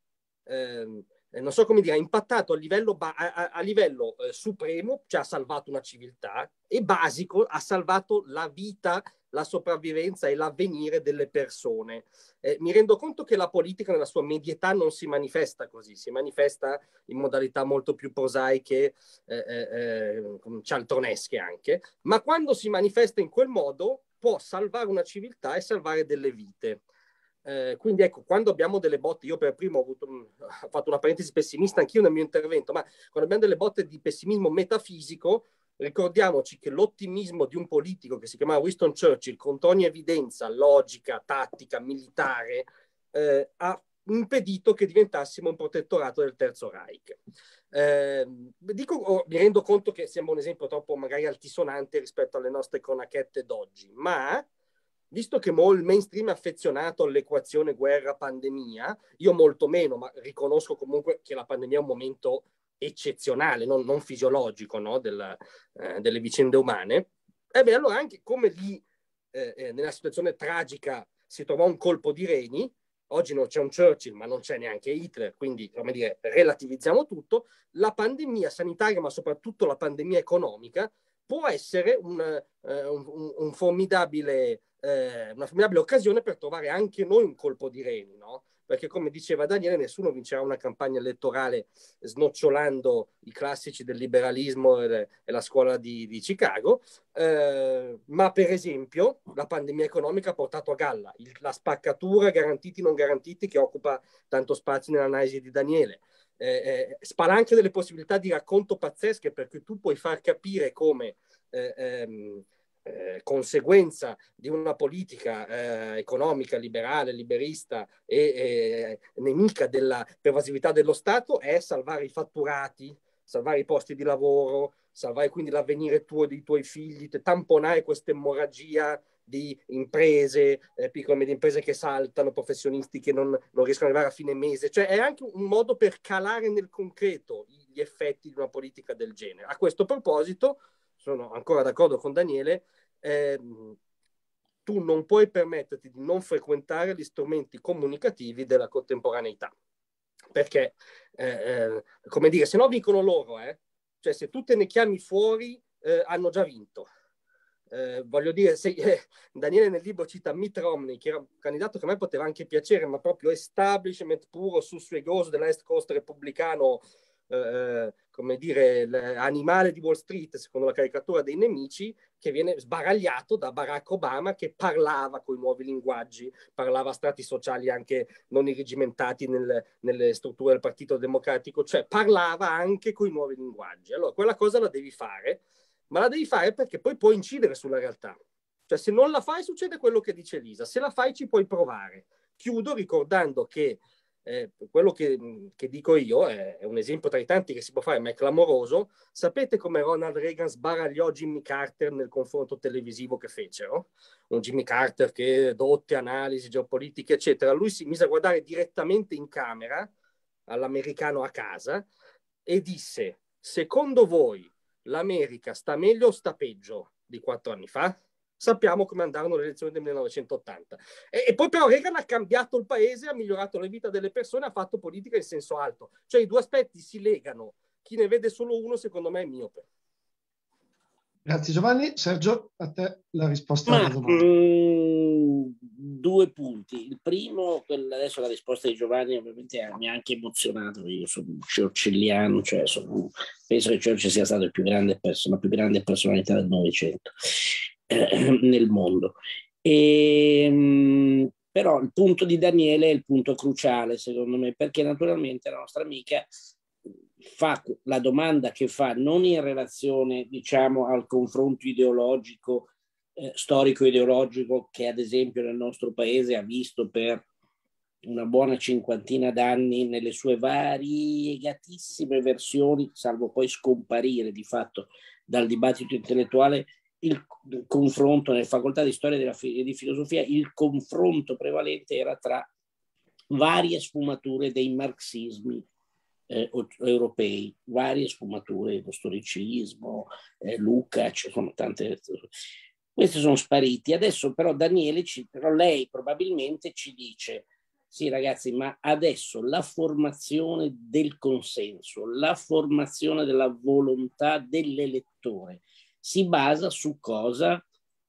C: Eh, non so come dire, ha impattato a livello, ba- a, a livello eh, supremo, cioè ha salvato una civiltà, e basico, ha salvato la vita, la sopravvivenza e l'avvenire delle persone. Eh, mi rendo conto che la politica nella sua medietà non si manifesta così, si manifesta in modalità molto più prosaiche, eh, eh, cialtronesche anche, ma quando si manifesta in quel modo può salvare una civiltà e salvare delle vite. Eh, quindi ecco, quando abbiamo delle botte, io per primo ho, avuto, ho fatto una parentesi pessimista anch'io nel mio intervento, ma quando abbiamo delle botte di pessimismo metafisico, ricordiamoci che l'ottimismo di un politico che si chiamava Winston Churchill, con ogni evidenza logica, tattica, militare, eh, ha impedito che diventassimo un protettorato del Terzo Reich. Eh, dico, oh, mi rendo conto che sembra un esempio troppo magari altisonante rispetto alle nostre cronachette d'oggi, ma visto che il mainstream è affezionato all'equazione guerra-pandemia, io molto meno, ma riconosco comunque che la pandemia è un momento eccezionale, non, non fisiologico, no? Del, eh, delle vicende umane, e beh, allora anche come lì, eh, eh, nella situazione tragica, si trovò un colpo di reni, oggi non c'è un Churchill, ma non c'è neanche Hitler, quindi, come dire, relativizziamo tutto, la pandemia sanitaria, ma soprattutto la pandemia economica, può essere un, eh, un, un formidabile... Eh, una formidabile occasione per trovare anche noi un colpo di reni, no? Perché come diceva Daniele, nessuno vincerà una campagna elettorale snocciolando i classici del liberalismo e, le, e la scuola di, di Chicago, eh, ma per esempio la pandemia economica ha portato a galla il, la spaccatura garantiti non garantiti che occupa tanto spazio nell'analisi di Daniele. Eh, eh, spalanca delle possibilità di racconto pazzesche, perché tu puoi far capire come eh, ehm, Eh, conseguenza di una politica eh, economica liberale, liberista e eh, nemica della pervasività dello Stato è salvare i fatturati, salvare i posti di lavoro, salvare quindi l'avvenire tuo e dei tuoi figli, tamponare questa emorragia di imprese, eh, piccole e medie imprese che saltano, professionisti che non, non riescono ad arrivare a fine mese. Cioè è anche un modo per calare nel concreto gli effetti di una politica del genere. A questo proposito, sono ancora d'accordo con Daniele, eh, tu non puoi permetterti di non frequentare gli strumenti comunicativi della contemporaneità, perché eh, eh, come dire, se no vincono loro, eh? Cioè se tu te ne chiami fuori eh, hanno già vinto. Eh, voglio dire, se, eh, Daniele nel libro cita Mitt Romney, che era un candidato che a me poteva anche piacere, ma proprio establishment puro, sussuegoso dell'Est Coast repubblicano, eh, come dire, l'animale di Wall Street, secondo la caricatura dei nemici, che viene sbaragliato da Barack Obama, che parlava con i nuovi linguaggi, parlava a strati sociali anche non irrigimentati nel, nelle strutture del Partito Democratico, cioè parlava anche con i nuovi linguaggi. Allora, quella cosa la devi fare, ma la devi fare perché poi puoi incidere sulla realtà. Cioè, se non la fai, succede quello che dice Lisa. Se la fai, ci puoi provare. Chiudo ricordando che Eh, quello che, che dico io è, è un esempio tra i tanti che si può fare, ma è clamoroso. Sapete come Ronald Reagan sbaragliò Jimmy Carter nel confronto televisivo che fecero? Un Jimmy Carter che dotte analisi geopolitiche, eccetera. Lui si mise a guardare direttamente in camera all'americano a casa e disse: secondo voi l'America sta meglio o sta peggio di quattro anni fa? Sappiamo come andarono le elezioni del millenovecentottanta. E, e poi però Reagan ha cambiato il paese, ha migliorato la vita delle persone, ha fatto politica in senso alto. Cioè i due aspetti si legano. Chi ne vede solo uno, secondo me, è miope.
A: Grazie Giovanni. Sergio, a te la risposta
D: Ma,
A: alla domanda.
D: mh, due punti. Il primo, adesso la risposta di Giovanni ovviamente mi ha anche emozionato. Io sono churchilliano, cioè sono, penso che Churchill sia stato il più grande perso- la più grande personalità del Novecento eh, nel mondo. E, mh, però il punto di Daniele è il punto cruciale, secondo me, perché naturalmente la nostra amica fa la domanda che fa non in relazione, diciamo, al confronto ideologico, eh, storico-ideologico che ad esempio nel nostro paese ha visto per una buona cinquantina d'anni nelle sue variegatissime versioni, salvo poi scomparire di fatto dal dibattito intellettuale, il, il confronto nelle facoltà di storia e di filosofia, il confronto prevalente era tra varie sfumature dei marxismi Eh, europei, varie sfumature, lo storicismo, eh, Lukács, sono tante. Questi sono spariti. Adesso però Daniele, ci, però lei probabilmente ci dice, sì ragazzi, ma adesso la formazione del consenso, la formazione della volontà dell'elettore si basa su cosa?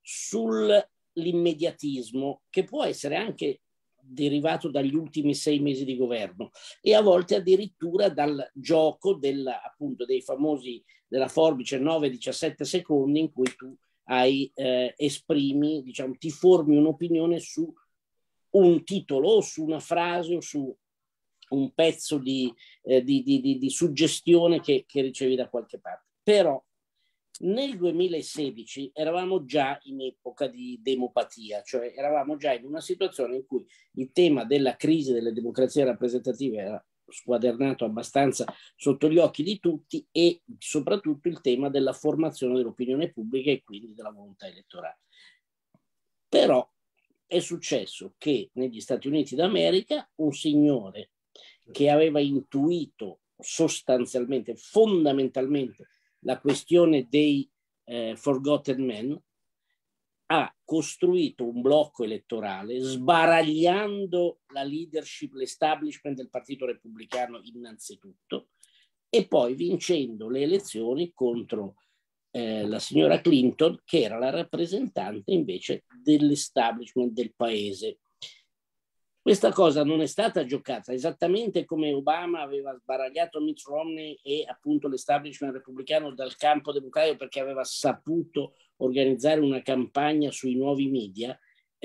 D: Sull'immediatismo, che può essere anche derivato dagli ultimi sei mesi di governo e a volte addirittura dal gioco del, appunto, dei famosi della forbice nove diciassette secondi in cui tu hai eh, esprimi, diciamo, ti formi un'opinione su un titolo o su una frase o su un pezzo di, eh, di, di, di, di suggestione che, che ricevi da qualche parte. Però nel duemilasedici eravamo già in epoca di demopatia, cioè eravamo già in una situazione in cui il tema della crisi delle democrazie rappresentative era squadernato abbastanza sotto gli occhi di tutti e soprattutto il tema della formazione dell'opinione pubblica e quindi della volontà elettorale. Però è successo che negli Stati Uniti d'America un signore che aveva intuito sostanzialmente, fondamentalmente, la questione dei eh, Forgotten Men, ha costruito un blocco elettorale sbaragliando la leadership, l'establishment del Partito Repubblicano innanzitutto e poi vincendo le elezioni contro eh, la signora Clinton, che era la rappresentante invece dell'establishment del paese. Questa cosa non è stata giocata esattamente come Obama aveva sbaragliato Mitt Romney e appunto l'establishment repubblicano dal campo democratico perché aveva saputo organizzare una campagna sui nuovi media.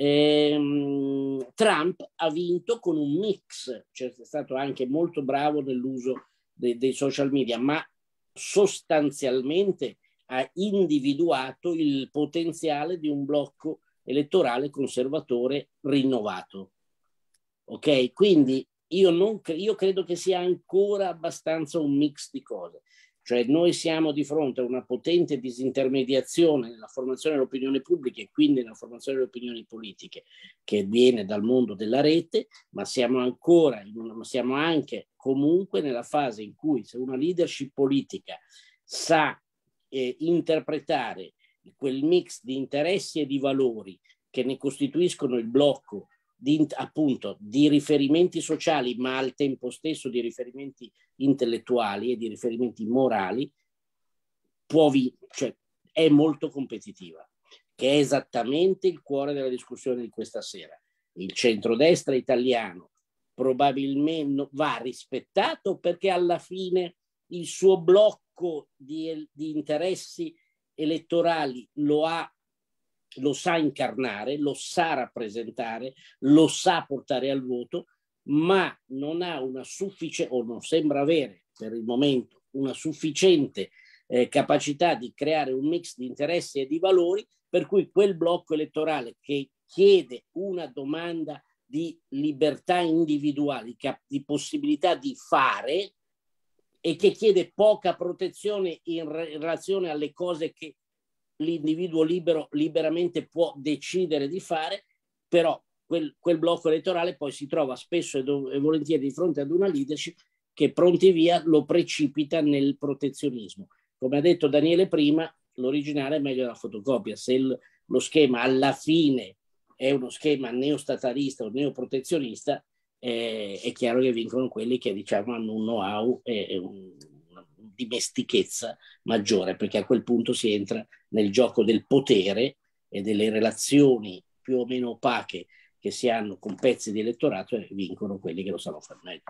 D: Ehm, Trump ha vinto con un mix, cioè è stato anche molto bravo nell'uso de- dei social media, ma sostanzialmente ha individuato il potenziale di un blocco elettorale conservatore rinnovato. Ok, quindi io, non, io credo che sia ancora abbastanza un mix di cose, cioè noi siamo di fronte a una potente disintermediazione nella formazione dell'opinione pubblica e quindi nella formazione delle opinioni politiche che viene dal mondo della rete, ma siamo ancora, in una, siamo anche comunque nella fase in cui se una leadership politica sa eh, interpretare quel mix di interessi e di valori che ne costituiscono il blocco Di, appunto di riferimenti sociali ma al tempo stesso di riferimenti intellettuali e di riferimenti morali, può vi- cioè, è molto competitiva, che è esattamente il cuore della discussione di questa sera. Il centrodestra italiano probabilmente va rispettato perché alla fine il suo blocco di, di interessi elettorali lo ha lo sa incarnare, lo sa rappresentare, lo sa portare al voto, ma non ha una sufficiente, o non sembra avere per il momento, una sufficiente eh, capacità di creare un mix di interessi e di valori, per cui quel blocco elettorale che chiede una domanda di libertà individuale, di, cap- di possibilità di fare, e che chiede poca protezione in, re- in relazione alle cose che l'individuo libero liberamente può decidere di fare, però quel, quel blocco elettorale poi si trova spesso e, do- e volentieri di fronte ad una leadership che pronti via lo precipita nel protezionismo. Come ha detto Daniele prima, l'originale è meglio della fotocopia. Se il, lo schema alla fine è uno schema neostatalista o neoprotezionista, eh, è chiaro che vincono quelli che, diciamo, hanno un know-how e, e un, una dimestichezza maggiore, perché a quel punto si entra nel gioco del potere e delle relazioni più o meno opache che si hanno con pezzi di elettorato, e vincono quelli che lo sanno far meglio.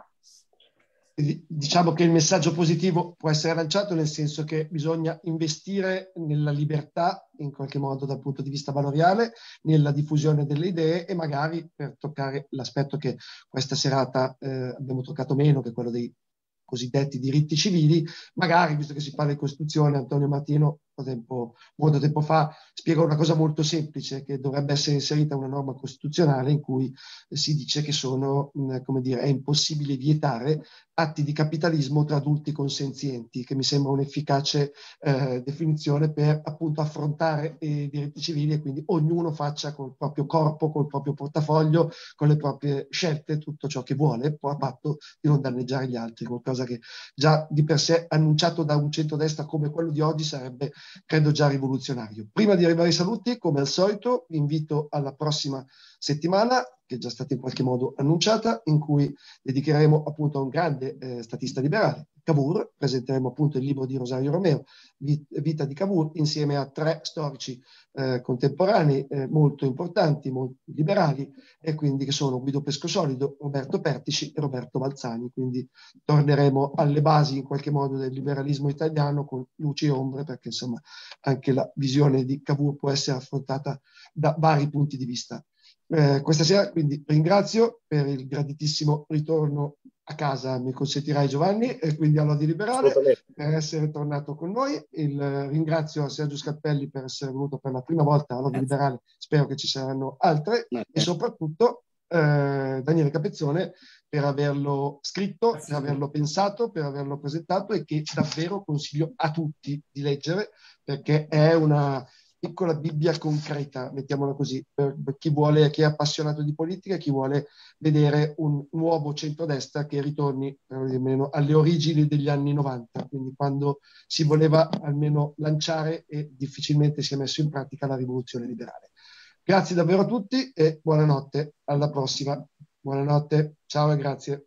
A: Diciamo che il messaggio positivo può essere lanciato nel senso che bisogna investire nella libertà, in qualche modo dal punto di vista valoriale, nella diffusione delle idee, e magari, per toccare l'aspetto che questa serata eh, abbiamo toccato meno, che è quello dei cosiddetti diritti civili, magari, visto che si parla di Costituzione, Antonio Martino tempo, molto tempo fa spiega una cosa molto semplice, che dovrebbe essere inserita una norma costituzionale in cui si dice che sono, come dire, è impossibile vietare atti di capitalismo tra adulti consenzienti, che mi sembra un'efficace eh, definizione per appunto affrontare i diritti civili, e quindi ognuno faccia col proprio corpo, col proprio portafoglio, con le proprie scelte tutto ciò che vuole, poi a patto di non danneggiare gli altri, qualcosa che già di per sé, annunciato da un centrodestra come quello di oggi, sarebbe, credo, già rivoluzionario. Prima di arrivare ai saluti, come al solito, vi invito alla prossima settimana, che è già stata in qualche modo annunciata, in cui dedicheremo appunto a un grande eh, statista liberale, Cavour. Presenteremo appunto il libro di Rosario Romeo, Vita di Cavour, insieme a tre storici eh, contemporanei eh, molto importanti, molto liberali, e quindi che sono Guido Pescosolido, Roberto Pertici e Roberto Balzani. Quindi torneremo alle basi in qualche modo del liberalismo italiano, con luci e ombre, perché insomma anche la visione di Cavour può essere affrontata da vari punti di vista. Eh, questa sera quindi ringrazio per il graditissimo ritorno a casa, mi consentirai Giovanni, e quindi all'Odi Liberale, per essere tornato con noi. Il, ringrazio Sergio Scappelli per essere venuto per la prima volta all'Odi Liberale, spero che ci saranno altre, e soprattutto eh, Daniele Capezzone per averlo scritto, per averlo pensato, per averlo presentato, e che davvero consiglio a tutti di leggere, perché è una piccola Bibbia concreta, mettiamola così, per, per chi vuole, chi è appassionato di politica, chi vuole vedere un nuovo centrodestra che ritorni almeno alle origini degli anni novanta, quindi quando si voleva almeno lanciare e difficilmente si è messo in pratica la rivoluzione liberale. Grazie davvero a tutti e buonanotte, alla prossima. Buonanotte, ciao e grazie.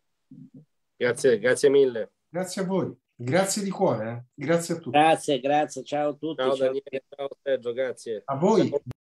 C: Grazie, grazie mille.
B: Grazie a voi. Grazie di cuore, eh? Grazie a tutti.
D: Grazie, grazie, ciao a tutti.
C: Ciao
D: ciao.
C: Daniele, ciao Sergio, grazie.
B: A voi.
C: Ciao.